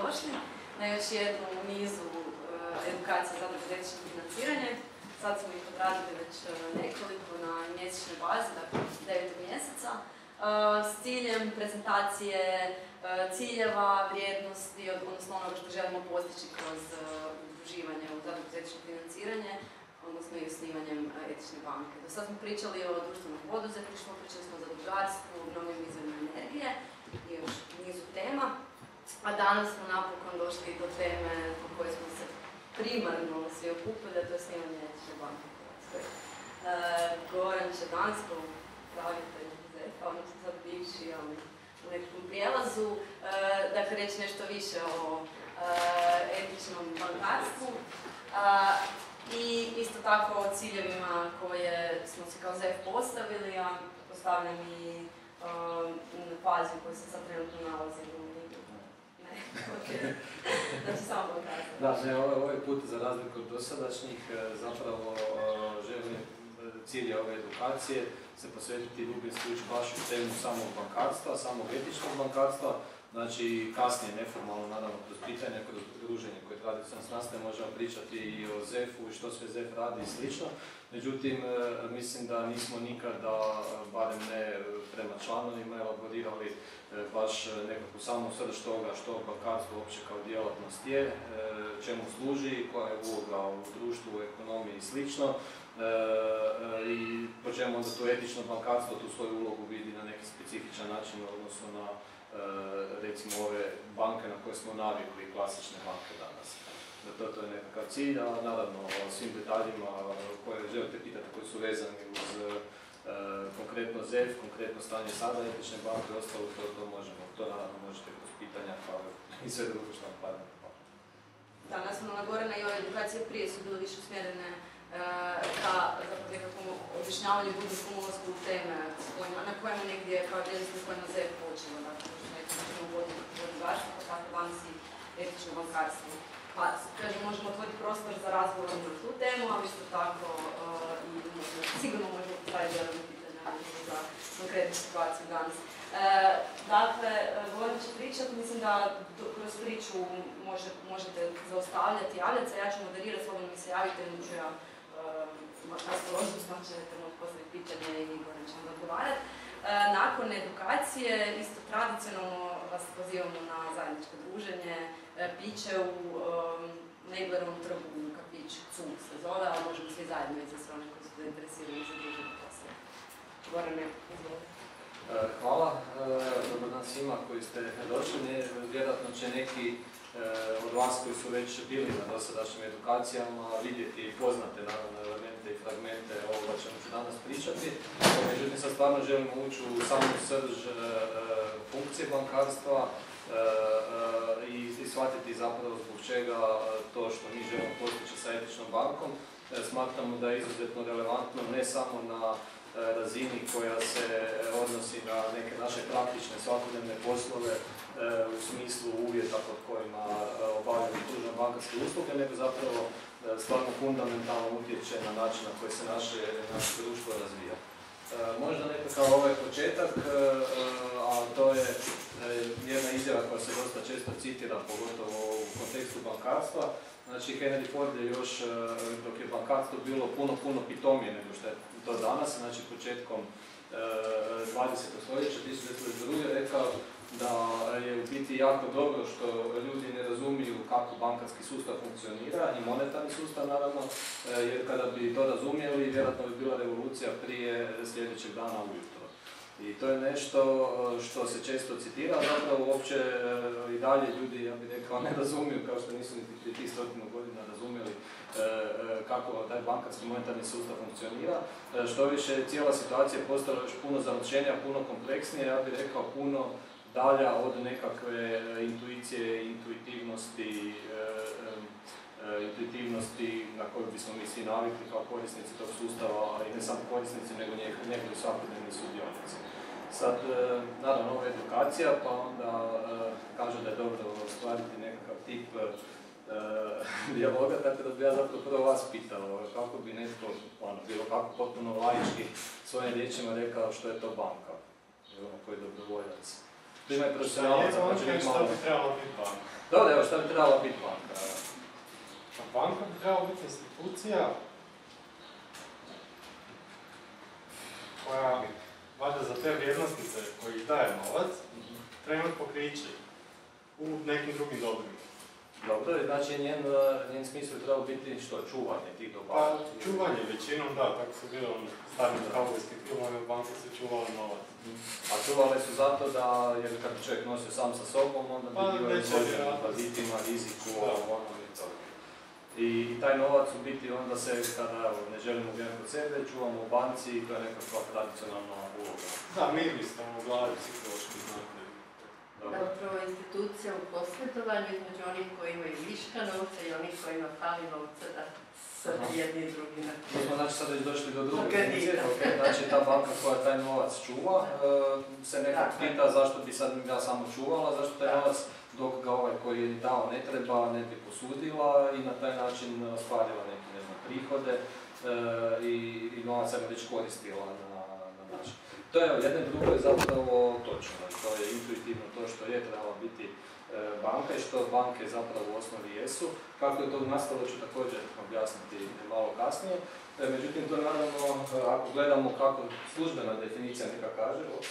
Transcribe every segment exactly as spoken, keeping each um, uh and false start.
dobrodošli na još jednu nizu edukacija za etično financiranje. Sad smo ih odradili već nekoliko na mjesečnoj bazi, dakle devetog mjeseca, s ciljem prezentacije ciljeva, vrijednosti, odnosno onoga što želimo postići kroz udruživanje u zadrugu za etično financiranje, odnosno i osnivanjem etične banke. Do sad smo pričali o društvenom poduzetništvu, pričali smo o zadrugarstvu, obnovljivim izvorima energije i još nizu tema. A danas smo napokon došli do teme po kojoj smo se primarno svi okupili, a to je osnivanje etične banke u Hrvatskoj. E, Goran Čedansko, upravitelj zefa, odnosno sad bivši, ali u nekakvom prijelazu, e, dakle reći nešto više o e, etičnom bankarstvu. A, I isto tako o ciljevima koje smo se kao zef postavili, a postavljam i na fazi u kojoj se sad trenutno nalazim u Ligu. Ne, okej. Znači samo bankarstvo. Da, ne, ovaj put za razliku od dosadašnjih zapravo želim cilje ove edukacije se posvetiti dubinski ući baš u temu samog bankarstva, samog etičnog bankarstva. Znači, kasnije, neformalno, naravno, kroz pitanja, kroz druženje koje tradicionalno s nastaje, možemo pričati i o zefu i što sve zef radi i slično. Međutim, mislim da nismo nikada, barem ne prema članovima, elaborirali baš nekakvu samu srž toga što bankarstvo uopće kao djelatnost je, čemu služi, koja je uloga u društvu, u ekonomiji i slično. I po čemu onda to etično bankarstvo tu svoju ulogu vidi na neki specifičan način, odnosno na recimo ove banke na koje smo navikli, klasične banke danas. To, to je nekakav cilj, a naravno o svim detaljima koje želite pitati, koji su vezani uz e, konkretno zef, konkretno stanje sada etične banke i ostalo, to, to možemo. To naravno možete kroz pitanja kao i sve drugo što vam padne. Da, nastavno na Gorana i ove edukacije prije su bile više usmjerene ka zapravo nekakvom objašnjavanju dubinskom ulazku u teme na kojima negdje kao vrijednosti kojima zef počeva, dakle, što nekako možemo voditi zadrugarstvo, pa tako danas i etično bankarstvo. Pa, kažem, možemo otvoriti prostor za razgovor na tu temu, ali isto tako i sigurno možemo postaviti jedan pitanja za konkretnu situaciju danas. Dakle, Goran će pričati, mislim da kroz priču možete zaustavljati, javljati se, ja ću moderirati, slobodno mi se javite, ili ću ja raspoložiti, znači ćete moći postaviti pitanje i Goran će vam odgovarati. Nakon edukacije, isto tradicionalno vas pozivamo na zajedničko druženje, piće u Neglerovom trgu, u kafić Cug se zove, ali možemo svi zajedno i za sve one koji su zainteresirani za druženje poslije. Gorane, izvolite. Hvala, dobar dan svima koji ste došli. Vjerojatno će neki od vas koji su već bili na dosadašnjim edukacijama vidjeti i poznate naravno elemente i fragmente ovoga čemu ću danas pričati. Međutim, sad stvarno želimo ući u samu srž funkcije bankarstva i shvatiti zapravo zbog čega to što mi želimo postići sa etičnom bankom. Smatramo da je izuzetno relevantno ne samo na razini koja se odnosi na neke naše praktične svakodnevne poslove u smislu uvjeta pod kojima obavljaju i pružamo bankarske usluge, nego zapravo stvarno fundamentalno utječe na način na koji se naše, naše društvo razvija. Možda nekakav ovaj početak, a to je jedna izjava koja se dosta često citira, pogotovo u kontekstu bankarstva. Znači, Henry Ford je još, dok je bankarstvo bilo puno, puno pitomije nego što je to danas, znači početkom dvadesetog stoljeća, tisuću devetsto druge rekao da je u biti jako dobro što ljudi ne razumiju kako bankarski sustav funkcionira i monetarni sustav naravno, jer kada bi to razumjeli, vjerojatno bi bila revolucija prije sljedećeg dana ujutro. I to je nešto što se često citira, zapravo uopće i dalje ljudi, ja bih rekao, ne razumiju, kao što nisu niti prije tih stotinu godina razumjeli kako taj bankarski monetarni sustav funkcionira. Što više, cijela situacija je postala još puno zamršenija, puno kompleksnija, ja bih rekao puno dalja od nekakve intuicije, intuitivnosti, intuitivnosti na koju bismo mi svi navikli kao korisnici tog sustava, ali ne samo korisnici, nego njegovi svakodnevni sudionici. Sad, naravno, ovo je edukacija, pa onda kaže da je dobro ostvariti nekakav tip dijaloga, tako da bi ja zapravo prvo vas pitao kako bi netko, ono, bilo kako potpuno laički svojim riječima rekao što je to banka, ili ono koji je dobrovoljac. tu imaju profesionalaca, pa će biti malo... Šta bi trebala biti banka? Dobro, evo, šta bi trebala biti banka? Banka bi trebala biti institucija koja, valjda za te vrijednosnice koji daje novac, treba imati pokriće u nekim drugim dobrima. Dobro, znači njen, njen smisao je trebalo biti što, čuvanje tih dobara? Pa, čuvanje većinom, da, tako su bile ono starim kaubojskim filmove, banke su čuvale novac. A čuvale su zato da, jer kad bi čovjek nosio sam sa sobom, onda bi bio izložen pazitima, riziku, ono i to. I taj novac u biti onda se, kada evo, ne želimo gledati od sebe, čuvamo u banci i to je nekakva tradicionalna uloga. Da, mir bi ste u glavi psihološki znate. Da, upravo institucija u posredovanju između onih koji imaju viška novca i onih koji ima fali novca da se jedni i drugi na Mi smo znači sad već došli do druge funkcije, okay. Znači ta banka koja taj novac čuva e, se nekako pita zašto bi sad ja samo čuvala, zašto taj novac dok ga ovaj koji je dao ne treba, ne bi posudila i na taj način ostvarila neke ne znam, prihode e, i, i novac je već koristila na, na način. To je jedno i drugo je zapravo točno, to je intuitivno to što je trebala biti e, banka i što banke zapravo u osnovi jesu. Kako je to nastalo ću također objasniti malo kasnije. E, međutim, to naravno, ako gledamo kako službena definicija neka kaže, ops,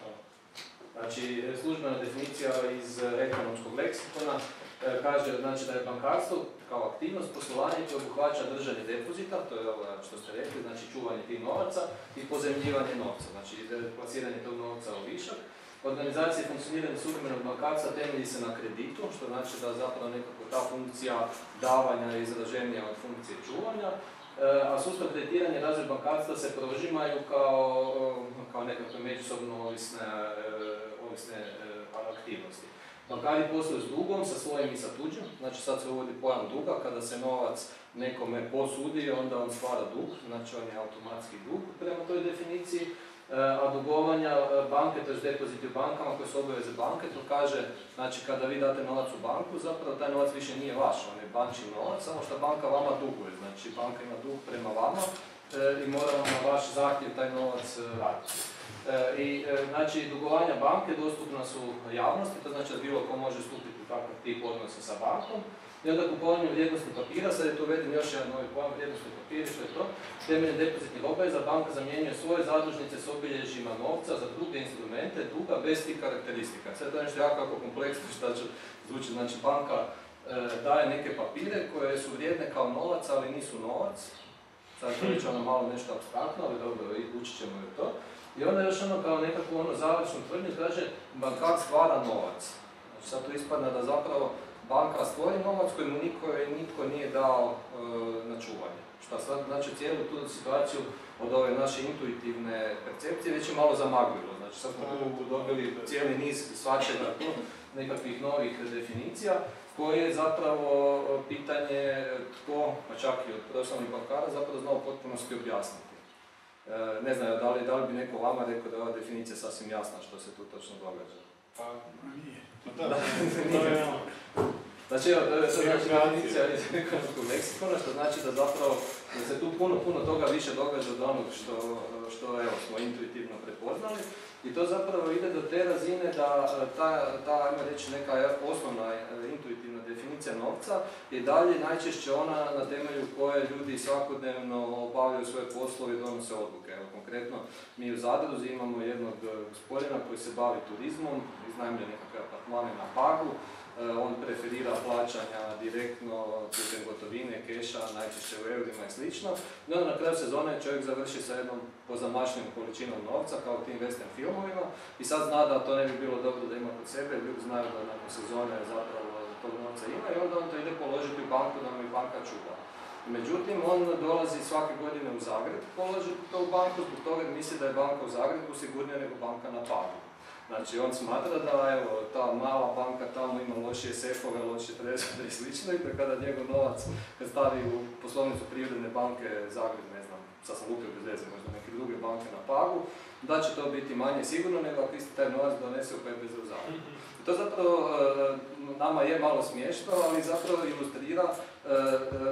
znači službena definicija iz ekonomskog leksikona e, kaže znači, da je bankarstvo kao aktivnost poslovanja koje obuhvaća držanje depozita, to je ovo što ste rekli, znači čuvanje tih novaca i pozemljivanje novca, znači plasiranje tog novca u višak. Organizacija i funkcioniranje suvremenog bankarstva temelji se na kreditu, što znači da zapravo nekako ta funkcija davanja je izraženija od funkcije čuvanja, a sustav kreditiranja i razvoj bankarstva se prožimaju kao, kao nekakve međusobno ovisne, ovisne aktivnosti. Bankari posluju s dugom, sa svojim i sa tuđim, znači sad se uvodi pojam duga, kada se novac nekome posudi, onda on stvara dug, znači on je automatski dug prema toj definiciji, a dugovanja banke, to je depoziti u bankama koje su obaveze banke, to kaže, znači kada vi date novac u banku, zapravo taj novac više nije vaš, on je bančin novac, samo što banka vama duguje, znači banka ima dug prema vama e, i mora vam na vaš zahtjev taj novac vratiti. E, I e, znači dugovanja banke dostupna su javnosti, to znači da bilo ko može stupiti u takav tip odnosa sa bankom. I onda kupovanjem vrijednostnih papira, sad je tu uveden još jedan novi pojam vrijednostnih papira, što je to, temeljem depozitnih obaveza, banka zamjenjuje svoje zadužnice s obilježjima novca za druge instrumente duga bez tih karakteristika. Sad je to nešto jako, jako kompleksno što će zvučiti, znači banka e, daje neke papire koje su vrijedne kao novac, ali nisu novac. Sad to već ono malo nešto apstraktno, ali dobro, učit ćemo i to. I onda još ono kao nekakvu ono završnu tvrdnju kaže bankar stvara novac. Znači sad to ispadne da zapravo banka stvori novac koji mu niko, nitko nije dao e, na čuvanje. Šta sad, znači cijelu tu situaciju od ove naše intuitivne percepcije već je malo zamaglilo. Znači sad smo tu dobili cijeli niz svačega tu nekakvih novih definicija koje je zapravo pitanje tko, pa čak i od profesionalnih bankara, zapravo znao potpunosti objasniti. E, ne znam, da li, da li bi neko vama rekao da je ova definicija sasvim jasna što se tu točno događa? Pa, nije. Da, nije. Znači, evo, to je znači definicija iz ekonomskog leksikona, što znači da zapravo da se tu puno, puno toga više događa od onog što, što evo, smo intuitivno prepoznali. I to zapravo ide do te razine da ta, ta ajmo reći, neka osnovna intuitivna definicija novca je dalje najčešće ona na temelju koje ljudi svakodnevno obavljaju svoje poslove i donose odluke. Evo, konkretno, mi u Zadruzi imamo jednog gospodina koji se bavi turizmom, iznajmlja nekakve apartmane na Pagu. On preferira plaćanja direktno putem gotovine, keša, najčešće u eurima i slično. No, na kraju sezone čovjek završi sa jednom pozamašnim količinom novca, kao u tim western filmovima, i sad zna da to ne bi bilo dobro da ima kod sebe, ljudi znaju da nakon sezone zapravo tog novca ima i onda on to ide položiti u banku da mu i banka čuva. Međutim, on dolazi svake godine u Zagreb položiti to u banku, zbog toga misli da je banka u Zagrebu sigurnija nego banka na Pagu. Znači, on smatra da, evo, ta mala banka tamo ima lošije sefove, lošije trezore i slično, i da kada njegov novac, kad stavi u poslovnicu Privredne banke Zagreb, ne znam, sad sam lupio bez veze, možda neke druge banke na Pagu, da će to biti manje sigurno nego ako isti taj novac donese u P B Z u Zagreb. To zapravo nama je malo smiješno, ali zapravo ilustrira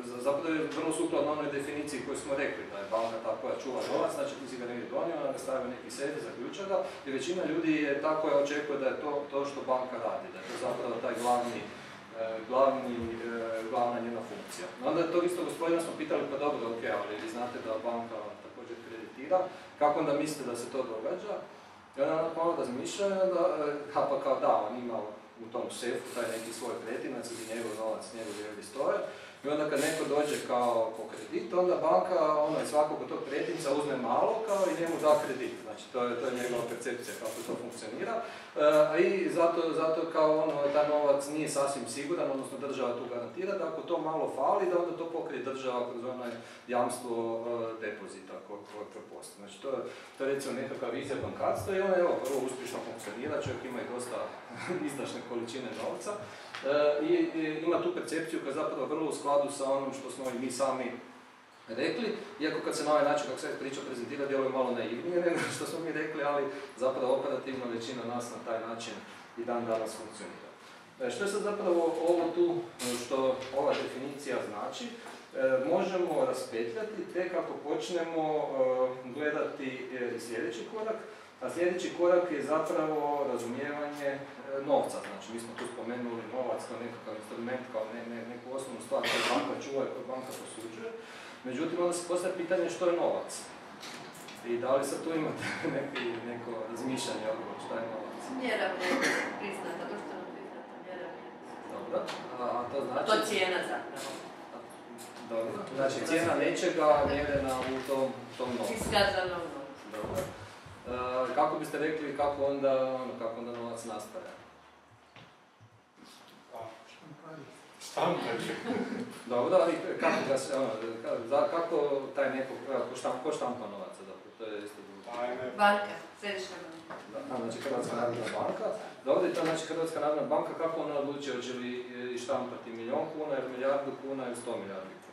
zapravo je vrlo sukladno onoj definiciji koju smo rekli, da je banka ta koja čuva novac, znači ti si ga negdje donio, ona ga stavio neki sebi, zaključa ga, i većina ljudi je ta koja očekuje da je to to što banka radi, da je to zapravo taj glavni, glavni, glavna njena funkcija. Onda tog isto gospodina smo pitali, pa dobro, ok, ali vi znate da banka također kreditira, kako onda mislite da se to događa? I onda ono malo razmišljaju, da, ha pa kao da, on ima u tom sefu taj neki svoj pretinac ili njegov novac, njegovi euri stoje. I onda kad neko dođe kao po kredit, onda banka ono, iz svakog tog pretinca uzme malo kao i njemu da kredit. Znači to je, to je njegova percepcija kako to funkcionira. E, I zato, zato kao ono, taj novac nije sasvim siguran, odnosno država tu garantira da ako to malo fali, da onda to pokrije država kroz onaj jamstvo e, depozita koje postoji. Znači to, to je recimo nekakva vizija bankarstva i ona je vrlo uspješno funkcionira, čovjek ima i dosta izdašne količine novca. E, i, i ima tu percepciju koja je zapravo vrlo u skladu sa onom što smo i mi sami rekli, iako kad se na ovaj način, kako se priča prezentira, djeluje malo naivnije nego što smo mi rekli, ali zapravo operativno većina nas na taj način i dan danas funkcionira. E, što je sad zapravo ovo tu, što ova definicija znači, e, možemo raspetljati tek ako počnemo e, gledati e, sljedeći korak, a sljedeći korak je zapravo razumijevanje e, novca. Znači, mi smo tu spomenuli novac kao nekakav instrument, kao ne, ne, neku osnovnu stvar koju banka čuva i koju banka posuđuje. Međutim, onda se postavlja pitanje što je novac. I da li sad tu imate neki, neko razmišljanje odgovor što je novac? Mjera vrijednosti, priznata, društveno priznata mjera vrijednosti. Dobro, a, a to znači... To je cijena zapravo. Dobro, znači cijena nečega mjerena u tom, tom novcu. Iskazanom novcu. Dobro. Uh, kako biste rekli kako onda, ono, kako onda novac nastaje? Štampanje. Dobro, ali kako ga se, ono, kako, kako taj neko, ko štampa, ko štampa novaca, zapravo, to je isto drugo. Banka, središnja banka. Da, znači Hrvatska narodna banka. Dobro, i to znači Hrvatska narodna banka, kako ona odlučuje, hoće li štampati milijon kuna, ili milijardu kuna, ili sto milijardi kuna?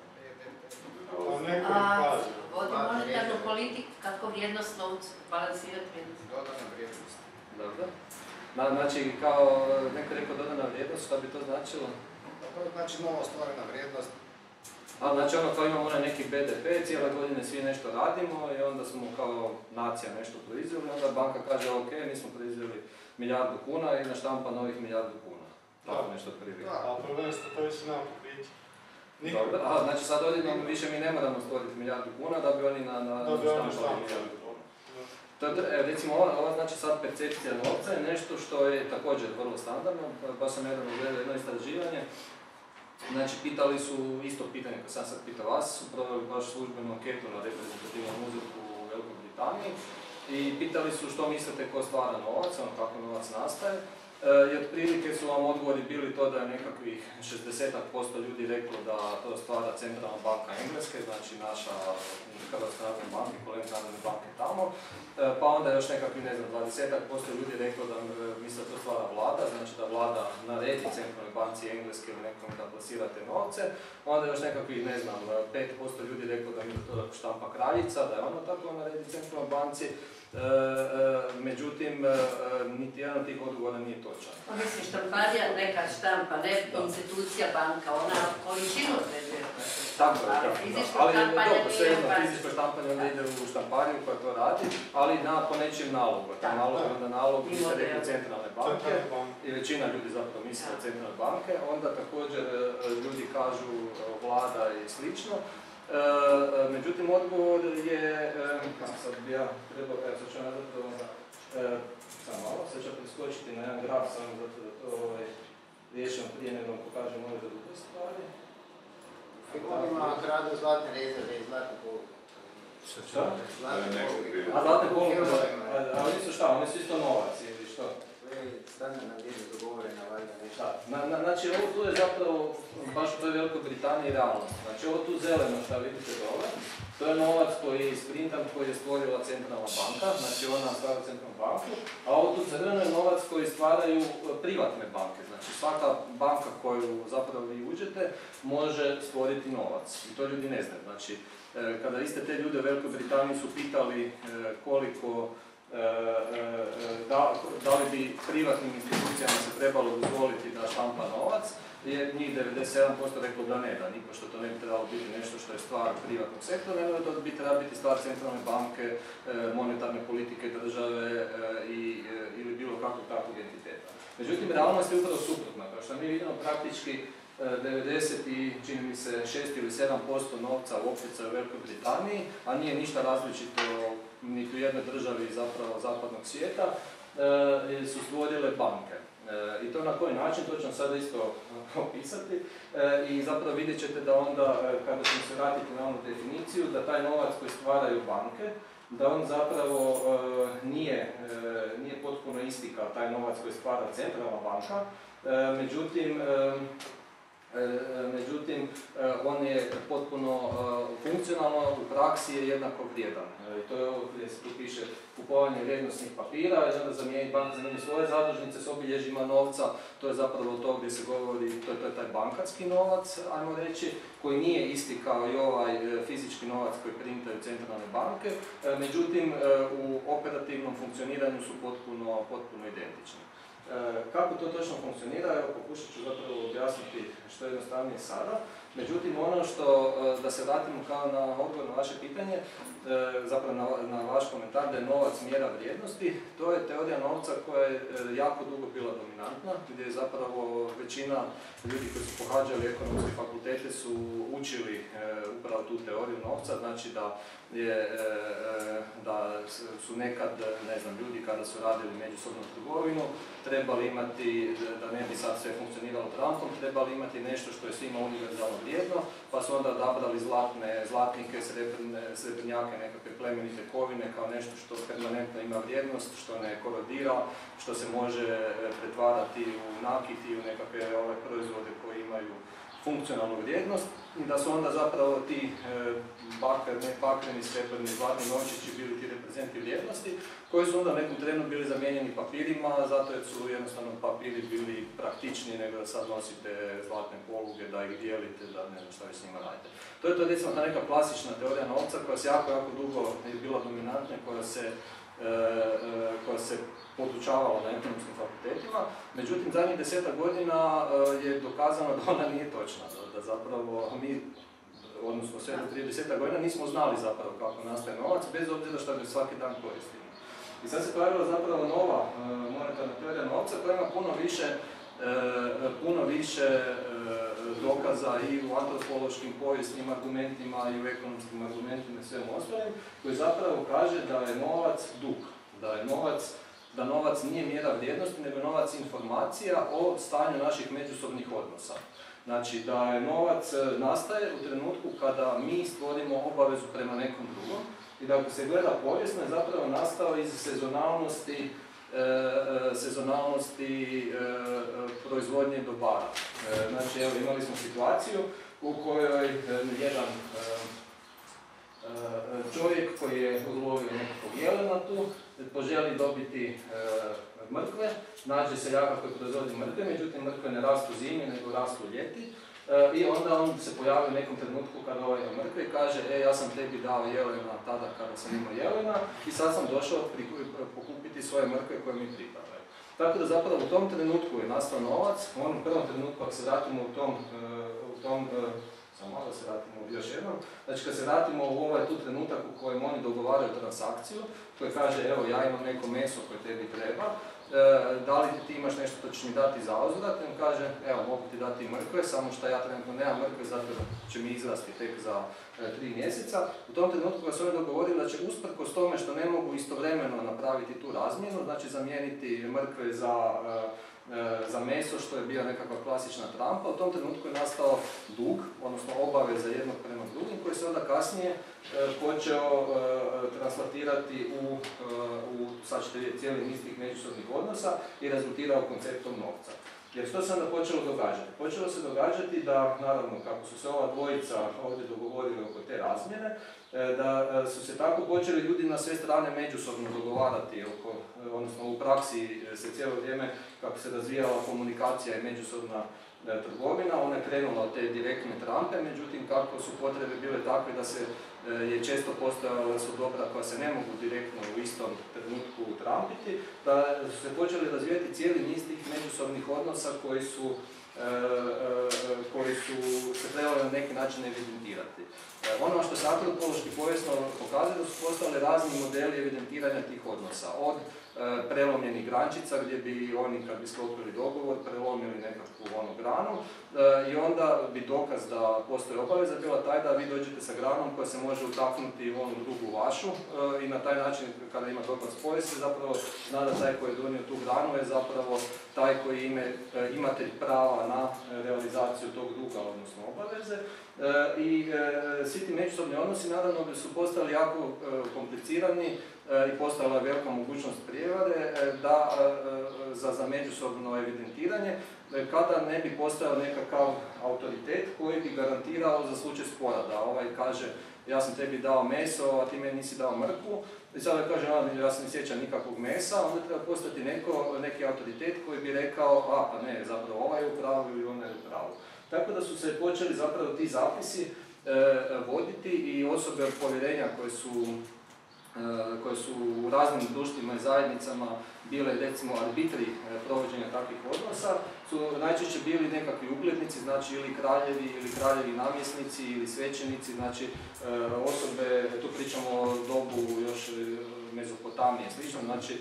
A, vodi monetarnu politiku, kako vrijednost novca, balansirati vrijednost. Dodana vrijednost. Dobro. Znači, kao neko rekao dodana vrijednost, šta bi to značilo? To znači novo stvorena vrijednost. A znači ono kao imamo onaj neki be de pe, cijele godine svi nešto radimo i onda smo kao nacija nešto proizveli, onda banka kaže ok, mi smo proizveli milijardu kuna i naštampa novih milijardu kuna. Tako nešto prilike. A prvenstvo to više nema pokriće. Dobro, aha, znači sad odjednom više mi ne moramo stvoriti milijardu kuna da bi oni na, na, da bi oni štampali milijardu kuna. To je, recimo, ova, ova znači sad percepcija novca je nešto što je također vrlo standardno, baš sam nedavno gledao jedno istraživanje. Znači, pitali su isto pitanje koje sam sad pitao vas, su proveli baš službenu anketu na reprezentativnom uzorku u Velikoj Britaniji i pitali su što mislite ko stvara novac, ono kako novac nastaje. E, I otprilike su vam odgovori bili to da je nekakvih šezdeset posto ljudi reklo da to stvara Centralna banka Engleske, znači naša Hrvatska narodna banka i kolege Narodne banke tamo. E, pa onda još nekakvih, ne znam, dvadeset posto ljudi reklo da misle da to stvara vlada, znači da vlada naredi Centralnoj banci Engleske ili nekom da plasirate novce. Onda još nekakvih, ne znam, pet posto ljudi reklo da mi to štampa kraljica, da je ono tako naredi Centralnoj banci. E, e, međutim, e, niti jedan od tih odgovora nije točan. Pa mislim, štamparija neka štampa, ne institucija banka, ona količinu određuje. Tako je, ali tako, fizičko ali štampanje dobro, sve jedno, nije fizičko štampanje onda ide u štampariju koja to radi, ali na, po nečijem nalogu. Ta nalog je onda nalog i se rekli Centralne banke i većina ljudi zapravo misle da Centralne banke, onda također ljudi kažu vlada i slično. E, međutim, odgovor je, e, sad bi ja trebao, evo sad ću ja zapravo, e, samo malo, sad ću preskočiti na jedan graf, samo zato da to ovaj, riješimo prije nego vam pokažem ove druge stvari. Ovima kradu zlatne rezerve i zlatne poluge. Šta? Zlatne poluge. A zlatne poluge, ali nisu šta, one su isto novac ili što? Standardna vrijednost dogovorena, valjda nešto. Na, na, znači ovo tu je zapravo, baš u toj Velikoj Britaniji realnost. Znači ovo tu zeleno što vidite dole, to je novac koji je isprintan, koji je stvorila Centralna banka, znači ona stvara Centralnu banku, a ovo tu crveno je novac koji stvaraju privatne banke. Znači svaka banka koju zapravo vi uđete može stvoriti novac i to ljudi ne znaju. Znači kada iste te ljude u Velikoj Britaniji su pitali koliko Da, da li bi privatnim institucijama se trebalo dozvoliti da štampa novac, je njih devedeset sedam posto reklo da ne, da nipošto to ne bi trebalo biti nešto što je stvar privatnog sektora, nego da bi trebalo biti stvar centralne banke, monetarne politike države i, ili bilo kakvog takvog entiteta. Međutim, realnost je upravo suprotna, kao što mi vidimo praktički devedeset i čini mi se šest ili sedam posto novca u opticaju u Velikoj Britaniji, a nije ništa različito niti u jednoj državi zapravo zapadnog svijeta, su stvorile banke. I to na koji način, to ću vam sada isto opisati i zapravo vidjet ćete da onda, kada ćemo se vratiti na onu definiciju, da taj novac koji stvaraju banke, da on zapravo nije, nije potpuno isti kao taj novac koji stvara centralna banka, međutim, Međutim, on je potpuno funkcionalno, u praksi je jednako vrijedan. I to je ovo gdje se tu piše kupovanje vrijednosnih papira, i onda zamijeni banka zamijeni svoje zadužnice s obilježjima novca, to je zapravo to gdje se govori, to je, to je taj bankarski novac, ajmo reći, koji nije isti kao i ovaj fizički novac koji printaju centralne banke, međutim, u operativnom funkcioniranju su potpuno, potpuno identični. Kako to točno funkcionira, evo pokušat ću zapravo objasniti što jednostavnije sada. Međutim, ono što, da se vratimo kao na odgovor na vaše pitanje, zapravo na, na vaš komentar da je novac mjera vrijednosti, to je teorija novca koja je jako dugo bila dominantna, gdje je zapravo većina ljudi koji su pohađali ekonomske fakultete su učili upravo tu teoriju novca, znači da je, da su nekad, ne znam, ljudi kada su radili međusobnu trgovinu, trebali imati, da ne bi sad sve funkcioniralo Trumpom, trebali imati nešto što je svima univerzalno vrijedno, pa su onda odabrali zlatne, zlatnike, srebrne, srebrnjake, nekakve plemenite kovine kao nešto što permanentno ima vrijednost, što ne korodira, što se može pretvarati u nakit i u nekakve ove proizvode koji imaju funkcionalnu vrijednost i da su onda zapravo ti e, bakreni, bakreni, srebrni, zlatni novčići bili ti reprezenti vrijednosti koji su onda u nekom trenu bili zamijenjeni papirima zato jer su jednostavno papiri bili praktičniji nego da sad nosite zlatne poluge, da ih dijelite, da ne znam šta vi s njima radite. To je to recimo ta neka klasična teorija novca koja se jako, jako dugo je bila dominantna, koja se E, e, koja se podučavala na ekonomskim fakultetima. Međutim, zadnjih desetak godina e, je dokazano da ona nije točna, da, da zapravo mi, odnosno sve do trideset godina, nismo znali zapravo kako nastaje novac, bez obzira što ga svaki dan koristimo. I sad se pojavila zapravo nova e, monetarna teorija novca koja ima puno više E, puno više e, dokaza i u antropološkim, povijesnim argumentima i u ekonomskim argumentima i svemu ostalim, koji zapravo kaže da je novac dug, da je novac, da novac nije mjera vrijednosti, nego novac informacija o stanju naših međusobnih odnosa. Znači da je novac nastaje u trenutku kada mi stvorimo obavezu prema nekom drugom i da ako se gleda povijesno je zapravo nastao iz sezonalnosti E, sezonalnosti e, proizvodnje dobara. E, znači, evo, imali smo situaciju u kojoj e, jedan e, čovjek koji je ulovio nekakvog jelena tu, poželi dobiti e, mrkve, nađe seljaka koji proizvodi mrkve, međutim mrkve ne rastu zimi, nego rastu ljeti. E, I onda on se pojavi u nekom trenutku kada ovaj mrkve i kaže e, ja sam tebi dao jelena tada kada sam imao jelena i sad sam došao pokupiti svoje mrkve koje mi pripadaju. Tako da zapravo u tom trenutku je nastao novac, u onom prvom trenutku ako se vratimo u tom, u tom samo malo se vratimo još jednom, znači kad se vratimo u ovaj tu trenutak u kojem oni dogovaraju transakciju, koji kaže evo ja imam neko meso koje tebi treba, E, da li ti imaš nešto što ćeš mi dati za uzvrat, on kaže, evo, mogu ti dati mrkve, samo što ja trenutno nemam mrkve, zato će mi izrasti tek za e, tri mjeseca. U tom trenutku kad su oni dogovorili da će usprkos tome što ne mogu istovremeno napraviti tu razmjenu, znači zamijeniti mrkve za, e, za meso, što je bila nekakva klasična trampa, u tom trenutku je nastao dug, odnosno obaveza jednog prema drugim, koji se onda kasnije e, počeo e, translatirati u, e, u sad ćete vidjeti cijeli niz tih međusobnih odnosa i rezultirao konceptom novca. Jer što se onda počelo događati? Počelo se događati da, naravno, kako su se ova dvojica ovdje dogovorili oko te razmjene, da su se tako počeli ljudi na sve strane međusobno dogovarati oko, odnosno u praksi se cijelo vrijeme kako se razvijala komunikacija i međusobna trgovina, ona je krenula od te direktne trampe, međutim kako su potrebe bile takve da se je često postojala da su dobra koja se ne mogu direktno u istom trenutku trampiti, da su se počeli razvijati cijeli niz tih međusobnih odnosa koji su koji su se trebali na neki način evidentirati. Ono što se antropološki povijesno pokazuje da su postali razni modeli evidentiranja tih odnosa. Od prelomljenih grančica gdje bi oni kad bi sklopili dogovor prelomili nekakvu onu granu i onda bi dokaz da postoji obaveza bila taj da vi dođete sa granom koja se može utaknuti u onu drugu vašu i na taj način kada ima dokaz povijesti zapravo zna da taj koji je donio tu granu je zapravo taj koji ime, imatelj prava na realizaciju tog duga, odnosno obaveze. I svi ti međusobni odnosi naravno bi su postali jako komplicirani i postala je velika mogućnost prijevare da, za, za međusobno evidentiranje kada ne bi postojao nekakav autoritet koji bi garantirao za slučaj spora, da ovaj kaže ja sam tebi dao meso, a ti meni nisi dao mrkvu i sada kaže ja se ne sjećam nikakvog mesa, onda treba postati neko, neki autoritet koji bi rekao a pa ne, zapravo ovaj je u pravu ili ona je u pravu. Tako da su se počeli zapravo ti zapisi e, voditi i osobe od povjerenja koje su koje su u raznim društvima i zajednicama bile recimo arbitri provođenja takvih odnosa, su najčešće bili nekakvi uglednici, znači ili kraljevi, ili kraljevi namjesnici, ili svećenici, znači osobe, tu pričamo o dobu još Mezopotamije, slično, znači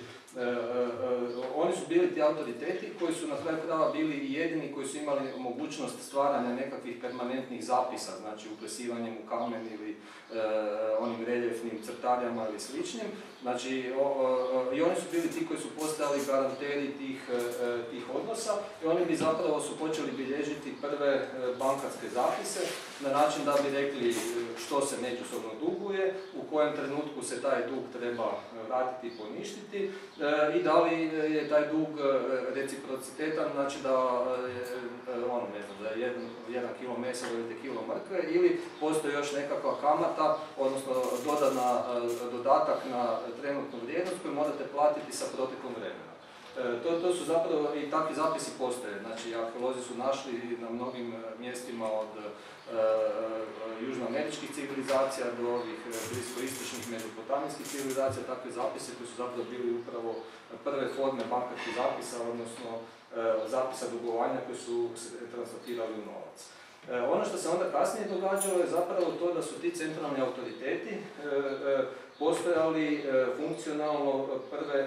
oni su bili ti autoriteti koji su na kraju krajeva bili i jedini koji su imali mogućnost stvaranja nekakvih permanentnih zapisa, znači uklesivanjem u kamen ili e, onim reljefnim crtarijama ili sličnim. Znači, o, o, i oni su bili ti koji su postajali garanteri tih, e, tih odnosa i oni bi zapravo su počeli bilježiti prve e, bankarske zapise na način da bi rekli što se međusobno duguje, u kojem trenutku se taj dug treba vratiti i poništiti e, i da li je taj dug reciprocitetan, znači da je, ono, ne znam, da je jedan, jedan kilo mesa dobijete kilo mrkve ili postoji još nekakva kamata, odnosno dodana, dodatak na trenutnu vrijednost koju morate platiti sa protekom vremena. E, to, to su zapravo i takvi zapisi postoje, znači arheolozi su našli na mnogim mjestima od e, južnoameričkih civilizacija do ovih bliskoistočnih mezopotamijskih civilizacija, takve zapise koji su zapravo bili upravo prve forme bankarskih zapisa, odnosno e, zapisa dugovanja koji su se translatirali u novac. E, ono što se onda kasnije događalo je zapravo to da su ti centralni autoriteti e, e, postojali e, funkcionalno prve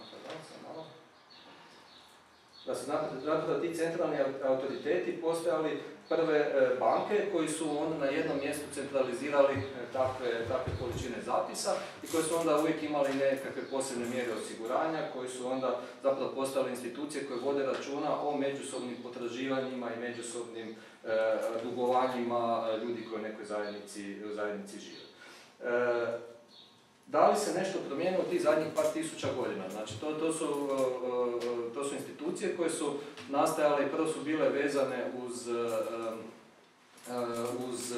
da su zapravo ti centralni autoriteti postojali prve e, banke koji su onda na jednom mjestu centralizirali e, takve, takve količine zapisa i koji su onda uvijek imali nekakve posebne mjere osiguranja, koji su onda zapravo postale institucije koje vode računa o međusobnim potraživanjima i međusobnim e, dugovanjima ljudi koji u nekoj zajednici, zajednici žive. E, Da li se nešto promijenilo u tih zadnjih par tisuća godina? Znači, to, to, su, to su institucije koje su nastajale i prvo su bile vezane uz, uz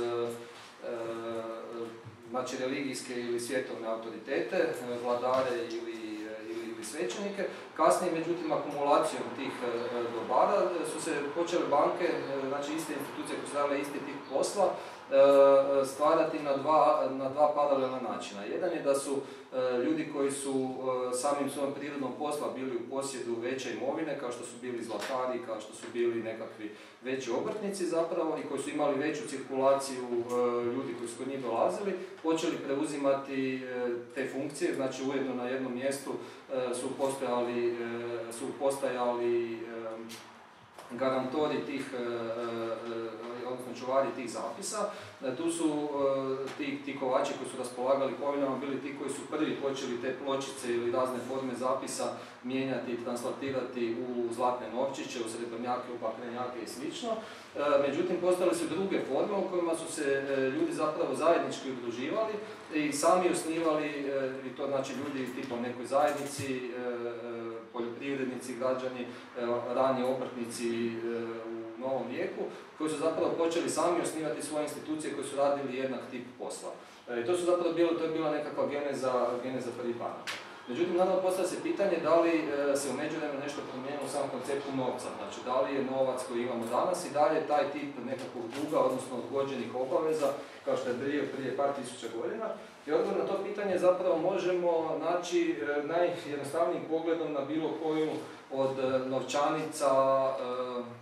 znači, religijske ili svjetovne autoritete, vladare ili, ili, ili svećenike. Kasnije, međutim, akumulacijom tih dobara su se počele banke, znači iste institucije koje su radile isti tip posla, stvarati na dva, na dva paralelna načina. Jedan je da su e, ljudi koji su e, samim svojom prirodnom posla bili u posjedu veće imovine, kao što su bili zlatari, kao što su bili nekakvi veći obrtnici zapravo i koji su imali veću cirkulaciju e, ljudi koji su kod njih dolazili, počeli preuzimati e, te funkcije, znači ujedno na jednom mjestu e, su postojali, e, su postajali e, garantori tih, odnosno čuvari tih zapisa. Tu su ti, ti kovači koji su raspolagali kovinama bili ti koji su prvi počeli te pločice ili razne forme zapisa mijenjati i translatirati u zlatne novčiće, u srebrnjake, u paklenjake i slično. Međutim, postale su druge forme u kojima su se ljudi zapravo zajednički udruživali i sami osnivali, i to znači ljudi tipa u nekoj zajednici, poljoprivrednici, građani, rani obrtnici u novom vijeku, koji su zapravo počeli sami osnivati svoje institucije koji su radili jednak tip posla. I to su zapravo bilo, to je bila nekakva geneza, geneza prvih banaka. Međutim, naravno postavlja se pitanje da li se u međuvremenu nešto promijenilo u samom konceptu novca. Znači, da li je novac koji imamo danas i da li je taj tip nekakvog duga, odnosno odgođenih obaveza, kao što je bio prije par tisuća godina. I odgovor na to pitanje zapravo možemo naći najjednostavnijim pogledom na bilo koju od novčanica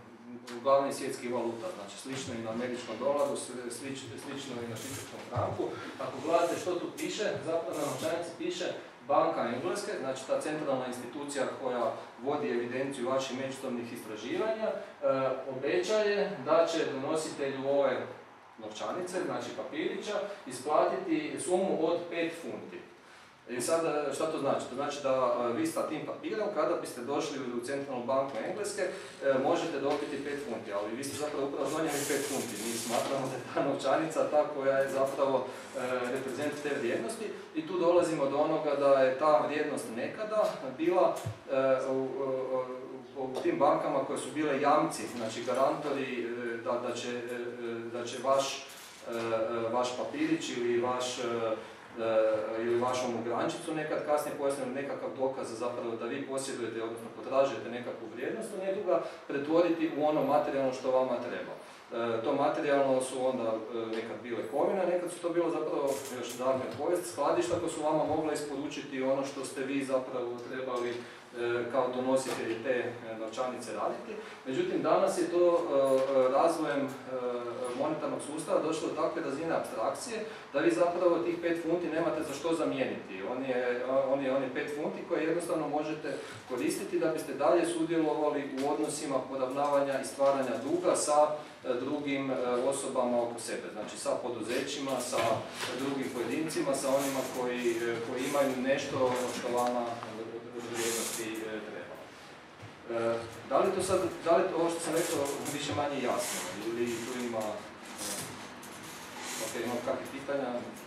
glavnih svjetskih valuta, znači slično i na američkom dolaru, slično, slično i na švicarskom franku. Ako gledate što tu piše, zapravo na novčanici piše Banka Engleske, znači ta centralna institucija koja vodi evidenciju vaših međusobnih istraživanja, e, obećaje da će donositelju ove novčanice, znači papirića, isplatiti sumu od pet funti. I sad, šta to znači? To znači da vi sa tim papirom, kada biste došli u centralnu banku Engleske, možete dobiti pet funti, ali vi ste zapravo upravo donijeli pet funti. Mi smatramo da je ta novčanica ta koja je zapravo reprezent te vrijednosti i tu dolazimo do onoga da je ta vrijednost nekada bila u, u, u tim bankama koje su bile jamci, znači garantori da, da, će, da će vaš, vaš papirić ili vaš ili vašom ugrančicu nekad kasnije pojasnili nekakav dokaz zapravo da vi posjedujete, odnosno potražujete nekakvu vrijednost, a ne ga pretvoriti u ono materijalno što vama treba. E, to materijalno su onda e, nekad bile kovine, nekad su to bilo zapravo još davne povijest, skladišta koje su vama mogla isporučiti ono što ste vi zapravo trebali e, kao donositelji te novčanice raditi. Međutim, danas je to e, razvojem e, monetarnog sustava došlo do takve razine apstrakcije da vi zapravo tih pet funti nemate za što zamijeniti. On je, on je, on je pet funti koje jednostavno možete koristiti da biste dalje sudjelovali u odnosima poravnavanja i stvaranja duga sa drugim osobama oko sebe, znači sa poduzećima, sa drugim pojedincima, sa onima koji, koji imaju nešto što vama vrijednosti treba. Da li to sad, da li to ovo što sam rekao više manje jasno ili tu ima, ok, imam kakve pitanja?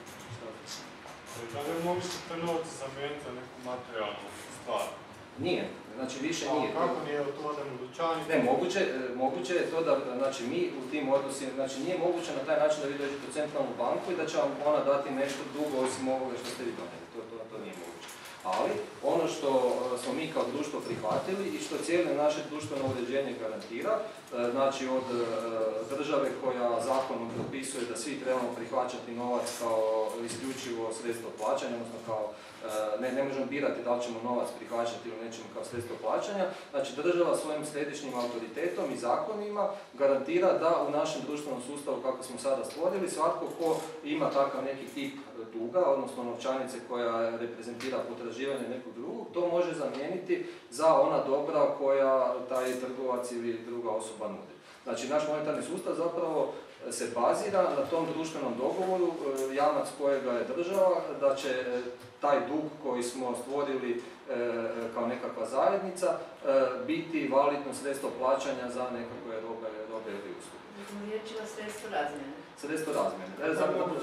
Da li je moguće te novce zamijeniti za neku materijalnu stvar? Nije, znači više A nije. kako nije to odem u dućani? Ne, moguće, moguće je to da, znači mi u tim odnosima, znači nije moguće na taj način da vi dođete u centralnu banku i da će vam ona dati nešto drugo osim ovoga što ste vi donijeli, to, to, to nije moguće. Ali ono što smo mi kao društvo prihvatili i što cijelo naše društveno uređenje garantira, znači od države koja zakonom propisuje da svi trebamo prihvaćati novac kao isključivo sredstvo plaćanja, odnosno kao ne, ne možemo birati da li ćemo novac prihvaćati ili nećemo kao sredstvo plaćanja, znači država svojim središnjim autoritetom i zakonima garantira da u našem društvenom sustavu kako smo sada stvorili, svatko ko ima takav neki tip duga, odnosno novčanice koja reprezentira potraživanje nekog drugog, to može zamijeniti za ona dobra koja taj trgovac ili druga osoba nudi. Znači, naš monetarni sustav zapravo se bazira na tom društvenom dogovoru, jamac kojega je država, da će taj dug koji smo stvorili kao nekakva zajednica biti validno sredstvo plaćanja za nekakve robe, robe ili usluge. Riječima sredstvo razmjene. Sredstvo razmjene.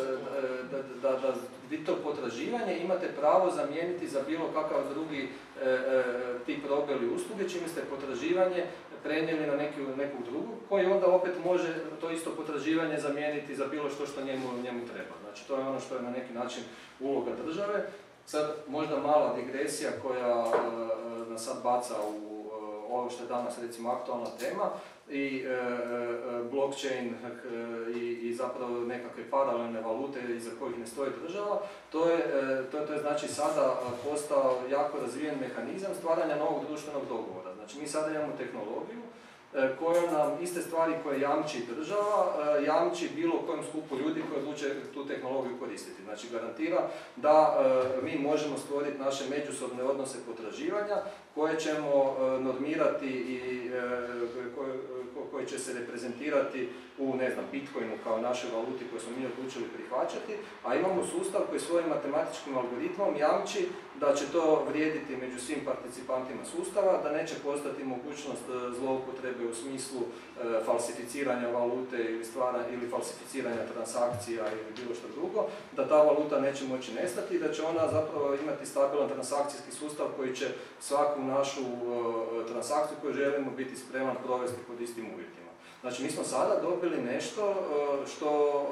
Da, da, da, da vi to potraživanje imate pravo zamijeniti za bilo kakav drugi e, e, tip robe ili usluge, čime ste potraživanje prenijeli na neki, nekog drugog, koji onda opet može to isto potraživanje zamijeniti za bilo što što njemu, njemu treba. Znači to je ono što je na neki način uloga države. Sad možda mala digresija koja e, nas sad baca u e, ovo što je danas recimo aktualna tema, i e, e, blockchain e, i, i zapravo nekakve paralelne valute iza kojih ne stoji država, to je, e, to, to je znači sada postao jako razvijen mehanizam stvaranja novog društvenog dogovora. Znači mi sada imamo tehnologiju koja nam iste stvari koje jamči država, jamči bilo kojem skupu ljudi koji odluče tu tehnologiju koristiti. Znači garantira da mi možemo stvoriti naše međusobne odnose potraživanja koje ćemo normirati i koje, koje će se reprezentirati u, ne znam, Bitcoinu kao našoj valuti koju smo mi odlučili prihvaćati, a imamo sustav koji svojim matematičkim algoritmom jamči da će to vrijediti među svim participantima sustava, da neće postati mogućnost zloupotrebe u smislu e, falsificiranja valute ili, stvara, ili falsificiranja transakcija ili bilo što drugo, da ta valuta neće moći nestati i da će ona zapravo imati stabilan transakcijski sustav koji će svaku našu e, transakciju koju želimo biti spreman provesti pod istim uvjetima. Znači mi smo sada dobili nešto e, što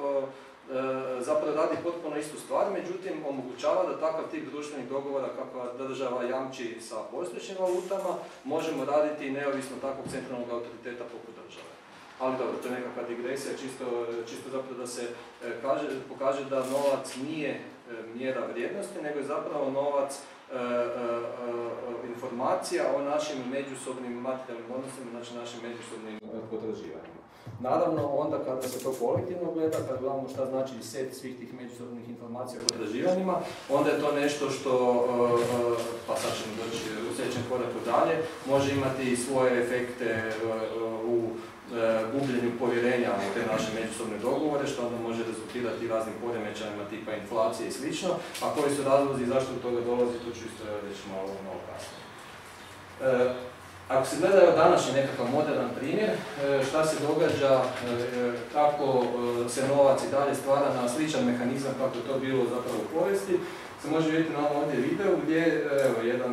e, zapravo radi potpuno istu stvar, međutim omogućava da takav tip društvenih dogovora kakva država jamči sa postojećim valutama možemo raditi i neovisno takvog centralnog autoriteta poput države. Ali dobro, to je nekakva digresija, čisto, čisto zapravo da se kaže, pokaže da novac nije mjera vrijednosti, nego je zapravo novac e, e, e, informacija o našim međusobnim materijalnim odnosima, znači našim međusobnim potraživanjima. Naravno, onda kada se to kolektivno gleda, kad gledamo šta znači set svih tih međusobnih informacija o potraživanjima, onda je to nešto što, pa sad ćemo doći u sljedećem koraku dalje, može imati svoje efekte u gubljenju povjerenja u te naše međusobne dogovore, što onda može rezultirati raznim poremećajima tipa inflacije i slično, a koji su razlozi zašto do toga dolazi, to ću isto reći malo, malo kasnije. E, ako se gleda današnji nekakav modern primjer, šta se događa, kako se novac i dalje stvara na sličan mehanizam kako je to bilo zapravo u povijesti, se može vidjeti na ovom ovdje videu gdje evo, jedan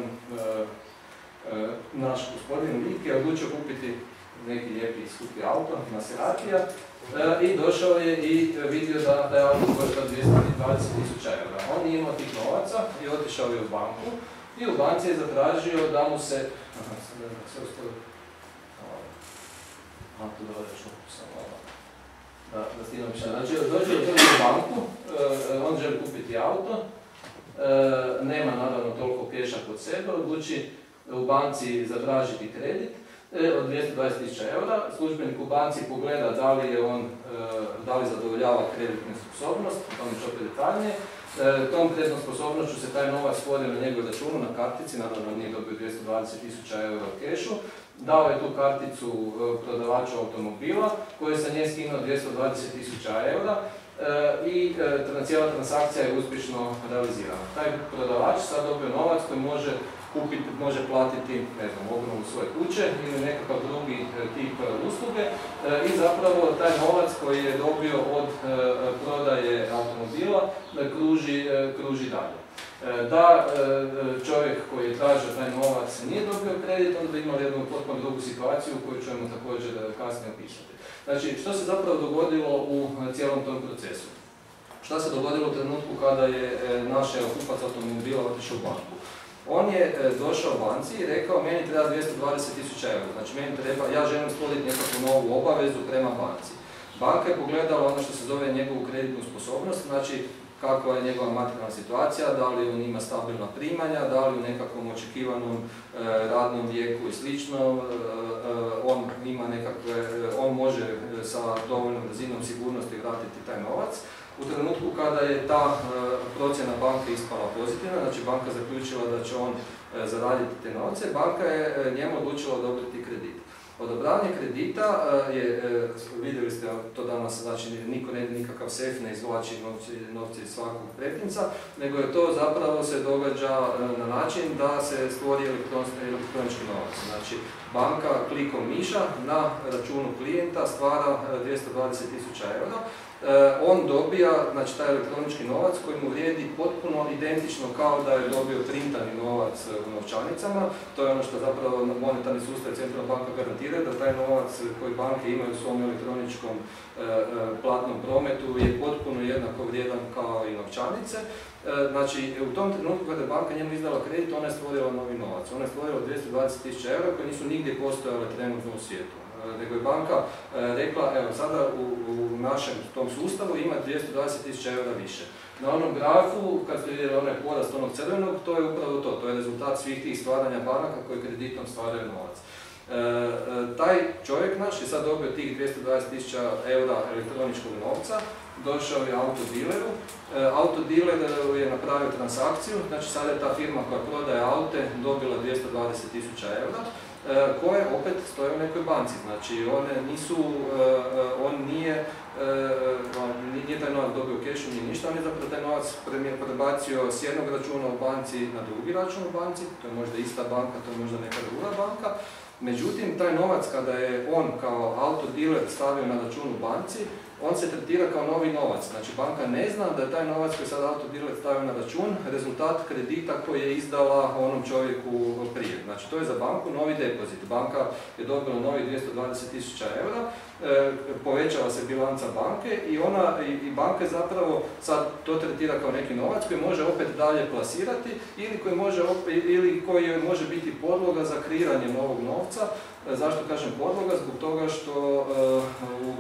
naš gospodin Lik je odlučio kupiti neki lijepi skupi auto, Maseratija, i došao je i vidio da taj auto košta dvjesto dvadeset tisuća eura. On nije imao tih novaca i otišao je u banku i u banci je zatražio da mu se... Aha, sam ne znam, sve ostalo... Aha, tu dole ću samo ovo. Da, da stigam više. Znači, došao je u banku, on želi kupiti auto, nema naravno toliko keša kod sebe, odluči u banci zatražiti kredit od dvjesto dvadeset tisuća eura, službenik u banci pogleda da li je on, da li zadovoljava kreditnu sposobnost, o tome ću opet detaljnije. Tom kreditnom sposobnošću se taj novac stvorio na njegovu računu, na kartici, naravno nije dobio dvjesto dvadeset tisuća eura u kešu, dao je tu karticu prodavaču automobila koji sa nje skinuo dvjesto dvadeset tisuća eura i cijela transakcija je uspješno realizirana. Taj prodavač sad dobio novac koji može kupiti, može platiti, ne znam, obnovu svoje kuće ili nekakav drugi tip usluge i zapravo taj novac koji je dobio od prodaje automobila kruži, kruži dalje. Da čovjek koji je tražio taj novac nije dobio kredit, onda bi imali jednu potpuno drugu situaciju koju ćemo također kasnije opisati. Znači, što se zapravo dogodilo u cijelom tom procesu? Šta se dogodilo u trenutku kada je naš kupac automobila otišao u banku? On je došao u banci i rekao, meni treba dvjesto dvadeset tisuća eura, znači meni treba, ja želim stvoriti nekakvu novu obavezu prema banci. Banka je pogledala ono što se zove njegovu kreditnu sposobnost, znači kakva je njegova materijalna situacija, da li on ima stabilna primanja, da li u nekakvom očekivanom e, radnom vijeku i slično, e, on ima nekakve, on može sa dovoljnom razinom sigurnosti vratiti taj novac. U trenutku kada je ta e, procjena banke ispala pozitivna, znači banka zaključila da će on e, zaraditi te novce, banka je e, njemu odlučila odobriti kredit. Odobravanje kredita e, je, e, vidjeli ste to danas, znači niko ne, nikakav sef ne izvlači novci, novci iz svakog pretinca, nego je to zapravo se događa e, na način da se stvori elektronički novac. Znači banka klikom miša na računu klijenta stvara dvjesto dvadeset tisuća eura. On dobija, znači, taj elektronički novac koji mu vrijedi potpuno identično kao da je dobio printani novac u novčanicama. To je ono što zapravo monetarni sustav centralna banka garantira, da taj novac koji banke imaju u svom elektroničkom e, platnom prometu je potpuno jednako vrijedan kao i novčanice. E, znači, u tom trenutku kada je banka njemu izdala kredit, ona je stvorila novi novac. Ona je stvorila dvjesto dvadeset tisuća eura koji nisu nigdje postojale trenutno u svijetu. Nego je banka e, rekla, evo sada u, u našem tom sustavu ima dvjesto dvadeset tisuća eura više. Na onom grafu, kad ste vidjeli onaj porast onog crvenog, to je upravo to, to je rezultat svih tih stvaranja banaka koji kreditom stvaraju novac. E, e, taj čovjek naš je sad dobio tih dvjesto dvadeset tisuća eura elektroničkog novca, došao je autodileru, e, autodiler je napravio transakciju, znači sada je ta firma koja prodaje aute dobila dvjesto dvadeset tisuća eura, koje opet stoje u nekoj banci, znači one nisu, on nije, nije taj novac dobio u kešu, nije ništa, on je zapravo taj novac prebacio s jednog računa u banci na drugi račun u banci, to je možda ista banka, to je možda neka druga banka. Međutim, taj novac kada je on kao autodiler stavio na račun u banci, on se tretira kao novi novac. Znači, banka ne zna da je taj novac koji sad autodiler stavio na račun rezultat kredita koji je izdala onom čovjeku prije. Znači, to je za banku novi depozit. Banka je dobila novi dvjesto dvadeset tisuća eura, e, povećava se bilanca banke i ona i, i banka zapravo sad to tretira kao neki novac koji može opet dalje plasirati ili koji može, opet, ili koji može biti podloga za kreiranje novog novca. Zašto kažem podloga? Zbog toga što uh, u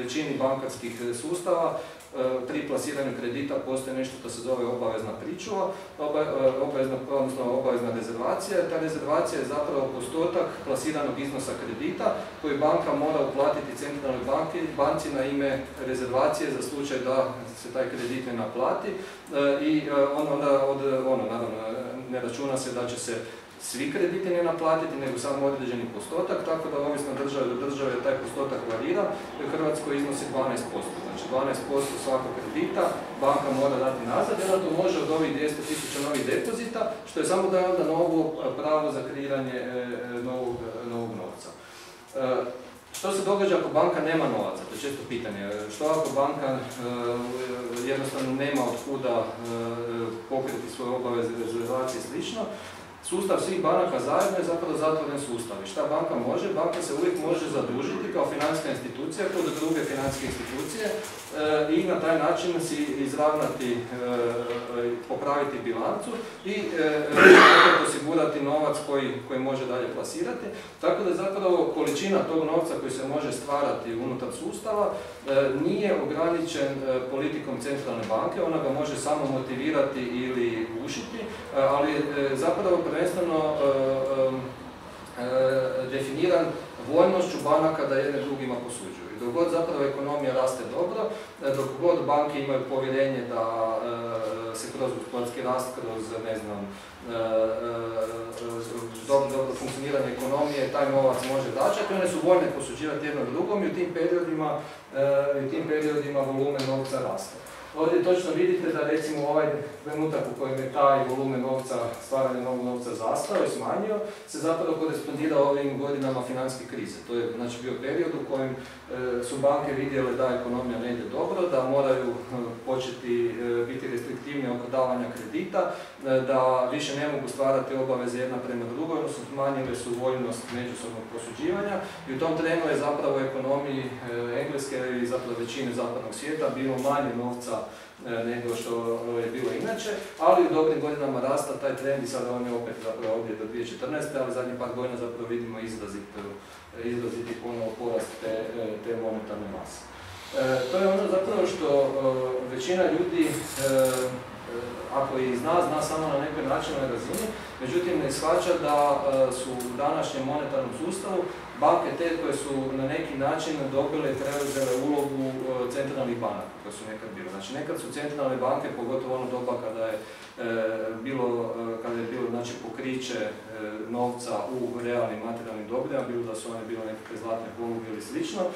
većini bankarskih sustava pri plasiranju kredita postoji nešto što se zove obavezna pričuva, obavezna, odnosno obavezna rezervacija. Ta rezervacija je zapravo postotak plasiranog iznosa kredita koji banka mora uplatiti centralnoj banki, banci na ime rezervacije za slučaj da se taj kredit ne naplati i onda od, ono, naravno, ne računa se da će se svi krediti ne naplatiti, nego samo određeni postotak, tako da ovisno države do države taj postotak varira, u Hrvatskoj iznosi dvanaest posto. Znači dvanaest posto svakog kredita banka mora dati nazad, jer to može od ovih dvjesto tisuća novih depozita, što je samo daje onda novo pravo za kreiranje novog, novog novca. Što se događa ako banka nema novaca? To je često pitanje. Što ako banka jednostavno nema od kuda pokriti svoje obaveze, rezervacije i slično? Sustav svih banaka zajedno je zapravo zatvoren sustav. I šta banka može? Banka se uvijek može zadužiti kao financijska institucija kod druge financijske institucije e, i na taj način si izravnati, e, popraviti bilancu i e, osigurati novac koji, koji može dalje plasirati. Tako da zapravo količina tog novca koji se može stvarati unutar sustava e, nije ograničen e, politikom centralne banke, ona ga može samo motivirati ili ušiti, e, ali e, zapravo prvenstveno e, e, definiran voljnošću banaka da jedne drugima posuđuju. I dok god zapravo ekonomija raste dobro, dok god banke imaju povjerenje da e, se kroz gospodarski rast, kroz, ne znam, e, e, dobro, dobro funkcioniranje ekonomije, taj novac može vraćati, one su voljne posuđivati jedno drugom i u tim periodima, e, u tim periodima volumen novca raste. Ovdje točno vidite da recimo ovaj trenutak u kojem je taj volumen novca, stvaranje novog novca zastao i smanjio, se zapravo korespondira ovim godinama financijske krize. To je znači bio period u kojem e, su banke vidjele da ekonomija ne ide dobro, da moraju e, početi e, biti restriktivni oko davanja kredita, e, da više ne mogu stvarati obaveze jedna prema drugoj, odnosno smanjile su voljnost međusobnog posuđivanja i u tom trenu je zapravo ekonomiji e, Engleske i zapravo većine zapadnog svijeta bilo manje novca nego što je bilo inače, ali u dobrim godinama rasta taj trend i sada on je opet zapravo ovdje do dvije tisuće četrnaeste. ali zadnjih par godina zapravo vidimo izraziti, izraziti ponovo porast te, te monetarne mase. E, to je ono zapravo što e, većina ljudi, e, ako i zna, zna samo na nekoj načinoj razini, međutim ne shvaća da e, su u današnjem monetarnom sustavu banke te koje su na neki način dobile i preuzele ulogu e, centralnih banaka koje su nekad bile. Znači nekad su centralne banke, pogotovo ono doba kada je e, bilo, e, kada je bilo znači, pokriće e, novca u realnim materijalnim dobrima, bilo da su one bile nekakve zlatne poluge ili slično, e,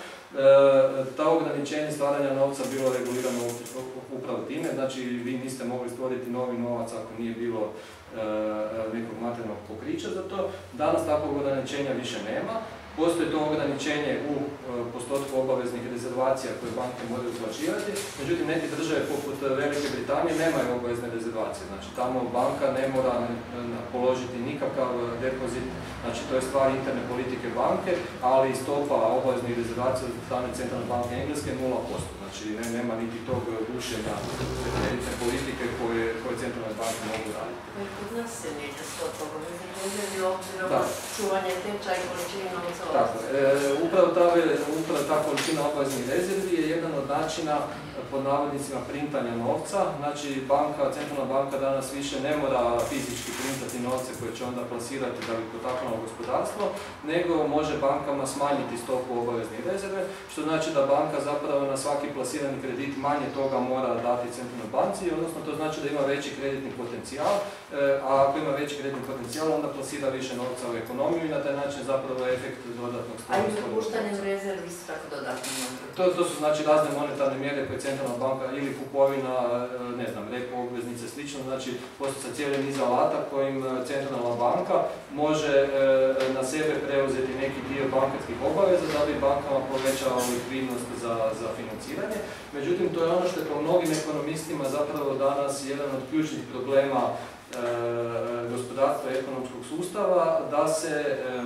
ta ograničenje stvaranja novca bilo regulirano upravo time, znači vi niste mogli stvoriti novi novac ako nije bilo e, nekog materijalnog pokrića za to. Danas takvog ograničenja više nema. Postoji to ograničenje u e, postotku obaveznih rezervacija koje banke moraju uplaćivati, međutim neke države poput Velike Britanije nemaju obavezne rezervacije, znači tamo banka ne mora položiti nikakav depozit, znači to je stvar interne politike banke, ali stopa obaveznih rezervacija od strane centralne banke Engleske je nula posto, znači ne, nema niti tog gušenja kreditne politike koje, koje centralne banke mogu raditi. Kod nas se mijenja stopa obaveznih rezervi obzirom na čuvanje tečaja i količine novca. Tako, e, upravo, ta, upravo ta količina obaveznih rezervi je jedan od načina pod navodnicima printanja novca. Znači banka, centralna banka danas više ne mora fizički printati novce koje će onda plasirati da bi potaknulo gospodarstvo, nego može bankama smanjiti stopu obaveznih rezerve, što znači da banka zapravo na svaki plasirani kredit manje toga mora dati centralnoj banci, odnosno to znači da ima veći kreditni potencijal, e, a ako ima veći kreditni potencijal onda plasira više novca u ekonomiju i na taj način zapravo je efekt dodatnog stvarnosti. A i zapuštanjem rezervi su tako dodatno? To, to su znači razne monetarne mjere koje centralna banka ili kupovina, ne znam, repo obveznice, slično, znači postoji sa cijeli niz alata kojim centralna banka može e, na sebe preuzeti neki dio bankarskih obaveza da bi bankama povećala likvidnost za, za financiranje. Međutim, to je ono što je po mnogim ekonomistima zapravo danas jedan od ključnih problema e, gospodarstva i ekonomskog sustava, da se e,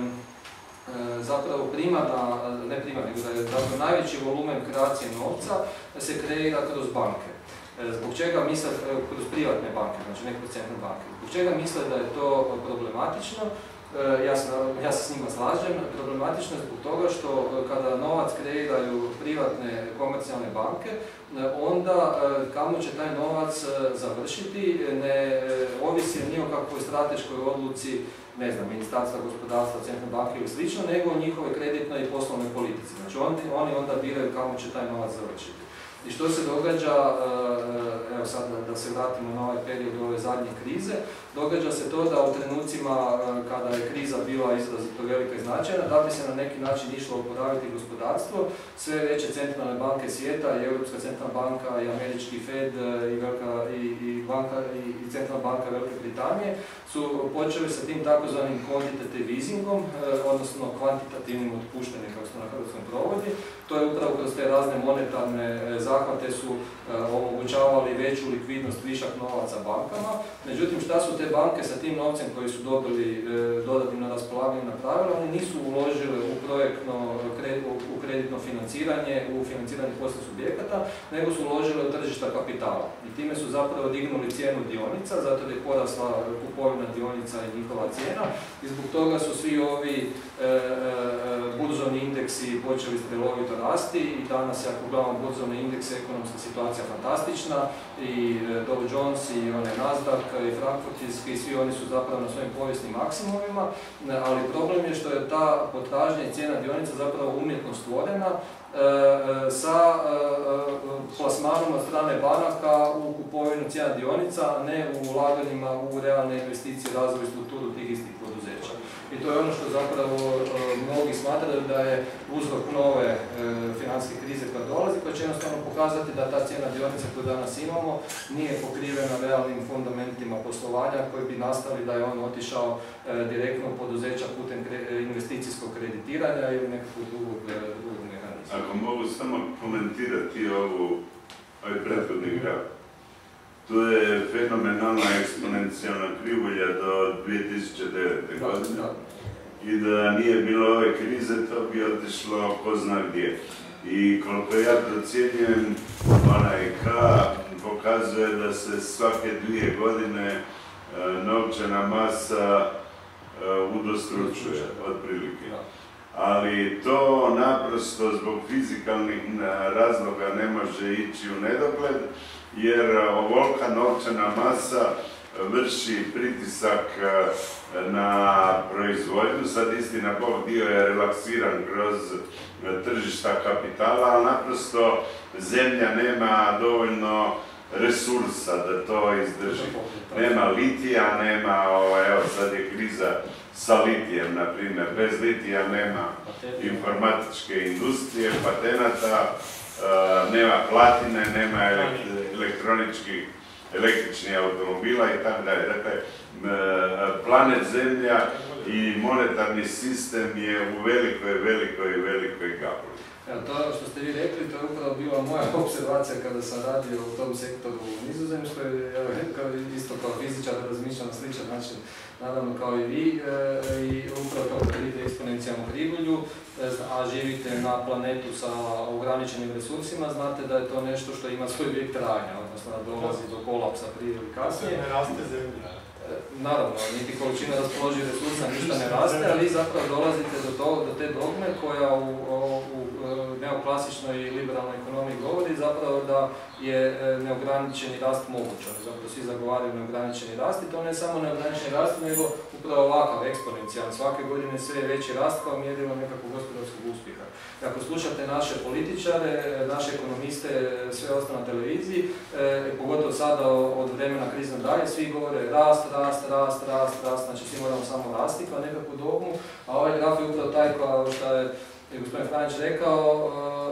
zapravo primarna, ne primarna, nego da je zapravo najveći volumen kreacije novca se kreira kroz banke. Zbog čega misle, kroz privatne banke, znači ne kroz centralne banke. Zbog čega misle da je to problematično? Ja se, ja se s njima slažem. Problematično je zbog toga što kada novac kreiraju privat, privatne komercijalne banke, onda kamo će taj novac završiti ne ovisi ni o kakvoj strateškoj odluci, ne znam, Ministarstva gospodarstva, Centralne banke ili slično, nego o njihovoj kreditnoj i poslovnoj politici. Znači oni, oni onda biraju kamo će taj novac završiti. I što se događa, evo sad da se vratimo na ovaj period ove zadnje krize, događa se to da u trenucima kada je kriza bila izrazito velika i značajna, da bi se na neki način išlo oporaviti gospodarstvo, sve veće centralne banke svijeta, i Europska centralna banka, i američki Fed, i, velika, i, i, banka, i, i centralna banka Velike Britanije, su počeli sa tim takozvanim quantitative easingom, odnosno kvantitativnim otpuštanjem, kako se na hrvatskom provodi. To je upravo kroz te razne monetarne zahvate su omogućavali veću likvidnost, višak novaca bankama. Međutim, šta su te banke sa tim novcem koji su dobili dodatnim na raspolaganju napravile? Oni nisu uložili u projektno, u kreditno financiranje, u financiranje poslovnih subjekata, nego su uložili u tržišta kapitala. I time su zapravo dignuli cijenu dionica, zato je porasla kupovina dionica i njihova cijena. I zbog toga su svi ovi e, e, burzovni indeksi počeli strelovito rasti i danas, ako gledamo burzovne indekse, ekonomska situacija fantastična i Dow Jones i onaj Nasdaq i Frankfurtski, svi oni su zapravo na svojim povijesnim maksimumima, ali problem je što je ta potražnja i cijena dionica zapravo umjetno stvorena sa plasmanom od strane banaka u kupovinu cijena dionica, a ne u ulaganjima u realne investicije, razvoj i strukturu tih istih poduzeća. I to je ono što zapravo mnogi smatraju da je uzrok nove financijske krize koja dolazi, koja će jednostavno pokazati da ta cijena dionica koju danas imamo nije pokrivena realnim fundamentima poslovanja koji bi nastali da je on otišao direktno u poduzeća putem investicijskog kreditiranja ili nekakvog drugog, drugog mehanizma. Ako mogu samo komentirati ovu, ovaj prethodni graf. Tu je fenomenalna eksponencijalna krivulja do dvije tisuće devete. godine. I da nije bilo ove krize, to bi otišlo ko zna gdje. I koliko ja procjenjujem, onaj K pokazuje da se svake dvije godine novčana masa udostručuje, otprilike. Ali to naprosto zbog fizikalnih razloga ne može ići u nedogled, jer ovolika novčana masa vrši pritisak na proizvodnju. Sad istina Bog dio je relaksiran kroz tržišta kapitala, ali naprosto zemlja nema dovoljno resursa da to izdrži. Nema litija, nema, evo sad je kriza sa litijem, na primjer. Bez litija nema informatičke industrije, patenata, nema platine, nema elektroničkih, električnih automobila i tako dalje. Dakle, planet Zemlja i monetarni sistem je u velikoj, velikoj, velikoj gabuli. Evo, to što ste vi rekli, to je upravo bila moja observacija kada sam radio u tom sektoru u Nizozemskoj. Isto kao fizičar razmišljam na sličan način, naravno kao i vi, i upravo kao kad vidite eksponencijalnu krivulju, a živite na planetu sa ograničenim resursima, znate da je to nešto što ima svoj vijek trajanja, odnosno da dolazi do kolapsa prije ili kasnije. Ne raste zemlja. Naravno, niti količina raspoloživih resursa ništa ne raste, ali vi zapravo dolazite do, to, do te dogme koja u, u, u neoklasičnoj i liberalnoj ekonomiji govori zapravo da je neograničeni rast moguć. Zapravo svi zagovaraju neograničeni rast i to ne samo neograničeni rast, nego upravo ovakav, eksponencijalan. Svake godine sve je veći rast kao mjerilo nekakvog gospodarskog uspjeha. Ako slušate naše političare, naše ekonomiste, sve ostalo na televiziji, e, pogotovo sada od vremena krizne dalje, svi govore rast, rast, rast, rast, rast, znači svi moramo samo rasti kao nekakvu dogmu, a ovaj graf je upravo taj kao što je gospodin Franjić rekao,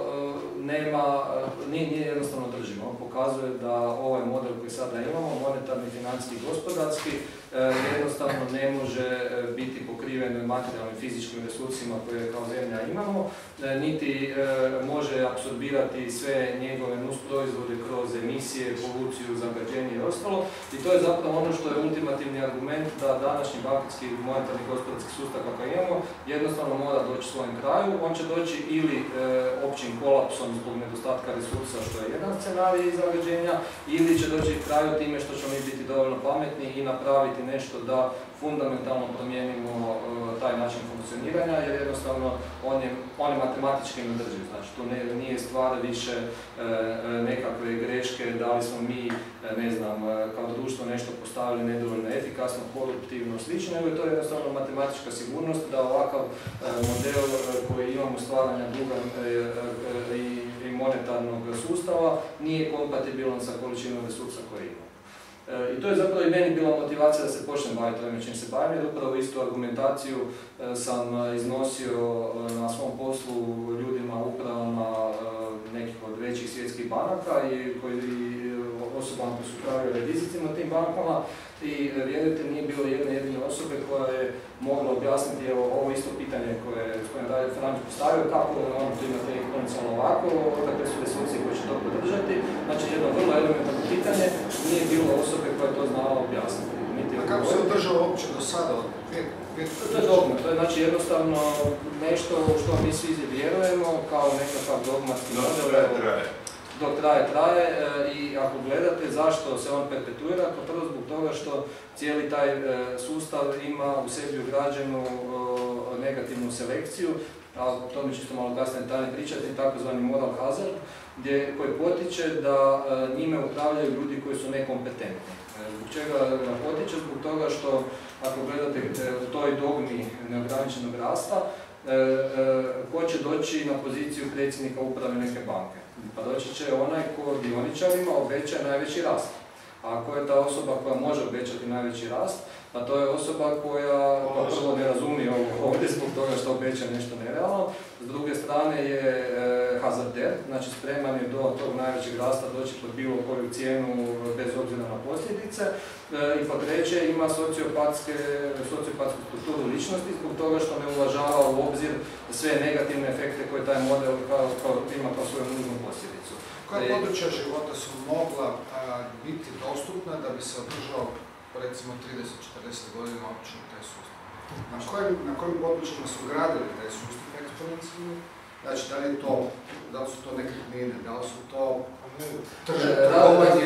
nema, nije, nije jednostavno održivo. On pokazuje da ovaj model koji sada imamo, monetarni, financijski i gospodarski, jednostavno ne može biti pokriven materijalnim fizičkim resursima koje kao zemlja imamo, niti može apsorbirati sve njegove nusproizvode kroz emisije, poluciju, zagađenje i ostalo. I to je zapravo ono što je ultimativni argument da današnji bankarski monetarni gospodarski sustav kakav imamo jednostavno mora doći svojem kraju. On će doći ili e, općim kolapsom zbog nedostatka resursa, što je jedan scenarij zagađenja, ili će doći kraju time što ćemo mi biti dovoljno pametni i napraviti nešto da fundamentalno promijenimo e, taj način funkcioniranja, jer jednostavno on je, on je matematički neodrživ. Znači, to ne, nije stvara više nekakve greške, da li smo mi, ne znam, kao društvo nešto postavili nedovoljno efikasno, koruptivno, slično, nego je to jednostavno matematička sigurnost da ovakav model koji imamo stvaranja duga i monetarnog sustava nije kompatibilan sa količinom resursa koje imamo. I to je zapravo i meni bila motivacija da se počnem baviti ovime čim se bavim, jer upravo istu argumentaciju sam iznosio na svom poslu ljudima, upravama nekih od većih svjetskih banaka i koji osobama koji su upravljali rizicima tim bankama i vjerujte, nije bilo jedne jedine osobe koja je mogla objasniti evo, ovo isto pitanje koje je gospodin Dario Franđe postavio, kako ono to imate eksponencijalno ovako, kakve su resursi koji će to podržati. Znači jedno vrlo elementarno pitanje, nije bilo osobe koja je to znala objasniti. A kako se održava uopće do sada? To je dogma, to je znači jednostavno nešto u što mi svi vjerujemo kao nekakav dogmatski model. Dok traje, traje i ako gledate zašto se on perpetuira, to prvo zbog toga što cijeli taj sustav ima u sebi ugrađenu negativnu selekciju, a to mi čisto malo kasnije detaljnije pričati, takozvani moral hazard, gdje, koji potiče da njime upravljaju ljudi koji su nekompetentni. Zbog čega ga potiče? Zbog toga što ako gledate u toj dogmi neograničenog rasta, ko će doći na poziciju predsjednika uprave neke banke? Pa doći će onaj ko dioničarima obećaje najveći rast. A ako je ta osoba koja može obećati najveći rast, pa to je osoba koja prvo ne razumije ovo ovdje zbog toga što obeća nešto nerealno. S druge strane je e, hazarder, znači spreman je do tog najvećeg rasta doći pod bilo koju cijenu bez obzira na posljedice. E, I po treće ima sociopatske, sociopatsku strukturu ličnosti zbog toga što ne uvažava u obzir sve negativne efekte koje taj model kao, kao, ima kao svoju nužnu posljedicu. Koja područja života su mogla a, biti dostupna da bi se održao recimo trideset do četrdeset godina uopće taj sustav? Na kojim, na kojim područjima su gradili taj sustav eksponencijalni? Znači, da li je to, da li su to nekretnine, da li su to trgovanje,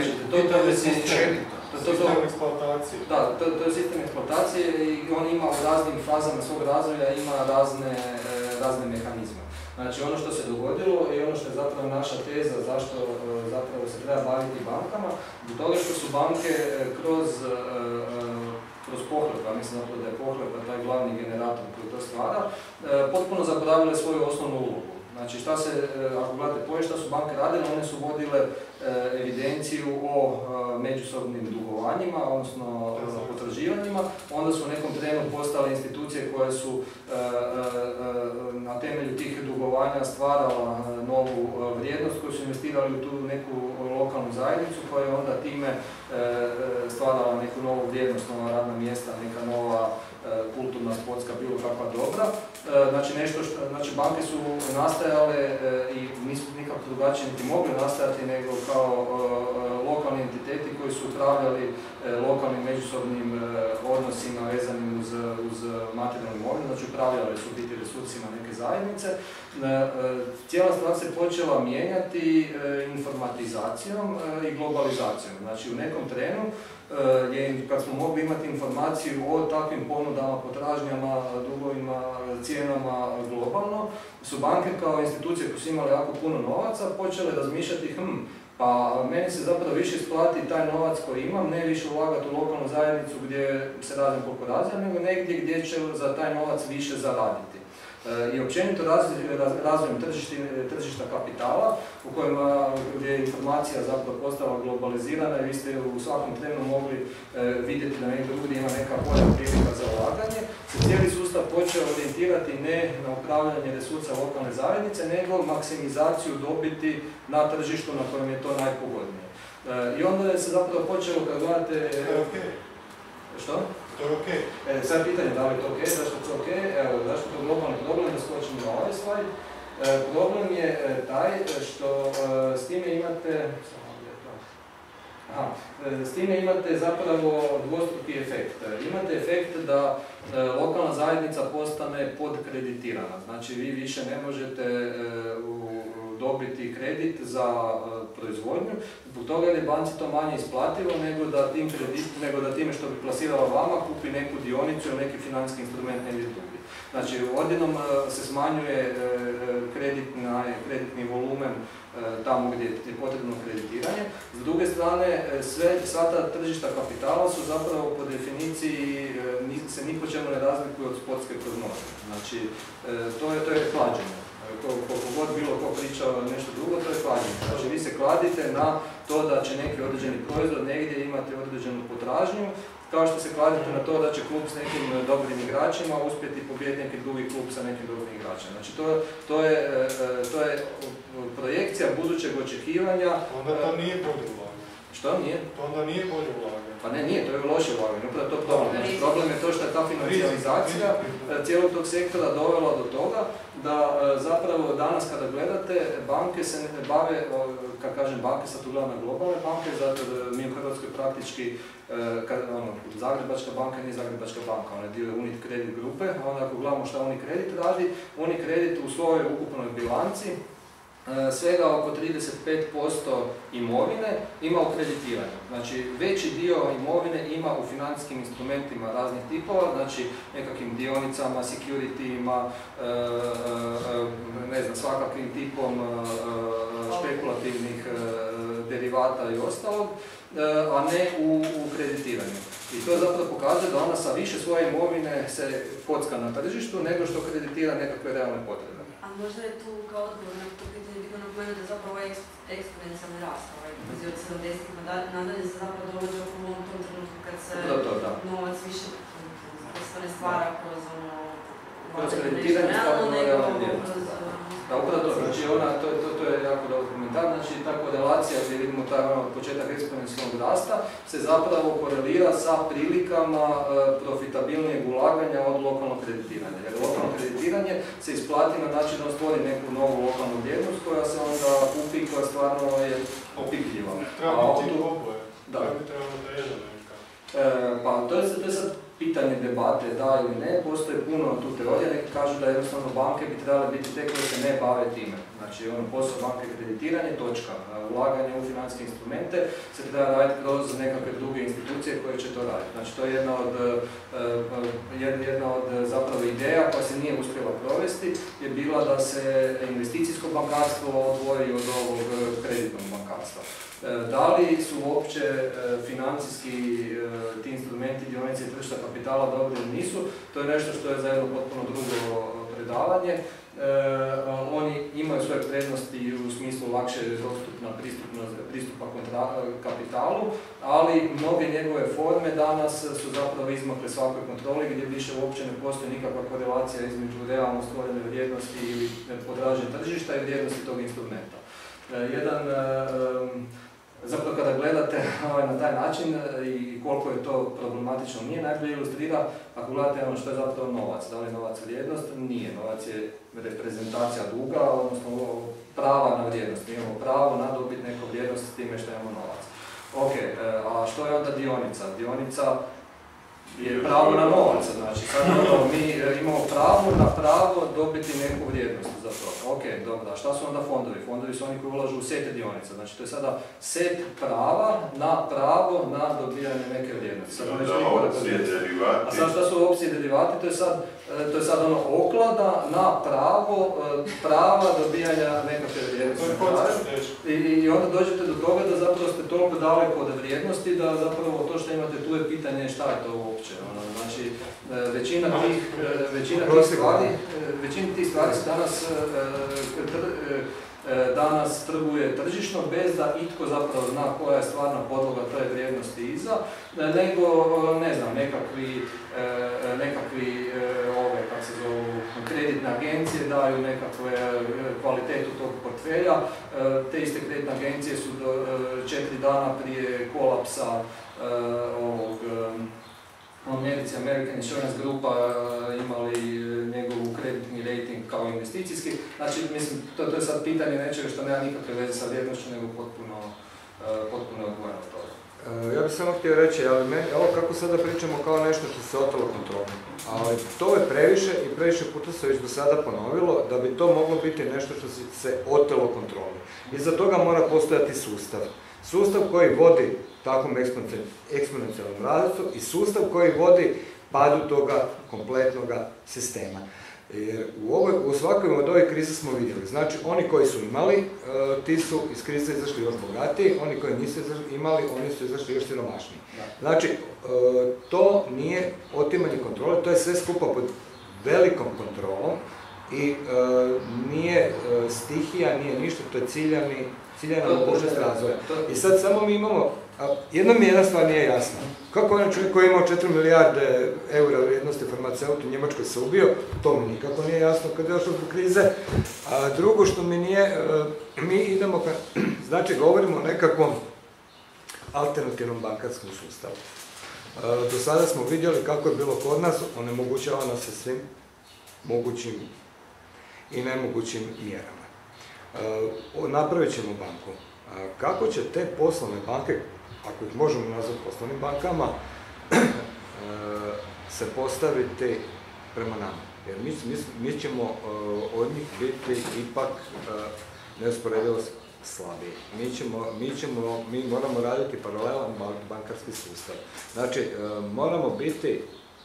sistem eksploatacije. Da, to, to je sistem eksploatacije i on ima u raznim fazama svog razvoja ima razne, razne mehanizme. Znači ono što se dogodilo i ono što je zapravo naša teza zašto zapravo se treba baviti bankama, zbog toga što su banke kroz, kroz pohlepa, mislim da je pohlepa taj glavni generator koji to stvara, potpuno zaboravile svoju osnovnu ulogu. Znači šta se, ako gledate povijest, šta su banke radile, one su vodile evidenciju o međusobnim dugovanjima, odnosno potraživanjima, onda su u nekom trenu postale institucije koje su na temelju tih dugovanja stvarala novu vrijednost, koju su investirali u tu neku lokalnu zajednicu koja je onda time stvarala neku novu vrijednost, nova radna mjesta, neka nova kulturna, sportska, bilo kakva dobra. Znači, nešto što, znači banke su nastajale i nisu nikako drugačije niti mogli nastajati nego kao lokalni entiteti koji su upravljali lokalnim međusobnim odnosima vezanim uz, uz materijalnu imovinu, znači upravljali su biti resursima neke zajednice. Cijela stvar se počela mijenjati informatizacijom i globalizacijom. Znači, u nekom trenu je, kad smo mogli imati informaciju o takvim ponudama, potražnjama, dugovima, cijenama globalno, su banke kao institucije koje su imale jako puno novaca počele razmišljati hm, pa meni se zapravo više isplati taj novac koji imam, ne više ulagati u lokalnu zajednicu gdje se radim koliko razvijem, nego negdje gdje će za taj novac više zaraditi. I općenito razvojem tržišta kapitala u kojima gdje je informacija zapravo postala globalizirana i vi ste u svakom trenu mogli vidjeti da negdje drugdje ima neka bolja prilika za ulaganje, se cijeli sustav počeo orijentirati ne na upravljanje resursa lokalne zajednice, nego maksimizaciju dobiti na tržištu na kojem je to najpogodnije. I onda se zapravo počelo, kad gledate... Što? To je okej. Okay. E, sad pitanje da li je to okej, okay, zašto je to okej, okay? Evo, zašto je to globalni problem, da skočimo na ovaj slajd. E, problem je e, taj što e, s time imate, aha, e, s time imate zapravo dvostruki efekt. Imate efekt da e, lokalna zajednica postane podkreditirana, znači vi više ne možete e, u, dobiti kredit za uh, proizvodnju, zbog toga je banci to manje isplativo nego da, tim kredit, nego da time što bi plasirala vama kupi neku dionicu ili neki financijski instrument negdje drugdje. Znači, odjednom se smanjuje kreditni volumen tamo gdje je potrebno kreditiranje. S druge strane, sve, sva ta tržišta kapitala su zapravo po definiciji se ni po čemu ne razlikuju od sportske prognoze. Znači, to je, to je klađenje. Koliko god bilo ko pričao nešto drugo, to je klađenje. Znači, vi se kladite na to da će neki određeni proizvod negdje imati određenu potražnju, kao što se kladite na to da će klub s nekim dobrim igračima uspjeti pobijediti neki drugi klub sa nekim dobrim igračima. Znači, to, to, je, to je projekcija budućeg očekivanja. Onda to nije bolje ulaganje. Što nije? To onda nije bolje ulaganje. Pa ne, nije, to je loše ulaganje, upravo to problem. Znači, problem je to što je ta financijalizacija cijelog tog sektora dovela do toga da zapravo danas kada gledate, banke se ne bave, kad kažem banke, sad tu gledam na globalne banke, zato da mi u Hrvatskoj praktički, kad, ono, Zagrebačka banka nije Zagrebačka banka, ona je dio Unit Kredit grupe, a onda ako gledamo šta Unikredit radi, Unikredit u svojoj ukupnoj bilanci svega oko trideset pet posto imovine ima u kreditiranju. Znači, veći dio imovine ima u financijskim instrumentima raznih tipova, znači nekakvim dionicama, securityima, ne znam, svakakvim tipom špekulativnih derivata i ostalog, a ne u, u kreditiranju. I to zapravo pokazuje da ona sa više svoje imovine se kocka na tržištu nego što kreditira nekakve realne potrebe. A možda je tu kao odgovor na to pitanje bitno napomenuti da zapravo ovaj eksponencijalni rast, ovaj brzi od sedamdesetih nadalje se zapravo događa u ovom tom trenutku kad se to, to, da. novac više ne stvara kroz ono kroz kreditiranje stavljamo realne vrijednosti. Da, upravo to, znači ona, to, to, to je jako dobar komentar, znači ta korelacija gdje vidimo taj ono, početak eksponencijalnog rasta se zapravo korelira sa prilikama e, profitabilnijeg ulaganja od lokalnog kreditiranja. Jer lokalno kreditiranje se isplati na način da stvori neku novu lokalnu vrijednost koja se onda kupi, koja stvarno je opipljiva. Treba biti oboje, treba biti ravnoteža neka. Pa to je, to je sad pitanje debate, da ili ne, postoje puno tu teorija, neki kažu da jednostavno banke bi trebale biti te koje se ne bave time. Znači, ono posao banke kreditiranje, točka. Ulaganje u financijske instrumente se treba raditi kroz nekakve druge institucije koje će to raditi. Znači, to je jedna od, jedna od zapravo ideja koja se nije uspjela provesti, je bila da se investicijsko bankarstvo odvoji od ovog kreditnog bankarstva. Da li su uopće financijski ti instrumenti, dionice i tržišta kapitala dobri ili nisu, to je nešto što je za jedno potpuno drugo predavanje. Oni imaju svoje prednosti u smislu lakše dostupna pristupa kapitalu, ali mnoge njegove forme danas su zapravo izmakle svakoj kontroli gdje više uopće ne postoji nikakva korelacija između realno stvorene vrijednosti ili potražnje tržišta i vrijednosti tog instrumenta. Jedan Zapravo kada gledate na taj način i koliko je to problematično nije, najbolje ilustrira ako gledate ono što je zapravo novac. Da li je novac vrijednost? Nije. Novac je reprezentacija duga, odnosno prava na vrijednost. Mi imamo pravo na dobiti neku vrijednost s time što imamo novac. Ok, a što je onda dionica? Dionica je pravo na novac, znači sad ono, mi imamo pravo na pravo dobiti neku vrijednost za to. Ok, dobro, a šta su onda fondovi? Fondovi su oni koji ulažu u sete dionica, znači to je sada set prava na pravo na dobijanje neke vrijednosti. Sad, da, da, opcije, derivati. A sad šta su opcije derivati? To je sad, to je sad ono oklada na pravo, prava dobijanja nekakve vrijednosti. I, I onda dođete do toga da zapravo ste toliko daleko od vrijednosti da zapravo to što imate tu je pitanje šta je to uopće. Znači, većina tih, većina tih stvari, većina tih stvari se danas, danas trguje tržišno bez da itko zapravo zna koja je stvarna podloga te vrijednosti iza, nego, ne znam, nekakvi, nekakvi ove, kako se zovu, kreditne agencije daju nekakve kvalitetu tog portfelja. Te iste kreditne agencije su do četiri dana prije kolapsa ovog u Americi, American Insurance Grupa imali njegovu kreditni rating kao investicijski. Znači, mislim, to, to je sad pitanje nečega što nema nikakve veze sa vrijednošću, nego potpuno, potpuno odvojeno od toga. Ja bih samo htio reći, ali me, evo kako sada pričamo kao nešto što se otelo kontroli. Ali to je previše i previše puta se već do sada ponovilo da bi to moglo biti nešto što se otelo kontroli. Iza toga mora postojati sustav. Sustav koji vodi takvom eksponencijalnom rastu i sustav koji vodi padu toga kompletnoga sistema. Jer u, ovoj, u svakoj od ove krize smo vidjeli, znači oni koji su imali, e, ti su iz krize izašli još bogatiji, oni koji nisu imali, oni su izašli još siromašniji. Znači, e, to nije otimanje kontrole, to je sve skupa pod velikom kontrolom i e, nije e, stihija, nije ništa, to je ciljani, ciljana mogućnost razvoja. I sad samo mi imamo, a jedna mi jedna stvar nije jasna. Kako onaj čovjek koji je imao četiri milijarde eura vrijednosti farmaceut u Njemačkoj se ubio, to mi nikako nije jasno kad je došlo do krize. A drugo što mi nije, mi idemo, ka, znači govorimo o nekakvom alternativnom bankarskom sustavu. Do sada smo vidjeli kako je bilo kod nas, onemogućava nas se svim mogućim i nemogućim mjerama. Napravit ćemo banku. Kako će te poslovne banke, ako ih možemo nazvati poslovnim bankama, se postaviti prema nama? Jer mi, mi, mi ćemo od njih biti ipak neusporedivo slabiji. Mi, ćemo, mi, ćemo, mi moramo raditi paralelan bankarski sustav. Znači, moramo biti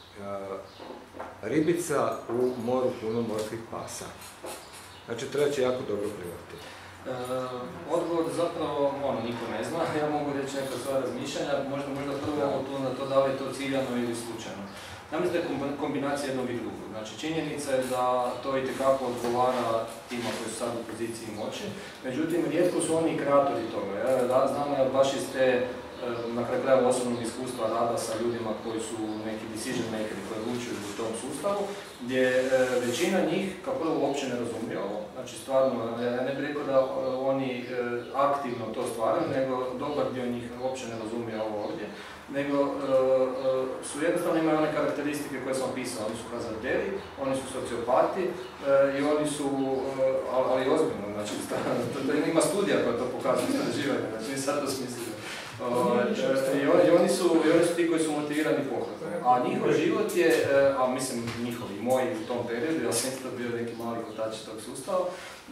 ribica u moru puno morskih pasa. Znači, treba će jako dobro privati. E, odgovor zapravo, ono, niko ne zna, ja mogu reći neka svoja razmišljanja, možda možda prvo tu na to da li je to ciljano ili slučajno. Ja mislim da je kombinacija jednog i drugog. Znači, činjenica je da to itekako odgovara tima koji su sad u poziciji moći, međutim, rijetko su oni kreatori toga. Ja znam ja baš iz te, na kraju krajeva osobnog iskustva rada sa ljudima koji su neki decision makeri koji odlučuju u tom sustavu, gdje većina njih kao prvo uopće ne razumije ovo. Znači stvarno, ja ne bih rekao da oni aktivno to stvaraju, nego dobar dio njih uopće ne razumije ovo ovdje, nego su jednostavno imaju one karakteristike koje sam opisao. Oni su hazarderi, oni su sociopati i oni su, ali ozbiljno, znači ima studija koja to pokazuje, istraživanje, znači nisam sad to smislio. I oni su ti koji su motivirani pohvatno. A njihov život je, a mislim njihovi i moji u tom periodu, ja sam isto bio neki mali kotač tog sustava,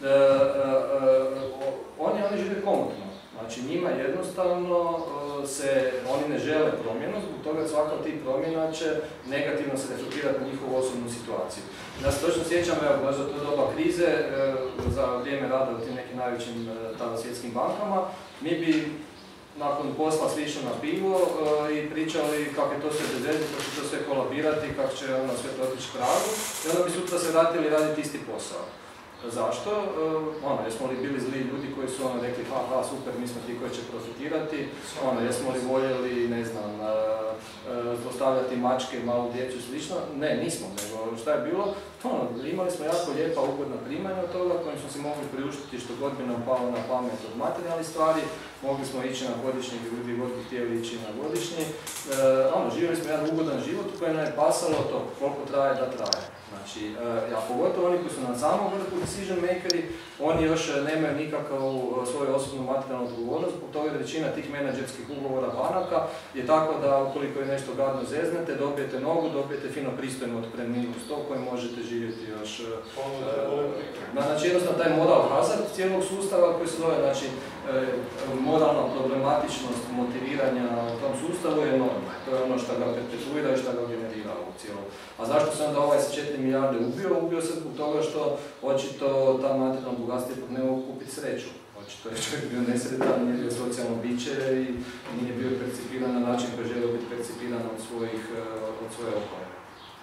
oni, oni žive komotno. Znači njima jednostavno se, oni ne žele promjenu, zbog toga svaka od tih promjena će negativno se reflektirati na njihovu osobnu situaciju. Ja se točno sjećam, evo, baš za to doba krize, za vrijeme rada u tim nekim najvećim tada svjetskim bankama, mi bi nakon posla slično na pivo uh, i pričali kako je to sve bezvezno, kako će to sve kolabirati, kako će ono sve to otići kragu i onda bi sutra se vratili raditi isti posao. Zašto? Uh, ono, jesmo li bili zli ljudi koji su ono rekli ha, ha, super, mi smo ti koji će profitirati, ono, jesmo li voljeli, ne znam, uh, uh, zlostavljati mačke, malu djecu i slično? Ne, nismo, nego šta je bilo? Ono, imali smo jako lijepa, ugodna primanja od toga kojim smo si mogli priuštiti što god bi nam palo na pamet od materijalnih stvari, mogli smo ići na godišnji, ljudi god bi htjeli ići na godišnji. E, ono, živjeli smo jedan ugodan život u kojem nam je pasalo to koliko traje da traje. Znači, e, a pogotovo oni koji su na samom vrhu decision makeri, oni još nemaju nikakav svoju osobnu materijalnu odgovornost, zbog toga većina tih menadžerskih ugovora banaka je tako da ukoliko je nešto gadno zeznete, dobijete nogu, dobijete fino pristojnu otpremninu sto koju možete živjeti još. E, znači, jednostavno taj moral hazard cijelog sustava koji se zove, znači, e, moralna problematičnost motiviranja u tom sustavu je enormna. To je ono što ga perpetuira i što ga generira u cijelom. A zašto se onda ovaj sa četiri milijarde ubio? Ubio se zbog toga što očito ta materijalna bogatstva ipak ne mogu kupiti sreću. Očito je čovjek bio nesretan, nije bio socijalno biće i nije bio percipiran na način koji želio biti percipiran od, svojih, od svoje okoline.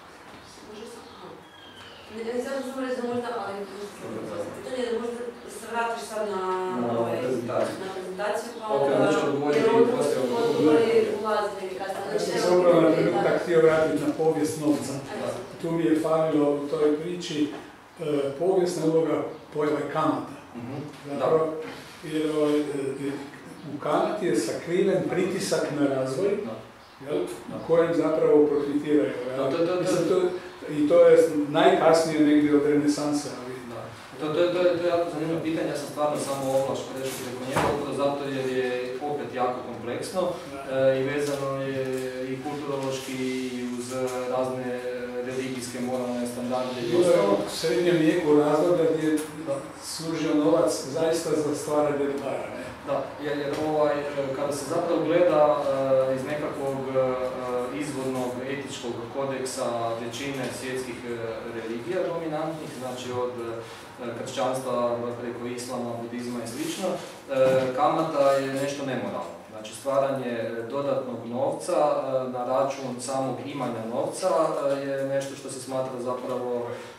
Ne znam što reći da možda, ali pitanje je da možda se vratiš sad na, na, ovaj, na prezentaciju, pa onda jer odgovori ulazi neki kasno. Ja sam se upravo na trenutak htio vratiti na povijest novca. Tu mi je falilo u toj priči e, povijesna uloga pojava kamata. Zapravo, jer e, u kamati je sakriven pritisak na razvoj, jel, na kojem zapravo profitiraju. I to je najkasnije negdje od renesanse. To, to, to, to je jako zanimljivo pitanje, ja sam stvarno samo ovlaš prešao preko njega, upravo zato jer je opet jako kompleksno e, i vezano je i kulturološki i uz razne religijske, moralne standarde i ostalo. srednjem vijeku razdoblja gdje je služio novac zaista za stvaranje dobara, ne? Da, jer, jer ovaj, kada se zapravo gleda uh, iz nekakvog uh, izvornog etičkog kodeksa većine svjetskih uh, religija dominantnih, znači od uh, kršćanstva preko islama, budizma i slično, uh, kamata je nešto nemoralno. Znači stvaranje dodatnog novca uh, na račun samog imanja novca uh, je nešto što se smatra zapravo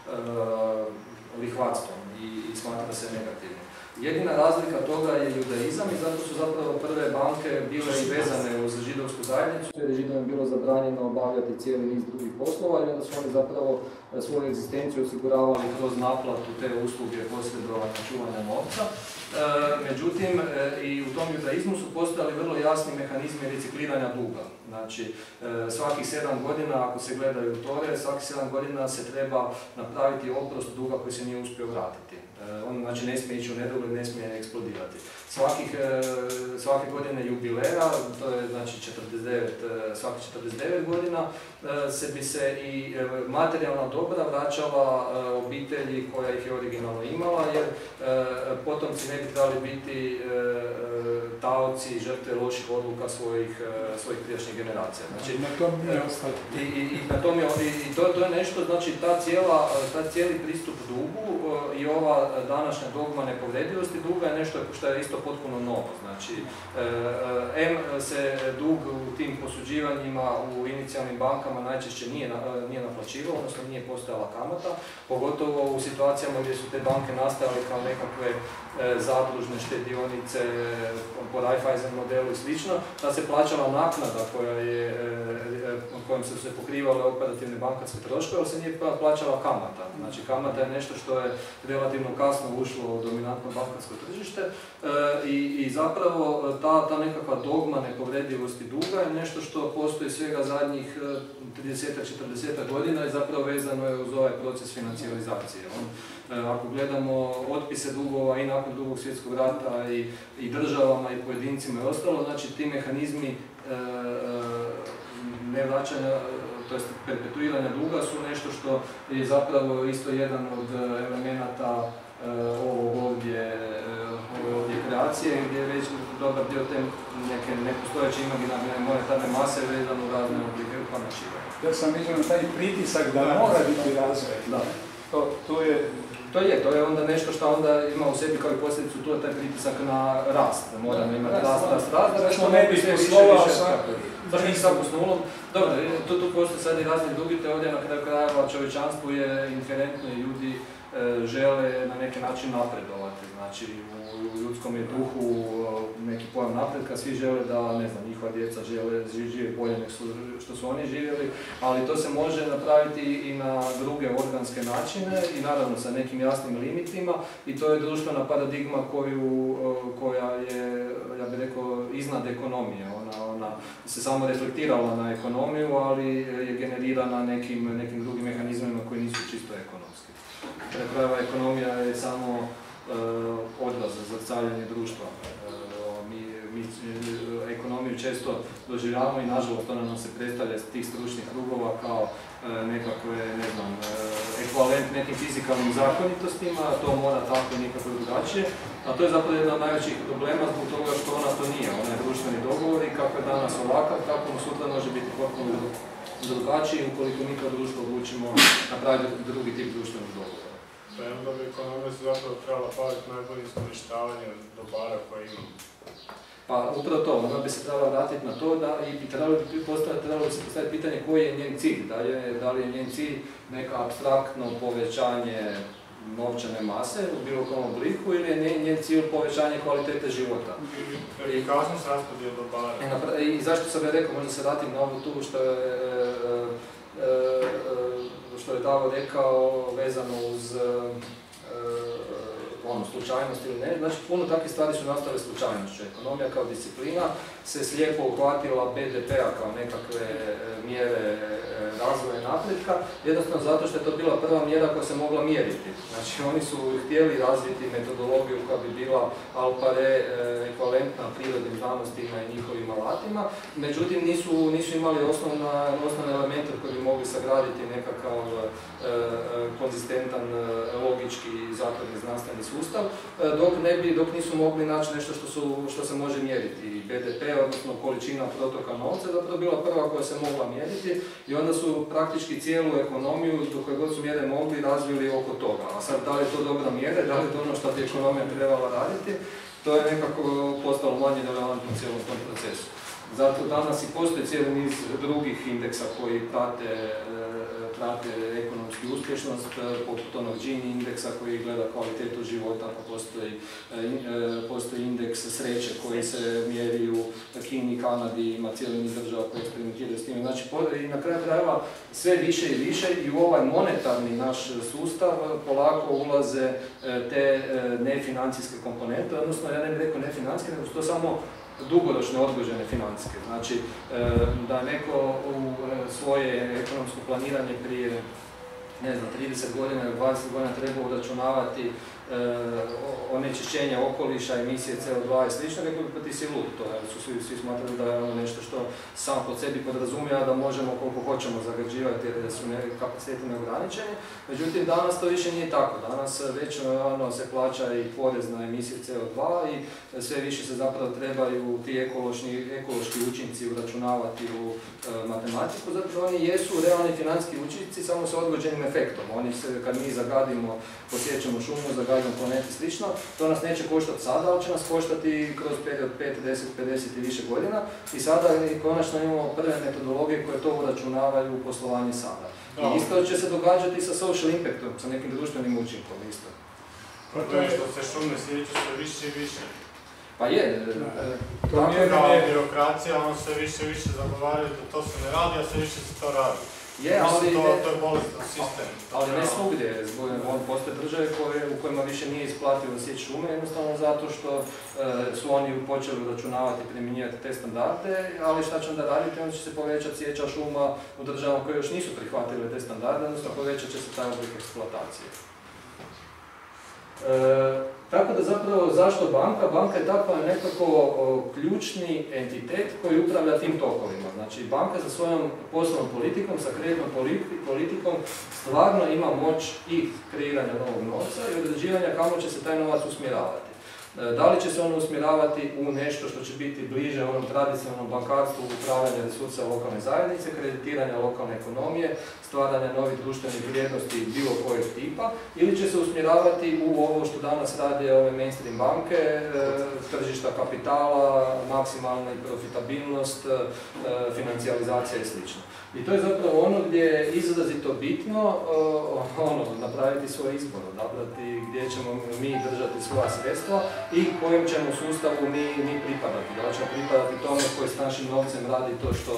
uh, lihvarstvom i, i smatra se negativnim. Jedina razlika toga je judaizam i zato su zapravo prve banke bile i vezane uz židovsku zajednicu, jer je Židovima bilo zabranjeno obavljati cijeli niz drugih poslova i onda su oni zapravo svoju egzistenciju osiguravali kroz naplatu te usluge posredovanja čuvanja novca. E, međutim, e, i u tom judaizmu su postojali vrlo jasni mehanizmi recikliranja duga. Znači, e, svakih sedam godina, ako se gledaju Tore, svakih sedam godina se treba napraviti oprost duga koji se nije uspio vratiti. E, on znači ne smije ići u nedogled, ne smije eksplodirati. Svakih, e, svake godine jubileja, to je znači četrdeset devet, e, svakih četrdeset devet godina, e, se bi se i e, materijalna dobra vraćala e, obitelji koja ih je originalno imala, jer e, potomci ne bi trebali biti e, e, taoci i žrtve loših odluka svojih, e, svojih prijašnjih generacija. Znači, na tom nije ostalo. I, i, i na tom je, i to, to je nešto, znači ta cijela, ta cijeli pristup dugu e, i ova današnja dogma nepovredivosti duga je nešto što je isto potpuno novo. Znači, e, M se dug u tim posuđivanjima u inicijalnim bankama najčešće nije, nije naplaćivao, odnosno nije postojala kamata, pogotovo u situacijama gdje su te banke nastajale kao nekakve e, zadružne štedionice po Raiffeisen modelu i slično, da se plaćala naknada koja je, e, kojom su se pokrivale operativne bankarske troškove, ali se nije plaćala kamata. Znači, kamata je nešto što je relativno kasno ušlo u dominantno bankarsko tržište e, i, i zapravo ta, ta nekakva dogma nepovredivosti duga je nešto što postoji svega zadnjih trideset do četrdeset godina i zapravo vezano je uz ovaj proces financijalizacije. On, e, ako gledamo otpise dugova i nakon Drugog svjetskog rata i, i državama i pojedincima i ostalo, znači ti mehanizmi e, e, nevraćanja, to jest perpetuiranja duga su nešto što je zapravo isto jedan od elemenata uh, ovog ovdje, uh, ove ovdje kreacije, gdje je već dobar dio te neke nepostojeće imaginarne monetarne mase vezano u razne oblike pamećivanja. Ja sam vidio taj pritisak da mora biti razvoj. Da. To, to je... To je, to je onda nešto što onda ima u sebi kao i posljedicu, to je taj pritisak na rast, da moramo imati rast, rast, rast, da smo ne bi sve više, više, baš njih svako s nulom. Dobro, tu, tu postoje sad i razne drugi teorije, na kraju krajeva čovječanstvu je inherentno i ljudi e, žele na neki način napredovati, znači u, u ljudskom je duhu neki pojam napretka, svi žele da, ne znam, njihova djeca žele žive bolje nego što su oni živjeli, ali to se može napraviti i na druge organske načine i naravno sa nekim jasnim limitima i to je društvena paradigma koju, koja je, ja bih rekao, iznad ekonomije. Ona, ona se samo reflektirala na ekonomiju, ali je generirana nekim, nekim drugim mehanizmima koji nisu čisto ekonomski. Krajeva ekonomija je samo uh, odraz za zrcaljenje društva. Uh, mi, mi ekonomiju često doživljavamo i nažalost ona nam se predstavlja iz tih stručnih krugova kao uh, nekakve, ne znam, uh, ekvivalent nekim fizikalnim zakonitostima, to mora tako i nikako drugačije. A to je zapravo jedan od najvećih problema zbog toga što ona to nije. Ona je društveni dogovor i kako je danas ovakav, tako mu sutra može biti potpuno drugačiji ukoliko mi kao društvo odlučimo napraviti drugi tip društvenog dogovora. Pa onda bi ekonomija se zapravo trebala baviti najbolje iskorištavanjem dobara koje imamo. Pa upravo to, ona bi se trebala vratiti na to da i trebalo bi postaviti, trebalo bi se postaviti pitanje koji je njen cilj. Da li je, da li je njen cilj neka apstraktno povećanje novčane mase u bilo kom obliku ili je njen cilj povećanje kvalitete života. I kasno se raspodije dobara. I zašto sam ja rekao, možda se vratim na ovu tu što je, što je Davo rekao vezano uz ono, slučajnost ili ne. Znači, puno takvih stvari su nastale slučajnošću. Ekonomija kao disciplina se slijepo uhvatila be de pea kao nekakve mjere razvoja napretka, jednostavno zato što je to bila prva mjera koja se mogla mjeriti. Znači, oni su htjeli razviti metodologiju koja bi bila al pare ekvivalentna prirodnim znanostima i njihovim alatima, međutim nisu, nisu imali osnovna, osnovne elemente koji bi mogli sagraditi nekakav e, konzistentan, logički zakladni znanstveni sustav, dok, ne bi, dok nisu mogli naći nešto što, su, što se može mjeriti. be de pe, odnosno količina protoka novca, zapravo bila prva koja se mogla mjeriti i onda su praktički cijelu ekonomiju, do koje god su mjere mogli, razvili oko toga. A sad, da li je to dobra mjera, da li je to ono što bi ekonomija trebala raditi, to je nekako postalo manje relevantno u cijelom tom procesu. Zato danas i postoji cijeli niz drugih indeksa koji prate, prate ekonomsku uspješnost, poput onog Gini indeksa koji gleda kvalitetu života, pa postoji, postoji indeks sreće koji se mjeri u Kini, Kanadi, ima cijeli niz država koji eksperimentiraju s tim. Znači, i na kraju krajeva sve više i više i u ovaj monetarni naš sustav polako ulaze te nefinancijske komponente, odnosno ja ne bih rekao nefinancijske, nego su to samo dugoročne odgođene financijske. Znači, da neko u svoje ekonomsko planiranje prije, ne znam, trideset godina ili dvadeset godina treba uračunavati onečišćenja okoliša, emisije ce o dva i slično, rekao bi pa ti si lud. To su svi, svi smatrali da je ono nešto što sam po sebi podrazumijeva da možemo koliko hoćemo zagađivati jer da su kapaciteti neograničeni. Međutim, danas to više nije tako. Danas već ono, se plaća i porez na emisije ce o dva i sve više se zapravo trebaju ti ekološki, ekološki učinci uračunavati u e, matematiku, zato što oni jesu realni financijski učinci samo sa odgođenim efektom. Oni se, kad mi zagadimo, posjećamo šumu, zagadimo planet i slično, to nas neće koštati sada, ali će nas koštati kroz period pet, deset, pedeset i više godina i sada konačno imamo prve metodologije koje to uračunavaju u poslovanje sada. I isto će se događati sa social impactom, sa nekim društvenim učinkom isto. To je što se šume sjeću sve više i više. Pa je. To nije kao birokracija, on se više i više zagovaraju da to se ne radi, a sve više se to radi. Je, ali, to, to je bolestan sistem. Ali ne svugdje, on postoje države koje, u kojima više nije isplativo sjeći šume, jednostavno zato što e, su oni počeli uračunavati i primjenjivati te standarde, ali šta će onda raditi, onda će se povećati sjeća šuma u državama koje još nisu prihvatile te standarde, odnosno povećat će se taj oblik eksploatacije. E, tako da zapravo zašto banka? Banka je takva nekako o, ključni entitet koji upravlja tim tokovima. Znači banka sa svojom poslovnom politikom, sa kreditnom politikom stvarno ima moć i kreiranja novog novca i određivanja kamo će se taj novac usmjeravati. Da li će se ono usmjeravati u nešto što će biti bliže onom tradicionalnom bankarstvu, upravljanja resursa lokalne zajednice, kreditiranja lokalne ekonomije, stvaranja novih društvenih vrijednosti bilo kojeg tipa, ili će se usmjeravati u ovo što danas rade ove mainstream banke, tržišta kapitala, maksimalna profitabilnost, financijalizacija i slično. I to je zapravo ono gdje je izrazito bitno ono, napraviti svoj izbor, odabrati gdje ćemo mi držati svoja sredstva i kojem ćemo sustavu mi, mi pripadati. Da li ćemo pripadati tome koji s našim novcem radi to što,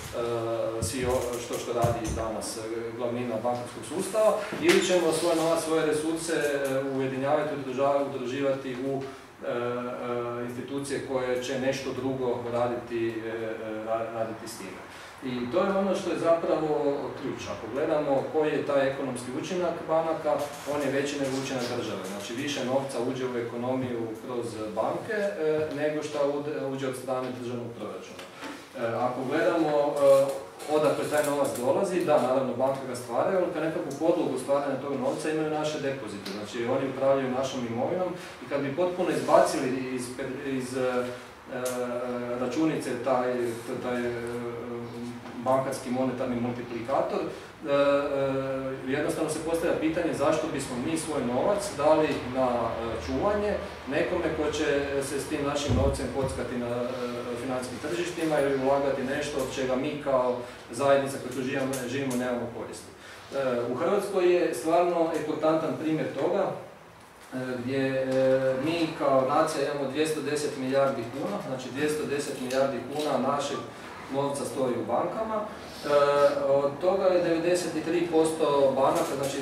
uh, što, što radi danas glavnina bankarskog sustava, ili ćemo svoj novac, svoje resurse uh, ujedinjavati, udruživati u uh, uh, institucije koje će nešto drugo raditi, uh, raditi s time. I to je ono što je zapravo ključ. Ako gledamo koji je taj ekonomski učinak banaka, on je veći nego učinak države. Znači više novca uđe u ekonomiju kroz banke e, nego što uđe od strane državnog proračuna. E, ako gledamo e, odakle taj novac dolazi, da, naravno banka ga stvaraju, ali kad nekakvu podlogu stvaranja tog novca imaju naše depozite. Znači oni upravljaju našom imovinom i kad bi potpuno izbacili iz, iz e, računice taj, taj bankarski monetarni multiplikator, e, e, jednostavno se postavlja pitanje zašto bismo mi svoj novac dali na čuvanje nekome ko će se s tim našim novcem kockati na e, financijskim tržištima ili ulagati nešto od čega mi kao zajednica koja tu živimo, živimo nemamo koristi. E, u Hrvatskoj je stvarno eklatantan primjer toga gdje e, mi kao nacija imamo dvjesto deset milijardi kuna, znači dvjesto deset milijardi kuna našeg novca stoji u bankama. Od toga je devedeset tri posto banaka, znači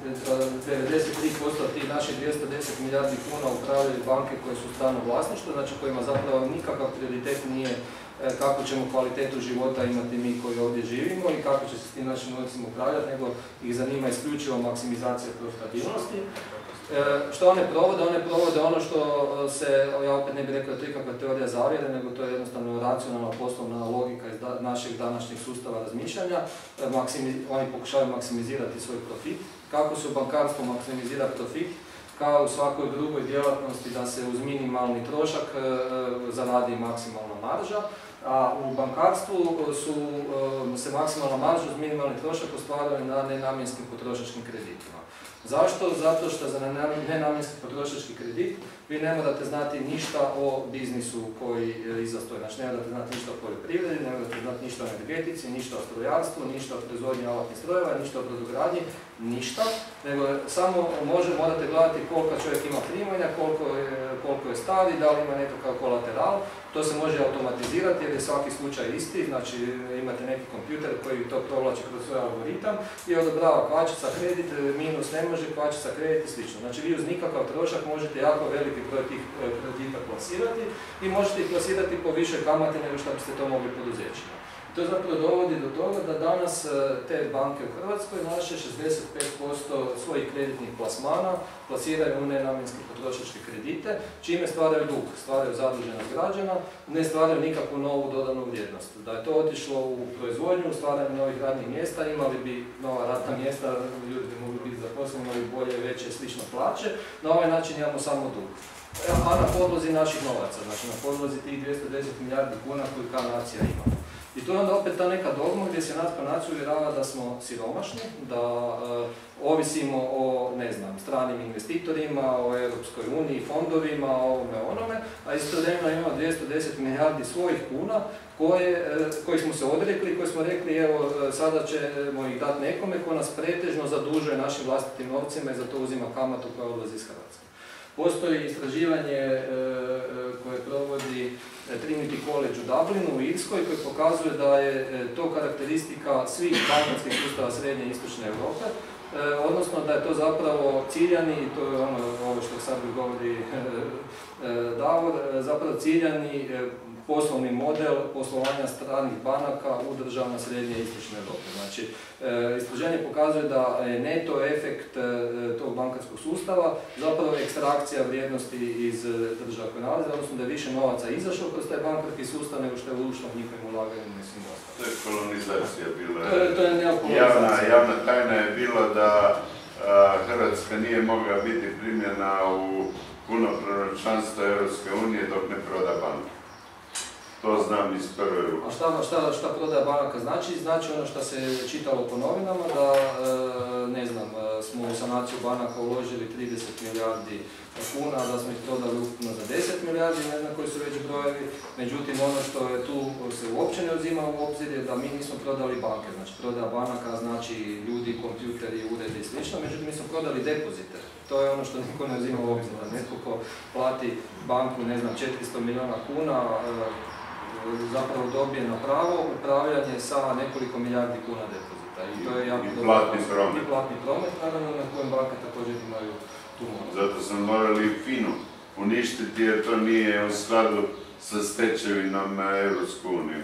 devedeset tri posto tih naših dvjesto deset milijardi kuna upravljaju banke koje su u stranom vlasništvu, znači kojima zapravo nikakav prioritet nije kako ćemo kvalitetu života imati mi koji ovdje živimo i kako će se s tim našim novcima upravljati, nego ih zanima isključivo maksimizacija profitabilnosti. E, što one provode? One provode ono što se, ja opet ne bih rekao da je to ikakva teorija zavjere, nego to je jednostavno racionalna poslovna logika iz da, našeg današnjeg sustava razmišljanja. E, maksimi, oni pokušavaju maksimizirati svoj profit. Kako se u bankarstvu maksimizira profit? Kao u svakoj drugoj djelatnosti da se uz minimalni trošak e, zaradi maksimalna marža, a u bankarstvu su, e, se maksimalna marža uz minimalni trošak ostvaruje na nenamjenskim potrošačkim kreditima. Zašto? Zato što za nenamjenski potrošački kredit vi ne morate znati ništa o biznisu koji iza stoji. Znači ne morate znati ništa o poljoprivredi, ne morate znati ništa o energetici, ništa o strojarstvu, ništa o proizvodnji alatnih strojeva, ništa o brodogradnji, ništa. Nego samo može, morate gledati koliko čovjek ima primanja, koliko je, koliko je stari, da li ima nekakav kolateral. To se može automatizirati jer je svaki slučaj isti, znači imate neki kompjuter koji to provlači kroz svoj algoritam i odobrava kvačica kredit, minus ne može, kvačica kredit i slično. Znači vi uz nikakav trošak možete jako veliki broj tih kredita plasirati i možete ih plasirati po više kamate nego što biste to mogli poduzećima. To zapravo dovodi do toga da danas te banke u Hrvatskoj naše šezdeset pet posto svojih kreditnih plasmana plasiraju u nenamjenske potrošačke kredite, čime stvaraju dug, stvaraju zaduženost građana, ne stvaraju nikakvu novu dodanu vrijednost. Da je to otišlo u proizvodnju, u stvaranje novih radnih mjesta, imali bi nova radna mjesta, ljudi bi mogli biti zaposleni, imali bolje, veće, slične plaće, na ovaj način imamo samo dug. A na podlozi naših novaca, znači na podlozi tih dvjesto deset milijardi kuna koju kao nacija ima. I to je onda opet ta neka dogma gdje se nas kao naciju uvjerava da smo siromašni, da uh, ovisimo o, ne znam, stranim investitorima, o Europskoj uniji, fondovima, o ovome onome, a istovremeno imamo dvjesto deset milijardi svojih kuna koje, uh, koji smo se odrekli, koji smo rekli evo sada ćemo ih dati nekome ko nas pretežno zadužuje našim vlastitim novcima i za to uzima kamatu koja odlazi iz Hrvatske. Postoji istraživanje e, koje provodi Trinity College u Dublinu u Irskoj koje pokazuje da je to karakteristika svih bankarskih sustava srednje i istočne Europe, e, odnosno da je to zapravo ciljani, i to je ono ovo što sad govori e, e, Davor, zapravo ciljani e, poslovni model poslovanja stranih banaka u državama srednje i istočne Europe. Znači, e, istraženje pokazuje da je neto efekt e, tog bankarskog sustava zapravo ekstrakcija vrijednosti iz država koje nalaze, odnosno da je više novaca izašlo kroz taj bankarski sustav nego što je ušlo njihovim ulaganjem i svim ostalim. To je kolonizacija bila. To je, to je javna, javna tajna je bila da a, Hrvatska nije mogla biti primljena u punopravno članstvo Europske unije dok ne proda banku. To znam iz prve ruke. A šta, šta, šta prodaja banaka znači? Znači ono što se čitalo po novinama, da ne znam, smo u sanaciju banaka uložili trideset milijardi kuna, da smo ih prodali ukupno za deset milijardi, ne znam koji su već brojevi. Međutim, ono što je tu se uopće ne uzima u obzir je da mi nismo prodali banke. Znači, prodaja banaka znači ljudi, kompjuteri, uredi i slično, međutim mi smo prodali depozite. To je ono što niko ne uzima u obzir. Netko ko plati banku, ne znam, četiristo milijuna kuna, zapravo dobije na pravo upravljanje sa nekoliko milijardi kuna depozita. I to je jako I platni promet. I platni promet, naravno, na kojem banke također imaju tu moć. Zato smo morali finu uništiti jer to nije u skladu sa stečevinom Europsku uniju.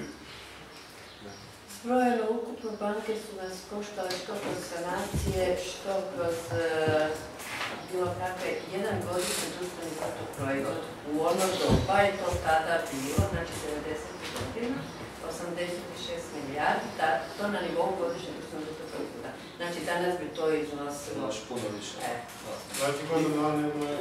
Zbrojeno ukupno banke su nas koštale što kroz sanacije, što kroz uh, bilo kakve jedan godišnji društveni proizvod. U ono doba je to tada bilo, znači devedesetih godina, osamdeset šest milijardi, da, to na nivou godišnjeg društvenog proizvoda. Znači danas bi to iznosilo... Znači puno više. E. Znači godina ne moje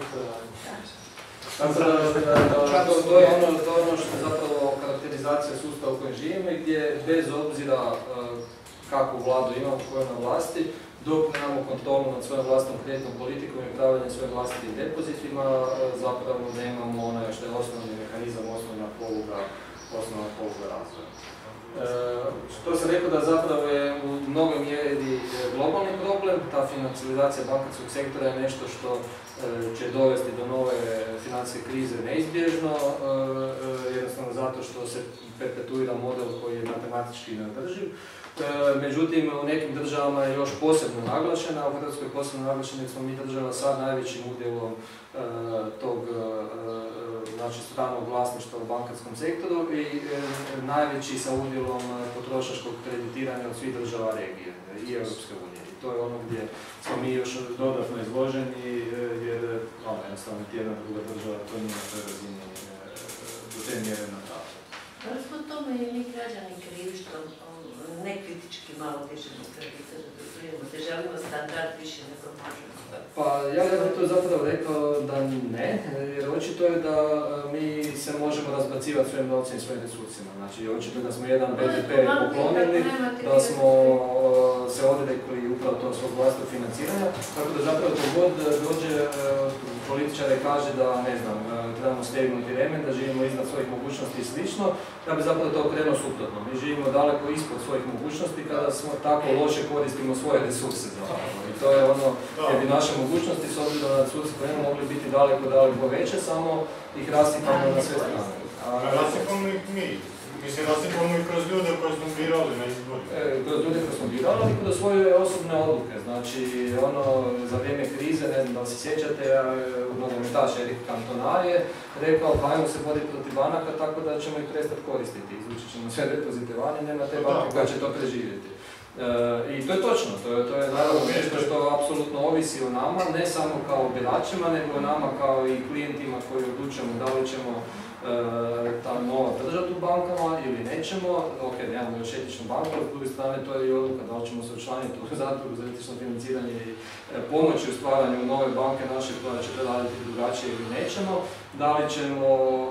Tako da, to, to je ono, to ono što je zapravo karakterizacija sustava u kojem živimo i gdje bez obzira kakvu vladu imamo, koja je na vlasti, dok nemamo kontrolu nad svojom vlastnom kreditnom politikom i upravljanjem svojim vlastitim depozitima, zapravo nemamo onaj što je osnovni mehanizam, osnovna poluga, osnovna poluga razvoja. E, što sam rekao da zapravo je u mnogoj mjeri globalni problem, ta financijalizacija bankarskog sektora je nešto što e, će dovesti do nove financijske krize neizbježno, e, jednostavno zato što se perpetuira model koji je matematički neodrživ. Međutim, u nekim državama je još posebno naglašena, a u Hrvatskoj je posebno naglašena jer smo mi država sa najvećim udjelom tog znači, stranog vlasništva u bankarskom sektoru i najveći sa udjelom potrošačkog kreditiranja od svih država regije i Europske unije. I to je ono gdje smo mi još dodatno izloženi jer ono, jednostavno ti jedna druga država to nije na toj razini do te mjere napravljena. Ali smo tome i mi građani krivi što nekritički malo dižemo kredite, da želimo standard više nego možemo. Pa ja bih to zapravo rekao da ne, jer očito je da mi se možemo razbacivati svojim novcem i svojim resursima. Znači očito je da smo jedan be de pe poklonili, da smo se odrekli upravo to svog vlastnog financiranja, tako da zapravo to god dođe političar i kaže da, ne znam, trebamo stegnuti remen, da živimo iznad svojih mogućnosti i slično, da bi zapravo to okrenuo suprotno. Mi živimo daleko ispod svojih mogućnosti kada smo tako loše koristimo svoje resurse zapravo. I to je ono gdje bi naše mogućnosti s obzirom na resurse koje imamo mogli biti daleko, daleko veće, samo ih rasipamo na sve strane. Rasipamo ih mi. Mislim, rasipamo ih kroz ljude koje smo birali na izbori. E, kroz ljude koje smo birali, ali kroz svoje osobne odluke. Znači, ono, za vrijeme krize, ne znam da se sjećate, nogometaš Erik Cantona je rekao pa ajmo se voditi protiv banaka tako da ćemo ih prestati koristiti. Izvučit ćemo sve depozite vani, nema te banke koja će to preživjeti. E, I to je točno, to je, to je naravno nešto što apsolutno ovisi o nama, ne samo kao biračima, nego o nama kao i klijentima koji odlučujemo da li ćemo ta nova držati u bankama ili nećemo. Ok, nemamo još etičnu banku, ali s druge strane to je i odluka da li ćemo se učlaniti u zadrugu za etično financiranje i pomoći u stvaranju nove banke naše koja će to raditi drugačije ili nećemo. Da li ćemo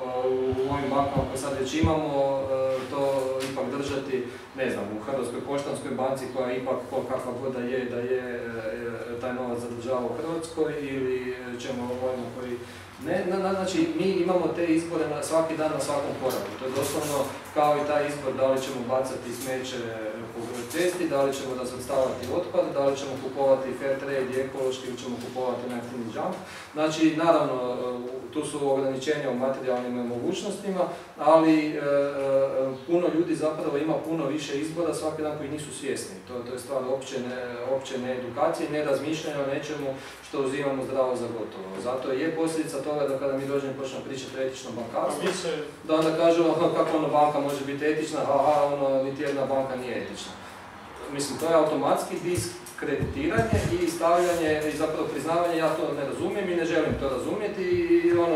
u ovim bankama koje sad već imamo to ipak držati, ne znam, u Hrvatskoj poštanskoj banci koja ipak kakva god da je, da je taj novac zadržava u Hrvatskoj ili ćemo ovima koji Ne, na, na, znači, mi imamo te izbore na, svaki dan na svakom koraku. To je doslovno kao i taj izbor da li ćemo bacati smeće po cesti, da li ćemo razvrstavati otpad, da li ćemo kupovati fair trade i ekološki ili ćemo kupovati najjeftiniji junk. Znači, naravno, tu su ograničenja u materijalnim mogućnostima, ali e, e, puno ljudi zapravo ima puno više izbora svaki dan koji nisu svjesni. To, to je stvar opće, ne, opće needukacije, ne razmišljanja o nečemu što uzimamo zdravo za gotovo. Zato je posljedica toga da kada mi dođemo počnemo pričati o etičnom bankarstvu, da onda kažemo kako ono banka može biti etična, aha, ono, niti jedna banka nije etična. Mislim, to je automatski diskreditiranje i stavljanje i zapravo priznavanje, ja to ne razumijem i ne želim to razumjeti i ono,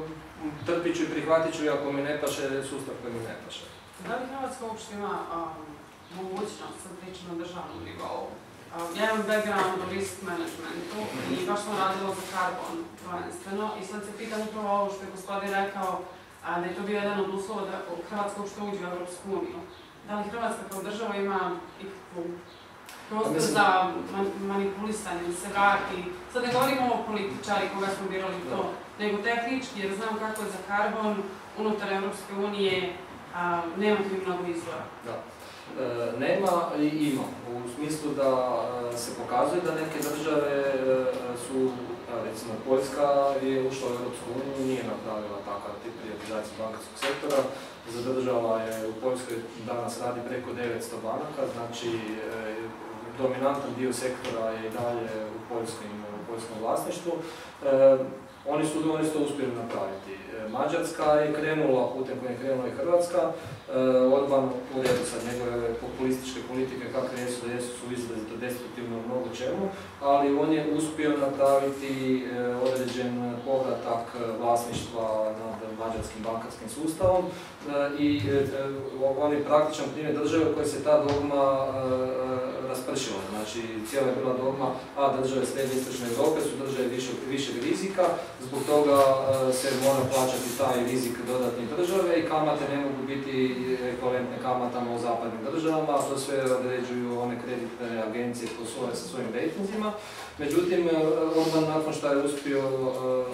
trpit ću i prihvatit ću iako mi ne paše sustav koji mi ne paše. Da li Hrvatska uopšte ima um, mogućnost, sad pričamo na državnom nivou? Um, ja imam background u risk managementu i baš sam radila za karbon prvenstveno i sad se pitam upravo ovo što je gospodin rekao, a, da je to bio jedan od uslova da Hrvatska uopšte uđe u Europsku uniju. Da li Hrvatska kao država ima ikakvu prostor za man manipulisanje, da se vrati? Sad ne govorimo o političari koga smo birali to, nego tehnički, jer znam kako je za karbon unutar Europske unije, a, nema tu mnogo izvora. Da. E, nema i ima, u smislu da se pokazuje da neke države su, recimo Poljska je ušla u Europsku uniju, nije napravila takav tip privatizacije bankarskog sektora, zadržala je, u Poljskoj danas radi preko devetsto banaka, znači e, dominantan dio sektora je i dalje u poljskim, u poljskom vlasništvu. E, Oni su, oni su to uspjeli napraviti. Mađarska je krenula putem kojim je krenula i Hrvatska. E, Orban u redu sad njegove populističke politike kakve jesu da jesu su izrazito destruktivno u mnogo čemu, ali on je uspio napraviti e, određen povratak vlasništva nad mađarskim bankarskim sustavom e, i e, on je praktičan primjer države u kojoj se ta dogma e, raspršila. Znači, cijela je bila dogma, a države srednje istočne Europe su države više, višeg rizika, zbog toga uh, se mora plaćati taj rizik dodatne države i kamate ne mogu biti ekvivalentne kamatama u zapadnim državama, a to sve određuju one kreditne agencije koje su sa svojim rejtinzima. Međutim, Orban nakon što je uspio uh,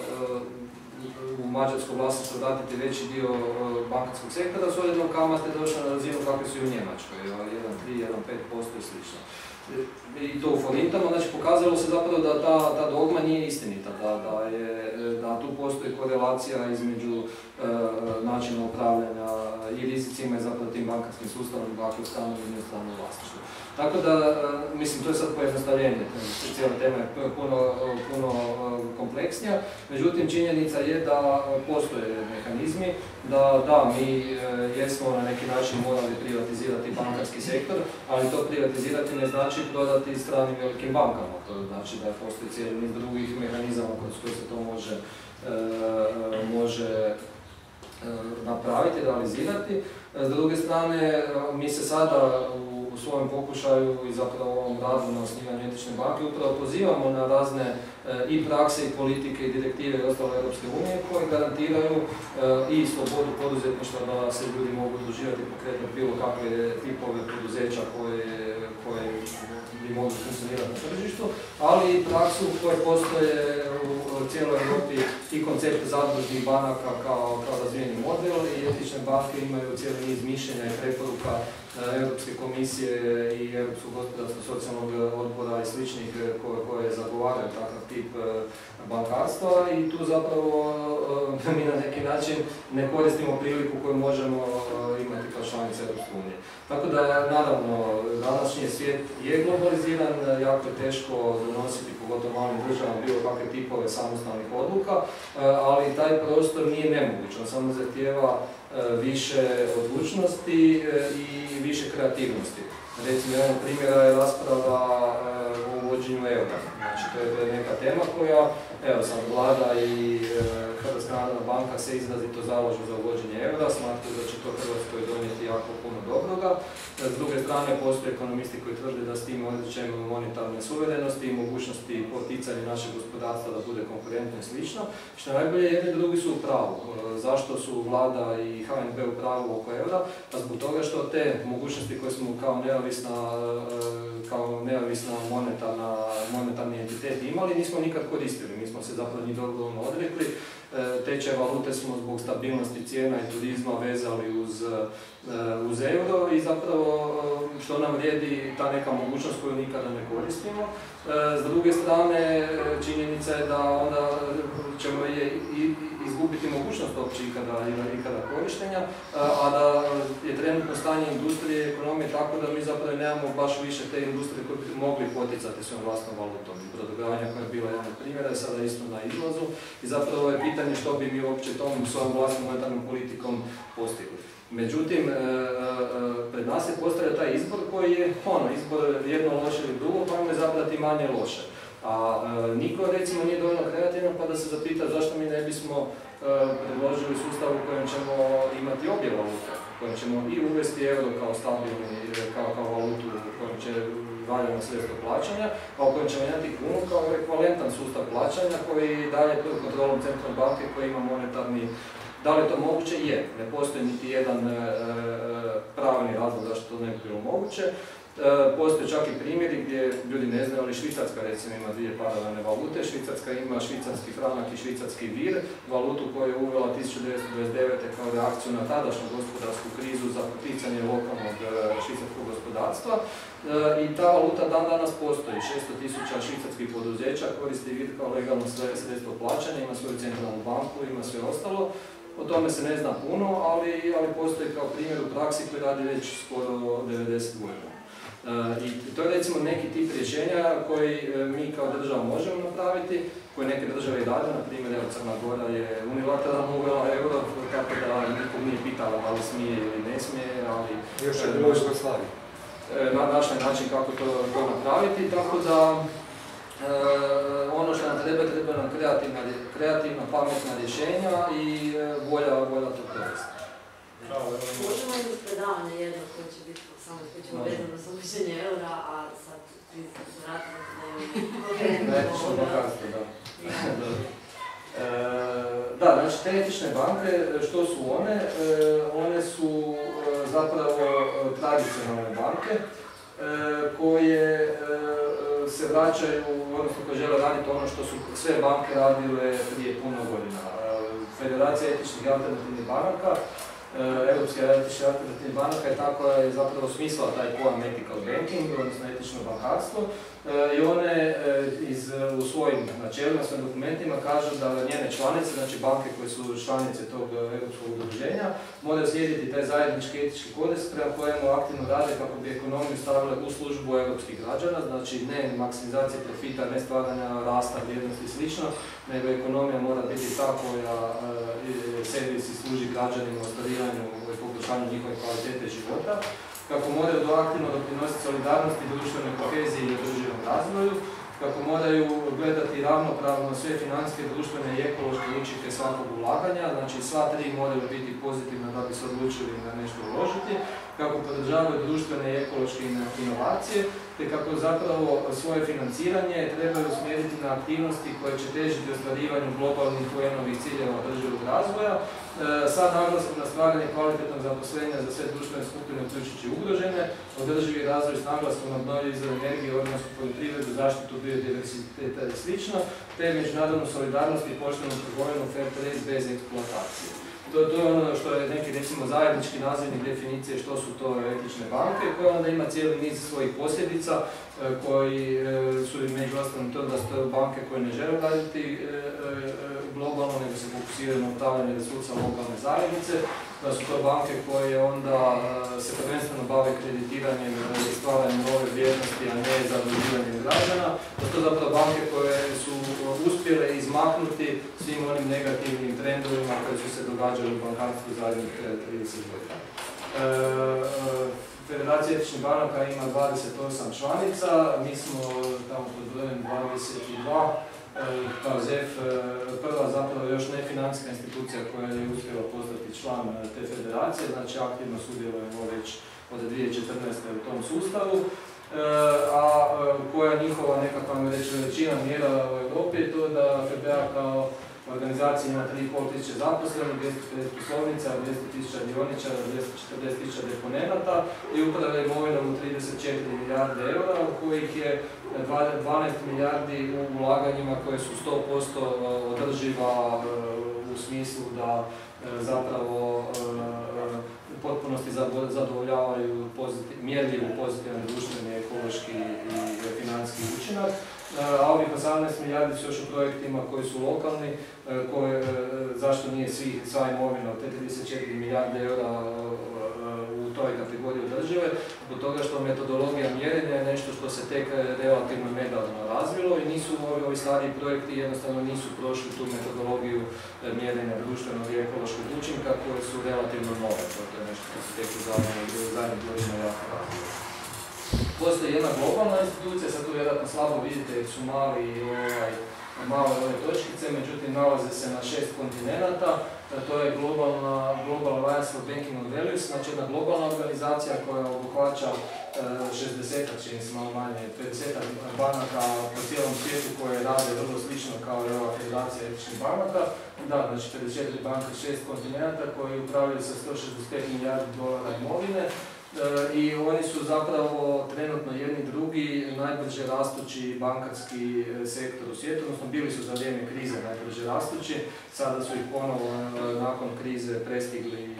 uh, u mađarsko vlasništvo vratiti veći dio uh, bankarskog sektora, su odjednom kamate došle na razinu kakve su i u Njemačkoj, jedan zarez tri, jedan zarez pet posto i slično. I to u forintama, znači pokazalo se zapravo da ta, ta dogma nije istinita, da, da, je, da tu postoji korelacija između e, načina upravljanja e, i rizici imaju zapravo tim bankarskim sustavom i banke u stranom i stranom vlasništvu. Tako da, mislim, to je sad pojednostavljenje, cijela tema je puno, puno kompleksnija, međutim činjenica je da postoje mehanizmi, da da, mi jesmo na neki način morali privatizirati bankarski sektor, ali to privatizirati ne znači prodati stranim velikim bankama, to znači da postoji cijeli niz drugih mehanizama kroz koje se to može, može napraviti, realizirati. S druge strane, mi se sada u u svojem pokušaju i zapravo u ovom radu na osnivanju etične banke upravo pozivamo na razne e, i prakse i politike i direktive i ostale Europske unije koje garantiraju e, i slobodu poduzetništva da se ljudi mogu udruživati i pokretati bilo kakve tipove poduzeća koje, koje bi mogli funkcionirati na tržištu, ali i praksu koje postoje u cijeloj Europi i koncept zadružnih banaka kao, kao razvijeni model i etične banke imaju cijeli niz mišljenja i preporuka Europske komisije i Europskog gospodarsko-socijalnog odbora i sličnih koje, koje zagovaraju takav tip bankarstva i tu zapravo mi na neki način ne koristimo priliku koju možemo imati kao članica Europske unije. Tako da, naravno, današnji svijet je globaliziran, jako je teško donositi, pogotovo malim državama, bilo kakve tipove samostalnih odluka, ali taj prostor nije nemoguć, on samo zahtijeva više odlučnosti i više kreativnosti. Recimo, jedan primjera je rasprava o uvođenju eura. Znači, to je neka tema koja, evo sad, vlada i Hrvatska narodna banka se izrazito zalažu za uvođenje eura, smatraju da će to Hrvatskoj donijeti jako puno dobroga. S druge strane, postoje ekonomisti koji tvrde da s tim odrećemo monetarne suverenosti i mogućnosti poticanja našeg gospodarstva da bude konkurentno i slično. Što najbolje, jedni i drugi su u pravu. Zašto su vlada i H N B u pravu oko eura? Pa zbog toga što te mogućnosti koje smo kao neovisna, kao neovisna monetarna, monetarni entitet imali, nismo nikad koristili. Mi smo se zapravo njih dobrovoljno odrekli. Tečaj valute smo zbog stabilnosti cijena i turizma vezali uz, uz euro i zapravo što nam vrijedi ta neka mogućnost koju nikada ne koristimo. S druge strane, činjenica je da onda ćemo je i izgubiti mogućnost uopće ikada, ikada korištenja, a da je trenutno stanje industrije i ekonomije tako da mi zapravo nemamo baš više te industrije koje bi mogli poticati svojom vlastnom valutom. Brodogradnja koja je bila jedan od primjera je sada isto na izlazu i zapravo je pitanje što bi mi uopće tom svojom vlastnom monetarnom politikom postigli. Međutim, pred nas je postavlja taj izbor koji je ono, izbor jedno loše ili drugo, pa im je zabrati manje loše. A e, niko recimo nije dovoljno kreativan pa da se zapita zašto mi ne bismo e, predložili sustav u kojem ćemo imati obje valute, u kojem ćemo i uvesti euro kao stabilni, kao, kao valutu u kojem će valjano sredstvo plaćanja, a u kojem ćemo imati kunu kao ekvivalentan sustav plaćanja koji dalje pod kontrolom centralne banke koji ima monetarni. Da li je to moguće? Je. Ne postoji niti jedan e, pravni razlog zašto to ne bi bilo moguće. E, postoje čak i primjeri gdje ljudi ne znaju, ali Švicarska recimo ima dvije paralelne valute. Švicarska ima švicarski franak i švicarski vir, valutu koju je uvela tisuću devetsto dvadeset devete kao reakciju na tadašnju gospodarsku krizu za poticanje lokalnog e, švicarskog gospodarstva. E, I ta valuta dan danas postoji. šesto tisuća švicarskih poduzeća koristi vir kao legalno sredstvo plaćanja, ima svoju centralnu banku, ima sve ostalo. O tome se ne zna puno, ali, ali postoji kao primjer u praksi koji radi već skoro devedeset godina. E, I to je recimo neki tip rješenja koji mi kao država možemo napraviti, koje neke države i rade, na primjer evo Crna Gora je unilateralno uvela euro, tako da nikog nije pitala da li smije ili ne smije, ali... Još je bilo Jugoslavije. Na naš način kako to, to napraviti, tako da... E, ono što nam treba, treba nam kreativna, kreativna pametna rješenja i e, volja, volja to provesti. Možemo imati predavanje jedno koje će biti samo isključivo vezano za uvođenje eura, a sad vi vratimo da je etično bankarstvo, da. e, da, znači te etične banke, što su one? E, one su e, zapravo tradicionalne banke e, koje e, se vraćaju, odnosno koje žele raditi ono što su sve banke radile prije puno godina. Federacija etičnih i alternativnih banaka, Europska etičnih i alternativnih banaka je tako je zapravo smislila taj pojam ethical banking, odnosno etično bankarstvo, i one iz, u svojim načelima, svojim dokumentima kažu da njene članice, znači banke koje su članice tog europskog udruženja, moraju slijediti taj zajednički etički kodeks prema kojemu aktivno rade kako bi ekonomiju stavile u službu europskih građana, znači ne maksimizacije profita, ne stvaranja rasta, vrijednosti i slično, nego ekonomija mora biti ta koja e, servis i služi građanima u ostvarivanju i poboljšanju njihove kvalitete života, kako moraju do aktivno doprinositi solidarnosti, društvenoj koheziji i održivom razvoju, kako moraju gledati ravnopravno sve financijske, društvene i ekološke učinke svakog ulaganja, znači sva tri moraju biti pozitivna da bi se odlučili na nešto uložiti, kako podržavaju društvene i ekološke inovacije, te kako zapravo svoje financiranje trebaju usmjeriti na aktivnosti koje će težiti ostvarivanju globalnih U N-ovih ciljeva održivog razvoja, sa naglaskom na stvaranje kvalitetnog zaposlenja za sve društvene skupine uključujući ugrožene, održivi razvoj s naglaskom na obnovljive izvore energije, organsku poljoprivredu, zaštitu biodiversiteta i sl. Te međunarodnu solidarnost i poštenu trgovinu fair trade bez eksploatacije. To, to je ono što je neki, recimo, zajednički nazivnik definicije što su to etične banke, koje onda ima cijeli niz svojih posljedica, koji su među ostalim to da su to banke koje ne žele raditi globalno, nego se fokusiraju na upravljanje resursa lokalne zajednice, da su to banke koje onda se prvenstveno bave kreditiranjem i stvaranjem nove vrijednosti, a ne zaduživanjem građana, da su to zapravo banke koje su uspjele izmaknuti svim onim negativnim trendovima koji su se događali u bankarstvu zadnjih trideset godina. Federacija etičnih banaka ima dvadeset osam članica, mi smo tamo pod brojem dvadeset dva, kao Z E F prva zapravo još ne financijska institucija koja je uspjela postati član te federacije, znači aktivno sudjelujemo već od dvije tisuće četrnaeste. u tom sustavu, a koja je njihova nekakva većina mjera u Europi je to da F B A kao organizacija ima tri i pol tisuće zaposlenih, dvjesto pedeset poslovnica, dvjesto tisuća dioničara, dvjesto četrdeset tisuća deponenata i upravlja imovinom u trideset četiri milijarde eura, od kojih je dvanaest milijardi u ulaganjima koje su sto posto održiva u smislu da zapravo u potpunosti zadovoljavaju mjerljivu pozitivan društveni, ekološki i financijski učinak. A ovih osamnaest milijardi su još u projektima koji su lokalni, koje, zašto nije svi, sva imovina od te trideset četiri milijarde eura u toj kategoriji održive, zbog toga što metodologija mjerenja je nešto što se tek relativno nedavno razvilo i nisu ovi, ovi stariji projekti jednostavno nisu prošli tu metodologiju mjerenja društvenog i ekološkog učinka koje su relativno nove, to je nešto što se tek u zadnjih godina jako razvilo. Postoji jedna globalna institucija, sad tu vjerojatno slabo vidite jer su mali, ovaj, male ove točkice, međutim nalaze se na šest kontinenata. To je globalna Global Alliance for Banking and Values, znači jedna globalna organizacija koja obuhvaća šezdeset, čini se malo manje, pedeset banaka po cijelom svijetu koje rade vrlo slično kao i ova Federacija etičnih banaka. Da, znači pedeset četiri banke, šest kontinenata koji upravljaju sa sto šezdeset pet milijardi dolara imovine. I oni su zapravo trenutno jedni drugi najbrže rastući bankarski sektor u svijetu, odnosno bili su za vrijeme krize najbrže rastući, sada su ih ponovo nakon krize prestigli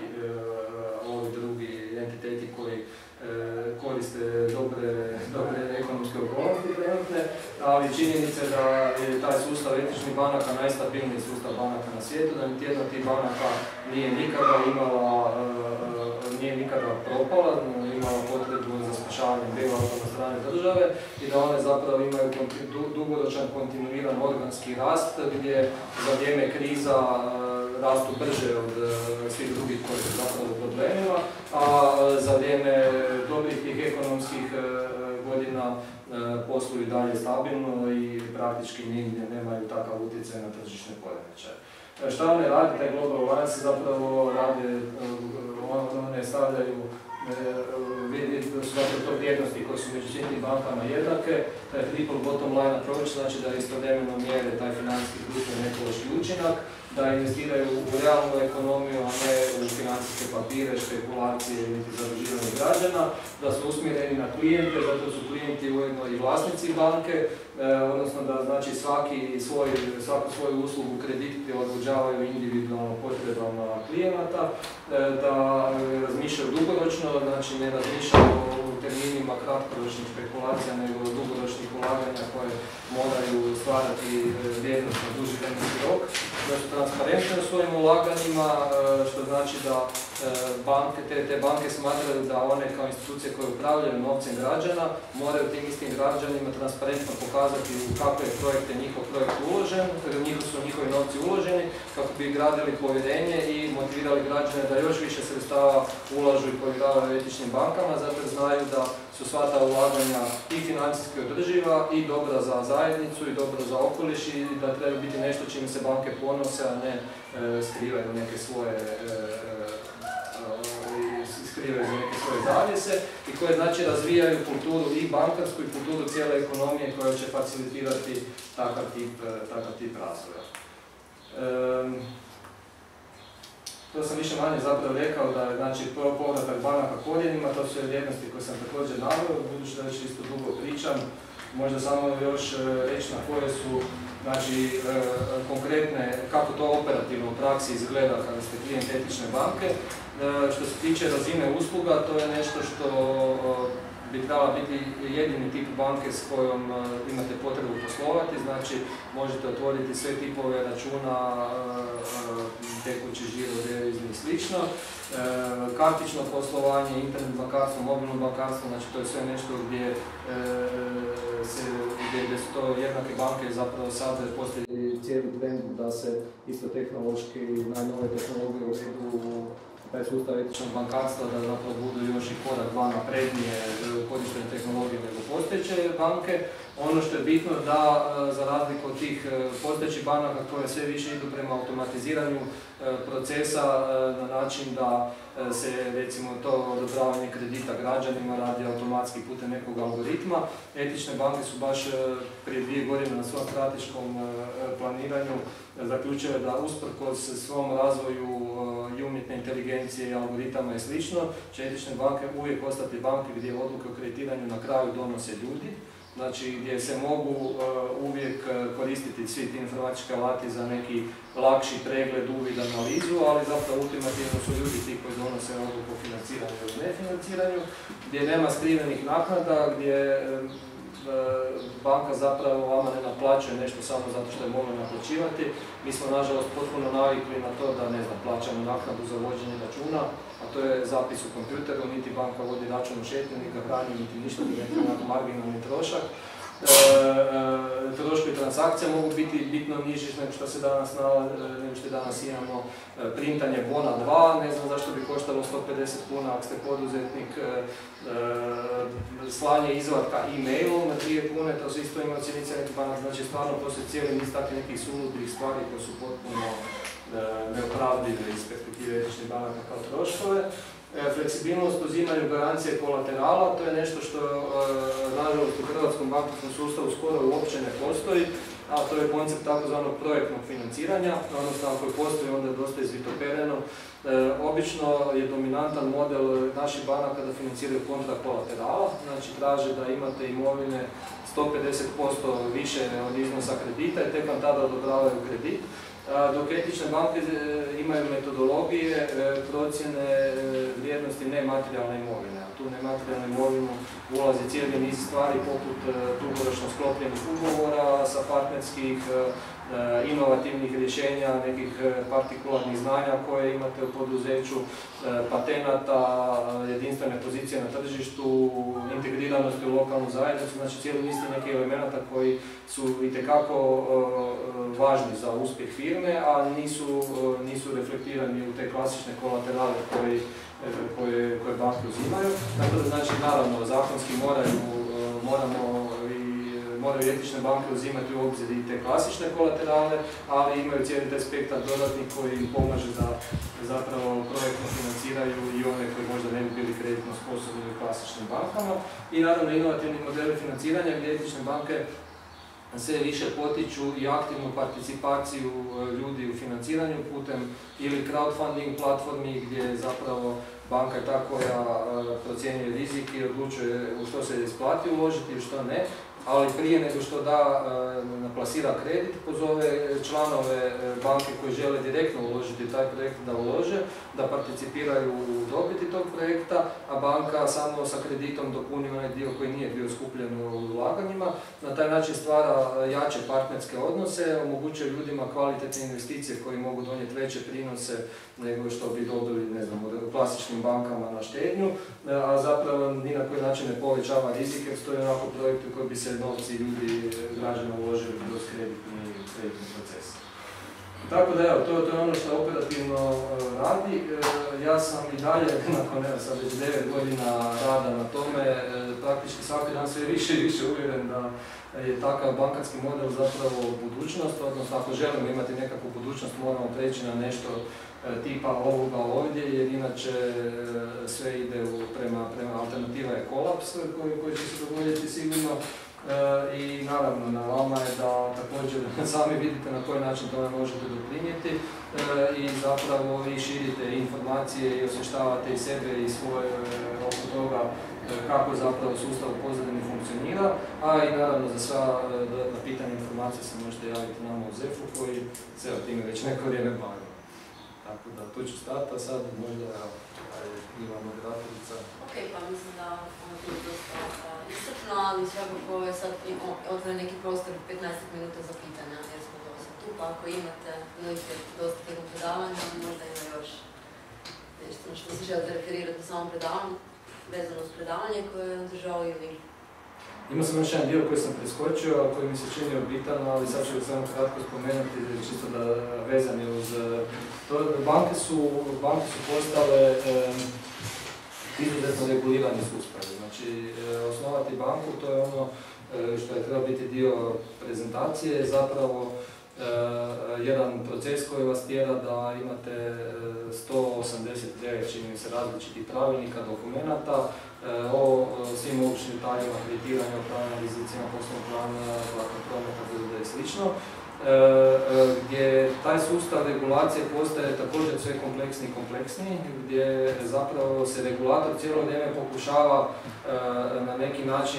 ovi drugi entiteti koji koriste dobre, dobre ekonomske okolnosti trenutne, ali činjenica je da je taj sustav etičnih banaka najstabilniji sustav banaka na svijetu, da niti jedna od tih banaka nije nikada imala, nije nikada propala, imala potrebu za spašavanje bailouta na strane države i da one zapravo imaju dugoročan kontinuiran organski rast gdje za vrijeme kriza rastu brže od svih drugih koji su zapravo u problemima, a za vrijeme dobrih tih ekonomskih godina posluju dalje stabilno i praktički nigdje nemaju takav utjecaj na tržišne poremećaje. Šta one radi, taj Global Alliance zapravo rade, one stavljaju vidjeti da su zapravo to vrijednosti koje su među svim tim bankama jednake, taj triple bottom line approach, znači da istovremeno mjere taj financijski društveni ekološki učinak, da investiraju u realnu ekonomiju, a ne u financijske papire, špekulacije ili zaduživanje građana, da su usmjereni na klijente, zato su klijenti ujedno i vlasnici banke, e, odnosno da znači svaki svoj, svaku svoju uslugu kredit prilagođavaju individualno potrebama klijenata, e, da razmišljaju dugoročno, znači ne razmišljaju u terminima kratkoročnih špekulacija, nego dugoročnih ulaganja koje moraju stvarati vrijednost na duži vremenski rok, da su transparentni u svojim ulaganjima, što znači da banke, te, te banke smatraju da one kao institucije koje upravljaju novcem građana moraju tim istim građanima transparentno pokazati u kakve projekte njihov projekt uložen, njihov su njihovi novci uloženi, kako bi gradili povjerenje i motivirali građane da još više sredstava ulažu i povjeravaju etičnim bankama, zato jer znaju da su sva ta ulaganja i financijski održiva i dobra za zajednicu i dobra za okoliš i da trebaju biti nešto čime se banke ponose, a ne e, skrivaju neke svoje e, e, skrivaju za neke svoje zavjese i koje znači razvijaju kulturu i bankarsku i kulturu cijele ekonomije koja će facilitirati takav tip, takav tip razvoja. E, To sam više manje zapravo rekao da je znači, povratak banaka korijenima, to su vrijednosti koje sam također naveo, budući da već isto dugo pričam, možda samo još reći na koje su znači, konkretne, kako to operativno u praksi izgleda kada ste klijent etične banke. Što se tiče razine usluga, to je nešto što bi trebala biti jedini tip banke s kojom imate potrebu poslovati, znači možete otvoriti sve tipove računa, tekući, žiro, devizni i slično. Kartično poslovanje, internet bankarstvo, mobilno bankarstvo, znači to je sve nešto gdje, se, gdje, gdje su to jednake banke, zapravo sad postoji cijeli trend da se isto tehnološki i najnove tehnologije uvedu u taj sustav etičnog bankarstva, da zapravo budu još i korak dva naprednije korištenje tehnologije nego postojeće banke. Ono što je bitno da, za razliku od tih postojećih banaka koje sve više idu prema automatiziranju procesa na način da se recimo to odobravanje kredita građanima radi automatski putem nekog algoritma. Etične banke su baš prije dvije godine na svom strateškom planiranju zaključile da usprkos svom razvoju i umjetne inteligencije i algoritama i slično, će etične banke uvijek ostati banke gdje odluke o kreditiranju na kraju donose ljudi. Znači gdje se mogu uh, uvijek koristiti svi ti informatički alati za neki lakši pregled, uvid, analizu, ali zapravo ultimativno su ljudi ti koji donose odluku o financiranju ili nefinanciranju, gdje nema skrivenih naknada, gdje uh, banka zapravo vama ne naplaćuje nešto samo zato što je mogla naplaćivati. Mi smo nažalost potpuno navikli na to da ne znam, plaćamo naknadu za vođenje računa, a to je zapis u kompjuteru, niti banka vodi račun u šetnju, niti ga hrani, niti ništa, niti neki marginalni trošak. E, e, troškovi transakcija mogu biti bitno niži nego što se danas, nego što danas imamo. E, printanje bona dva, ne znam zašto bi koštalo sto pedeset kuna ako ste poduzetnik. E, e, slanje izvatka e-mailom na dvije kune, to su isto ima cijenice nekih banaka, znači stvarno postoji cijeli niz takvih nekih suludih stvari koje su potpuno e, neopravdive iz perspektive etičnih banaka kao troškove. Fleksibilnost uzimanju garancije kolaterala, to je nešto što e, nažalost u hrvatskom bankarskom sustavu skoro uopće ne postoji, a to je koncept takozvanog projektnog financiranja, odnosno ako je postoji onda je dosta izvitopereno. E, obično je dominantan model naših banaka da financiraju kontra kolaterala, znači traže da imate imovine sto pedeset posto više od iznosa kredita i tek vam tada odobravaju kredit. Dok etične banke imaju metodologije procjene vrijednosti nematerijalne imovine. A tu nematerijalnu imovinu ulazi cijeli niz stvari poput dugoročno sklopljenih ugovora sa partnerskih, inovativnih rješenja, nekih partikularnih znanja koje imate u poduzeću, patenata, jedinstvene pozicije na tržištu, integriranosti u lokalnu zajednicu, znači cijeli niz nekih elemenata koji su itekako važni za uspjeh firme, a nisu, nisu reflektirani u te klasične kolaterale koji, koje, koje banke uzimaju. Tako da znači naravno zakonski moraju, moramo moraju etične banke uzimati u obzir i te klasične kolaterale, ali imaju cijeli taj spektar dodatnih koji im pomaže da zapravo projektno financiraju i one koji možda ne bi bili kreditno sposobni u klasičnim bankama. I naravno inovativni modeli financiranja gdje etične banke sve više potiču i aktivnu participaciju ljudi u financiranju putem ili crowdfunding platformi gdje zapravo banka je ta koja procjenjuje rizik i odlučuje u što se isplati uložiti i što ne. Ali prije nego što da e, plasira kredit, pozove članove banke koji žele direktno uložiti taj projekt da ulože, da participiraju u dobiti tog projekta, a banka samo sa kreditom dopuni onaj dio koji nije bio skupljen u ulaganjima. Na taj način stvara jače partnerske odnose, omogućuje ljudima kvalitetne investicije koji mogu donijeti veće prinose nego što bi dobili, ne znam, klasičnim bankama na štednju, a zapravo ni na koji način ne povećava rizike, jer stoji onako projekti koji bi se novci ljudi, građana uložili kroz kreditni, kreditni proces. Tako da evo, to, to je ono što operativno uh, radi. Uh, ja sam i dalje, nakon evo sad već devet godina rada na tome, uh, praktički svaki dan sve više i više uvjeren da je takav bankarski model zapravo budućnost, odnosno ako želimo imati nekakvu budućnost moramo preći na nešto uh, tipa ovoga ovdje, jer inače uh, sve ide u, prema, prema alternativa je kolaps koji, koji će se dogoditi sigurno. E, I naravno na vama je da također sami vidite na koji način tome možete doprinijeti e, i zapravo i širite informacije i osvještavate i sebe i svoje e, oko toga e, kako zapravo sustav u pozadini funkcionira, a i naravno za sva e, dodatna pitanja informacije se možete javiti nama u zefu koji se o time već neko vrijeme bavi. Tako da tu ću stati, a sad možda ima moderatorica. Ok, pa mislim da ono je dosta iscrpno, ali svakako je sad otvoren neki prostor petnaest minuta za pitanja, jer smo dosta tu, pa ako imate prilike dosta tijekom predavanja, možda ima još nešto na što se želite referirati na samom predavanju, vezano uz predavanje koje je održao ili... Imao sam još jedan dio koji sam preskočio, a koji mi se činio bitan, ali sad ću samo kratko spomenuti, čisto da vezan je uz to. Banke su, banke su postale um, izuzetno regulirani sustavi. Znači, osnovati banku, to je ono što je treba biti dio prezentacije, zapravo uh, jedan proces koji vas tjera da imate sto osamdeset devet, čini mi se, različitih pravilnika, dokumenata, uh, o svim mogućim detaljima kreditiranja, upravljanja rizicima, poslovnog plana, platnog prometa, bude i slično. Gdje taj sustav regulacije postaje također sve kompleksniji i kompleksniji, gdje zapravo se regulator cijelo vrijeme pokušava na neki način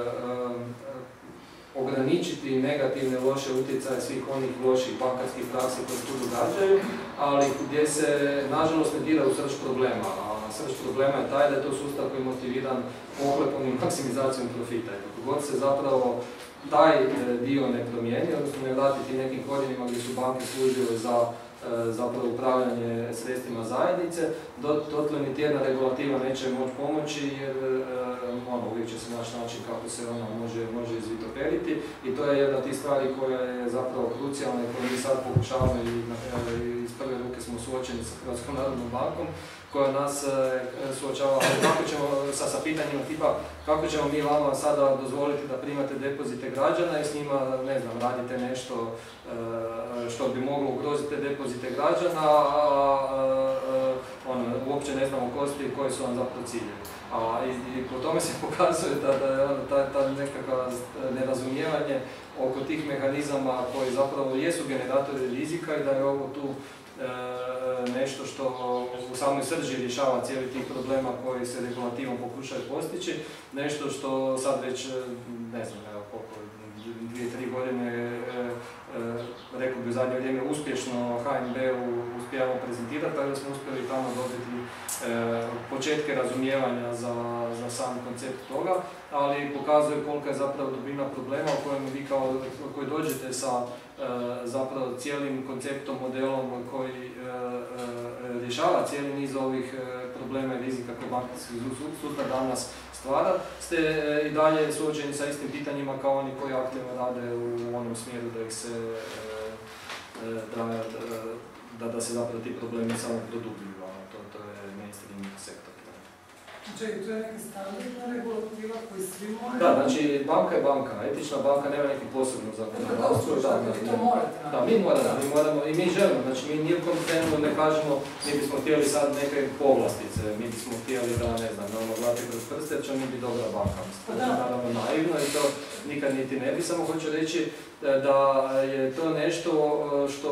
ograničiti negativne loše utjecaje svih onih loših bankarskih praksi koje tu događaju, ali gdje se nažalost ne dira u srž problema. A srž problema je taj da je to sustav koji je motiviran pohlepom i maksimizacijom profita. Kako god se zapravo taj dio ne promijeni, odnosno ne vratiti nekim korijenima gdje su banke služile za zapravo upravljanje sredstvima zajednice, dotle niti jedna regulativa neće moći pomoći jer ono, uvijek će se naći način kako se ona može, može izvitoperiti i to je jedna od tih stvari koja je zapravo krucijalna i koju mi sad pokušavamo i iz prve ruke smo suočeni sa Hrvatskom narodnom bankom koja nas suočava kako ćemo, sa, sa pitanjima tipa kako ćemo mi vama sada dozvoliti da primate depozite građana i s njima, ne znam, radite nešto što bi moglo ugroziti depozite građana, a ono, uopće ne znamo kosti koji su vam zapravo ciljevi. A i, i po tome se pokazuje da, da je ono, ta, ta nekakva nerazumijevanje oko tih mehanizama koji zapravo jesu generatori rizika i da je ovo tu nešto što u samoj srži rješava cijeli tih problema koji se regulativom pokušaju postići, nešto što sad već, ne znam, evo koliko, dvije, tri godine, rekao bi u zadnje vrijeme, uspješno H N B-u uspijamo prezentirati, tako da smo uspjeli tamo dobiti početke razumijevanja za, za sam koncept toga, ali pokazuje kolika je zapravo dubina problema u kojem vi kao koji dođete sa zapravo cijelim konceptom, modelom koji rješava cijeli niz ovih problema i rizika koje bankarski sustav danas stvara, ste i dalje suočeni sa istim pitanjima kao oni koji aktivno rade u onom smjeru da ih se da, da, da se zapravo ti problemi samo produbljuju, to, to je mainstream sektor. Čekaj, to je neka standardna regulativa koji svi moraju... Da, znači banka je banka, etična banka nema nekih posebnog zakonodavstva. Da, da, vi to morate. Da, mi moramo, mi moramo i mi želimo, znači mi nijekom trenu ne kažemo mi bismo htjeli sad neke povlastice, mi bismo htjeli da, ne znam, da ono gledati kroz prste, jer ćemo mi biti dobra banka. To je naravno naivno i to nikad niti ne bi, samo hoću reći da je to nešto što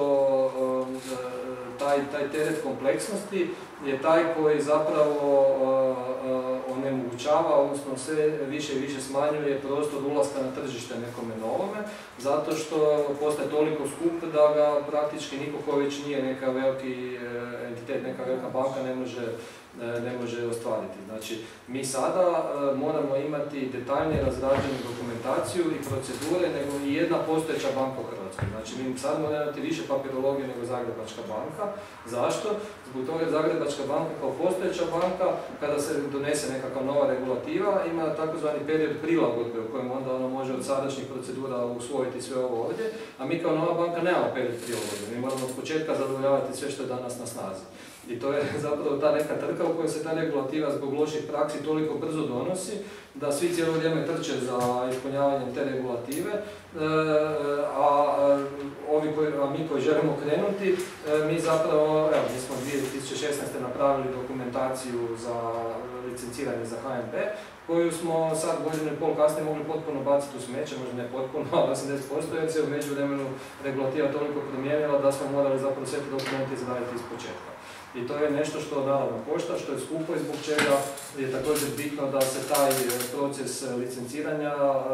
taj, taj teret kompleksnosti je taj koji zapravo onemogućava, odnosno sve više i više smanjuje prostor ulaska na tržište nekome novome, zato što postaje toliko skup da ga praktički niko ko već nije neka veliki entitet, neka velika banka ne može, ne može ostvariti. Znači, mi sada moramo imati detaljnije razrađenu dokumentaciju i procedure nego i jedna postojeća banka u Hrvatskoj. Znači, mi sad moramo imati više papirologije nego Zagrebačka banka. Zašto? Zbog toga je Zagrebačka banka kao postojeća banka, kada se donese nekakva nova regulativa, ima takozvani period prilagodbe u kojem onda ona može od sadašnjih procedura usvojiti sve ovo ovdje, a mi kao nova banka nemamo period prilagodbe. Mi moramo od početka zadovoljavati sve što je danas na snazi. I to je zapravo ta neka trka u kojoj se ta regulativa zbog loših praksi toliko brzo donosi, da svi cijelo vrijeme trče za ispunjavanjem te regulative, a, ovi koji, a mi koji želimo krenuti, mi zapravo, evo, mi smo dvije tisuće šesnaeste. napravili dokumentaciju za licenciranje za H N B, koju smo sad godinu i pol kasnije mogli potpuno baciti u smeće, možda ne potpuno, ali osamdeset posto, jer se u međuvremenu regulativa toliko promijenila da smo morali zapravo sve te dokumente izraditi iz početka. I to je nešto što naravno košta, što je skupo i zbog čega je također bitno da se taj proces licenciranja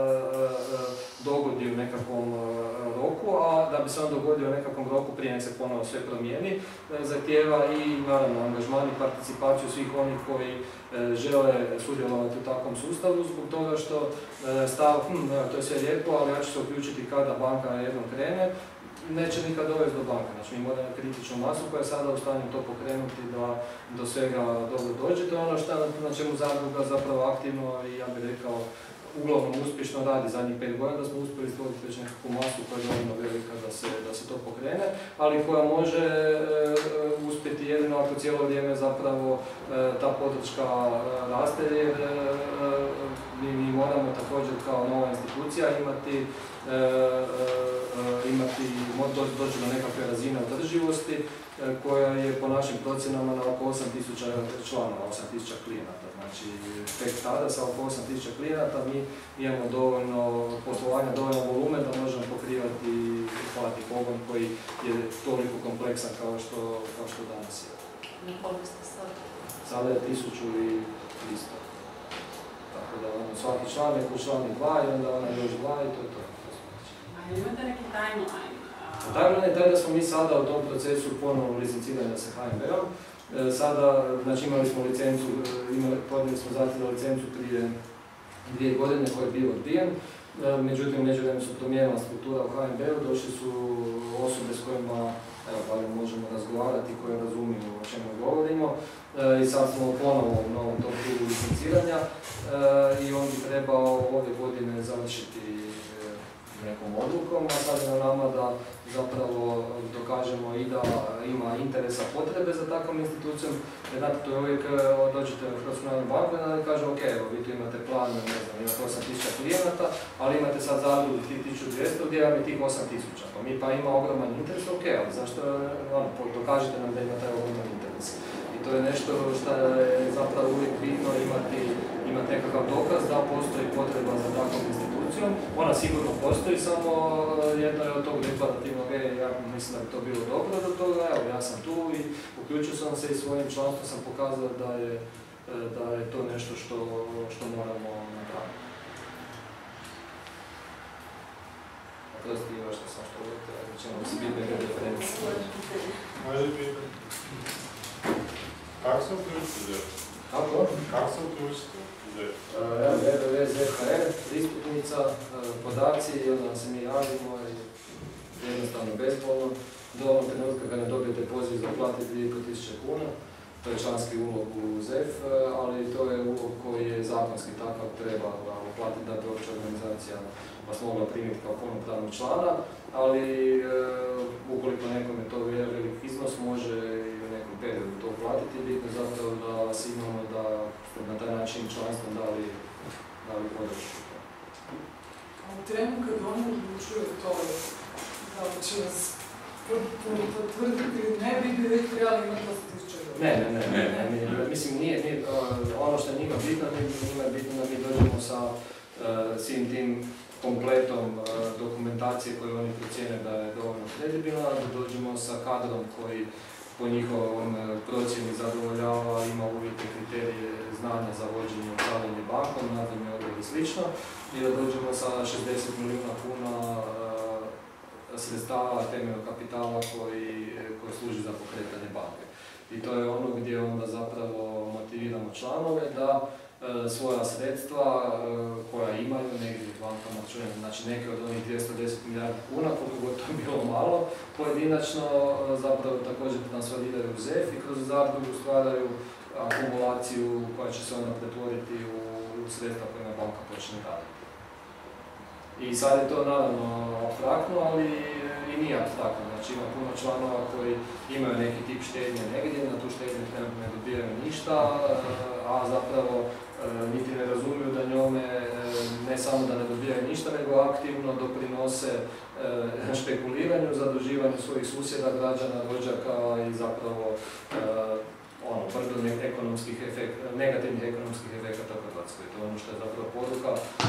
dogodi u nekakvom roku, a da bi se on dogodio u nekakvom roku prije nek se ponovo sve promijeni, zahtijeva i naravno angažman i participaciju svih onih koji žele sudjelovati u takvom sustavu, zbog toga što stav, hm, to je sve lijepo, ali ja ću se uključiti kada banka jednom krene, neće nikad dovesti do banke. Znači, mi moramo kritičnu masu koja je sada u stanju to pokrenuti da do svega dobro dođe. To je ono što, na čemu zadruga zapravo aktivno i ja bih rekao uglavnom uspješno radi zadnjih pet godina, da smo uspjeli stvoriti već nekakvu masu koja je dovoljno velika da se, da se to pokrene, ali koja može e, uspjeti jedino ako cijelo vrijeme zapravo e, ta podrška e, raste, jer e, mi, mi moramo također kao nova institucija imati e, e, imati, doći, doći do nekakve razine održivosti e, koja je po našim procjenama na oko osam tisuća članova, osam tisuća klijenata. Znači, tek tada sa oko osam tisuća klijenata mi imamo dovoljno poslovanja, dovoljno volumen da možemo pokrivati hladni pogon koji je toliko kompleksan kao što, kao što danas je. Na koliko ste sad? Sada je tisuću tristo. Tako da ono, svaki član je učlani dva i onda ona još dva i to je to. A imate neki timeline? Timeline je taj da smo mi sada u tom procesu ponovno licenciranja sa H N B-om. Sada, znači imali smo licencu, imali, podnijeli smo zahtjev za licencu prije dvije godine koji je bio odbijen. Međutim, međuvremenu su promijenila struktura u H N B-u, došli su osobe s kojima evo, pa možemo razgovarati, koje razumiju o čemu govorimo. I sad smo ponovo u novom tom krugu licenciranja i on bi trebao ove godine završiti nekom odlukom, a sad je na nama da zapravo dokažemo i da ima interesa, potrebe za takvom institucijom. Jer znate, to je uvijek, dođete u Hrvatsku narodnu banku i onda kaže, ok, evo, vi tu imate plan, ne znam, imate osam tisuća klijenata, ali imate sad zadrugu tisuću dvjesto gdje vam je tih osam tisuća. Pa mi pa ima ogroman interes, ok, ali zašto, ono, dokažite nam da ima taj ogroman interes. I to je nešto što je zapravo uvijek bitno imati, imati nekakav dokaz da postoji potreba za takvom institucijom. Ona sigurno postoji, samo jedno je od tog deklarativnog, e, ja mislim da bi to bilo dobro do toga, evo ja sam tu i uključio sam se i svojim članstvom sam pokazao da je, da je to nešto što, što moramo napraviti. Prosti ima što sam što uvijek, da ćemo se biti neke referencije. Može biti. Kako se uključiti? Kako? Kako se uključiti? Evo, w w w tačka z h r, pristupnica, podaci i onda se mi javimo i jednostavno bezbolno. Do onog trenutka kada ne dobijete poziv za uplatiti dvije i pol tisuće kuna, to je članski ulog u Z E F, ali to je ulog koji je zakonski takav, treba uplatiti da bi uopće organizacija vas mogla primiti kao punopravnog člana, ali e, ukoliko nekome to je velik iznos, može i u nekom periodu to uplatiti. Bitno je zapravo da vas imamo da ste na taj način članstvom dali, dali podršku. A u trenu kad oni odlučuju to da će vas potvrditi ili ne, vi bi već trebali imati osam tisuća eura? Ne, ne, ne, ne, ne, ne, mislim nije, nije, ono što je njima bitno, njima je bitno da mi dođemo sa uh, svim tim kompletom uh, dokumentacije koju oni procijene da je dovoljno kredibilna, da dođemo sa kadrom koji po njihovom uh, procjeni zadovoljava, ima uvjete, kriterije, znanja za vođenje i upravljanje bankom, nadzorni odbor i slično, i da dođemo sa šezdeset milijuna kuna uh, sredstava temeljnog kapitala koji, koji služi za pokretanje banke. I to je ono gdje onda zapravo motiviramo članove da e, svoja sredstva e, koja imaju negdje u bankama, čujemo, znači neke od onih dvjesto deset milijardi kuna, koliko god to bilo malo, pojedinačno e, zapravo također transferiraju u Z E F i kroz zadrugu stvaraju akumulaciju koja će se onda pretvoriti u, u sredstva kojima banka počne raditi. I sad je to naravno abstraktno, ali i nije abstraktno. Znači ima puno članova koji imaju neki tip štednje negdje, na tu štednju trenutno ne dobijaju ništa, a zapravo niti ne razumiju da njome ne samo da ne dobijaju ništa, nego aktivno doprinose špekuliranju, zaduživanju svojih susjeda, građana, rođaka i zapravo ono, brdo ekonomskih efekt, negativnih ekonomskih efekata u Hrvatskoj. To je ono što je zapravo poruka.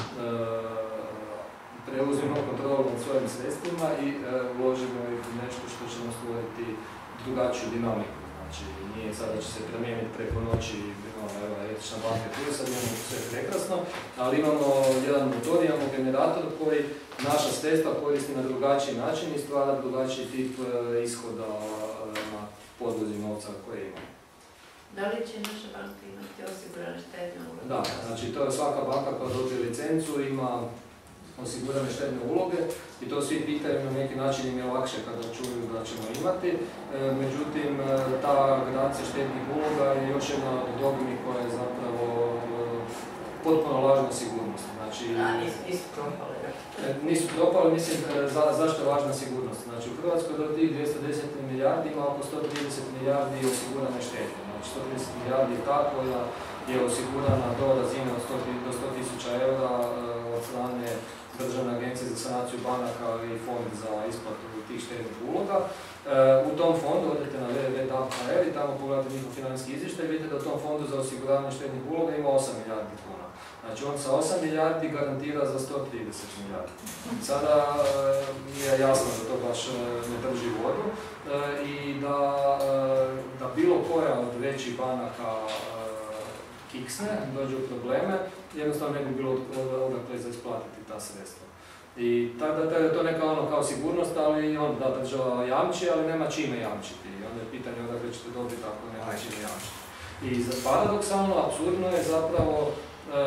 Preuzmimo kontrolu nad svojim sredstvima i e, uložimo ih u nešto što će nam stvoriti drugačiju dinamiku. Znači, nije sad da će se promijeniti preko noći, imamo evo, etična banka tu, sad imamo sve prekrasno, ali imamo jedan motor, imamo generator koji naša sredstva koristi na drugačiji način i stvara drugačiji tip e, ishoda e, na podlozi novca koje imamo. Da li će naša banka imati osigurane štedne uloge? Da, znači to je svaka banka koja dobije licencu, ima osigurane štedne uloge i to svi pitaju na neki način im je lakše kada čuju da ćemo imati. E, međutim, ta garancija štednih uloga je još jedna od dogmi koja je zapravo e, potpuno lažna sigurnost. Znači, da, nisu, nisu propale. E, nisu propale, mislim, za, zašto je važna sigurnost? Znači, u Hrvatskoj do tih dvjesto deset milijardi ima oko sto trideset milijardi osigurane štednje. Znači, sto trideset milijardi je ta koja je osigurana do razine od sto do sto tisuća eura e, od strane Državne agencije za sanaciju banaka i fond za isplatu tih štednih uloga. E, u tom fondu odete na w w w tačka d a b tačka h r i tamo pogledate njihov financijski izvještaj i vidite da u tom fondu za osiguravanje štednih uloga ima osam milijardi kuna. Znači on sa osam milijardi garantira za sto trideset milijardi. Sada mi je jasno da to baš ne drži vodu e, i da, e, da bilo koja od većih banaka kiksne, dođe u probleme, jednostavno ne bi bilo odakle za isplatiti ta sredstva. I tada je to neka ono kao sigurnost, ali on da država jamči, ali nema čime jamčiti. I onda je pitanje odakle ćete dobiti ako nema čime jamčiti. I paradoksalno, apsurdno je zapravo e,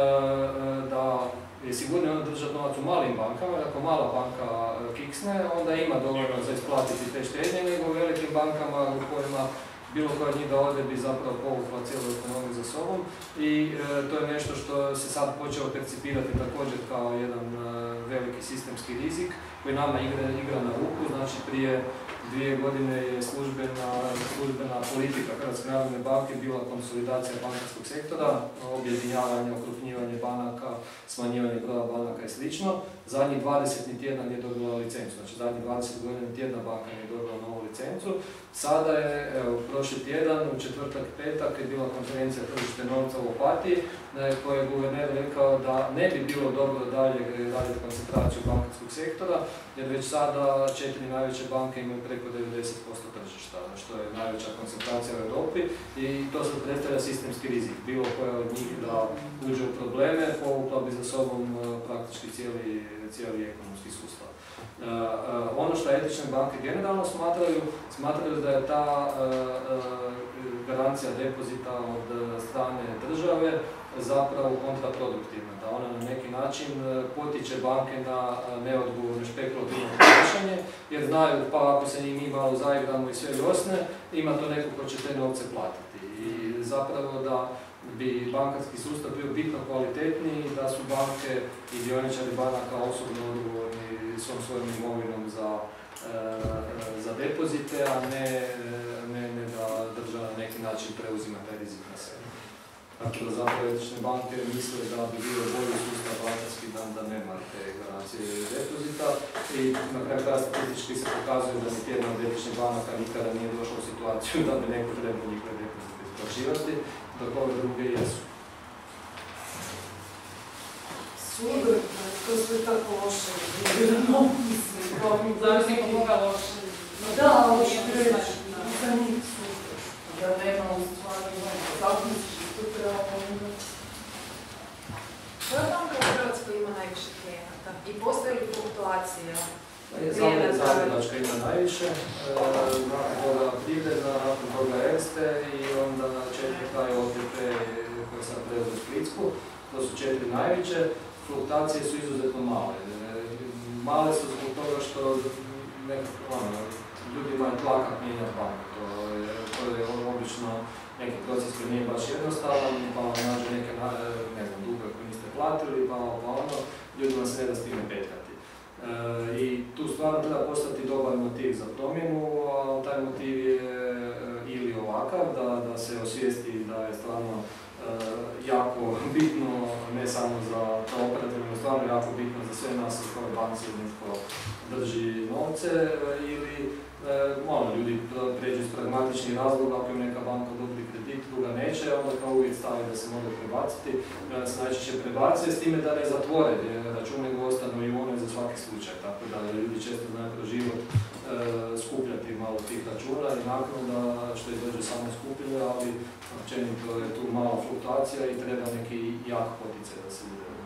da je sigurno onda držati novac u malim bankama, jer ako mala banka kiksne, onda ima dovoljno za isplatiti te štednje, nego u velikim bankama u kojima bilo koja od njih da ode bi zapravo povukla cijelu ekonomiju za sobom i e, to je nešto što se sad počelo percipirati također kao jedan e, veliki sistemski rizik koji nama igra, igra na ruku. Znači prije dvije godine je službena, službena politika Hrvatske narodne banke bila konsolidacija bankarskog sektora, objedinjavanje, okrupnjivanje banaka, smanjivanje broja banaka i slično. Zadnjih dvadeset tjedan je dobila licencu, znači zadnjih dvadeset godina tjedna banka nije dobila novu licencu. Sada je, evo, prošli tjedan, u četvrtak, petak je bila konferencija tržište novca u Opatiji, koji je guverner rekao da ne bi bilo dobro dalje raditi koncentraciju bankarskog sektora, jer već sada četiri najveće banke imaju preko devedeset posto tržišta, što je najveća koncentracija u Europi i to se predstavlja sistemski rizik. Bilo koja od njih da uđe u probleme, povukla bi za sobom praktički cijeli, cijeli ekonomski sustav. Uh, uh, ono što etične banke generalno smatraju, smatraju da je ta uh, uh, garancija depozita od uh, strane države zapravo kontraproduktivna, da ona na neki način uh, potiče banke na uh, neodgovorno špekulativno ponašanje, jer znaju pa ako se njih mi malo zaigramo i sve ljosne, ima to neko ko će te novce platiti. I zapravo da bi bankarski sustav bio bitno kvalitetniji, da su banke i dioničari banaka osobno odgovorni svom svojom imovinom za, e, za depozite, a ne, ne, ne da država na neki način preuzima taj rizik na sebe. Tako da zapravo etične banke misle da bi bio bolji sustav bankarski dan da nema te garancije depozita i na kraju kraja statistički se pokazuje da ni jedna od etičnih banaka nikada nije došla u situaciju da bi neko trebao njihove depozite isplaćivati, dok ove druge jesu. Svuda, to je sve tako loše, vjerno, mislim, kao mi zavisno koga loše. Da, loše reći, za njih super, da nema u stvari, zakonski, to trebamo imati. Koja banka u Hrvatskoj ima najviše klijenata i postoji li fluktuacija? Zagrebačka ima najviše, nakon toga Privredna, nakon toga Erste i onda četvrta taj O T P koji sad preuzeo Splitsku, to su četiri najveće, fluktuacije su izuzetno male. Male su zbog toga što nekako, ono, ljudi imaju tlaka mijenjati banku, to je, to je obično neki proces koji nije baš jednostavan, pa vam nađe neke, ne znam, dugove koje niste platili, pa, pa ono, ljudima se ne da s time petkati. E, I tu stvarno treba postati dobar motiv za promjenu, a taj motiv je e, ili ovakav, da, da se osvijesti da je stvarno e, jako bitno, ne samo za to operativno, nego stvarno jako bitno za sve nas u kojoj banci netko drži novce, ili E, ono, ljudi pređu iz pragmatičnih razloga, ako im neka banka dobri kredit, druga neće, onda kao uvijek stavi da se mogu prebaciti, da se najčešće prebace, s time da ne zatvore račune, nego ostanu i one za svaki slučaj, tako da ljudi često znaju kroz život e, skupljati malo tih računa i naknada što je dođe samo skupljeno, ali općenito je tu mala fluktuacija i treba neki jak poticaj da se bude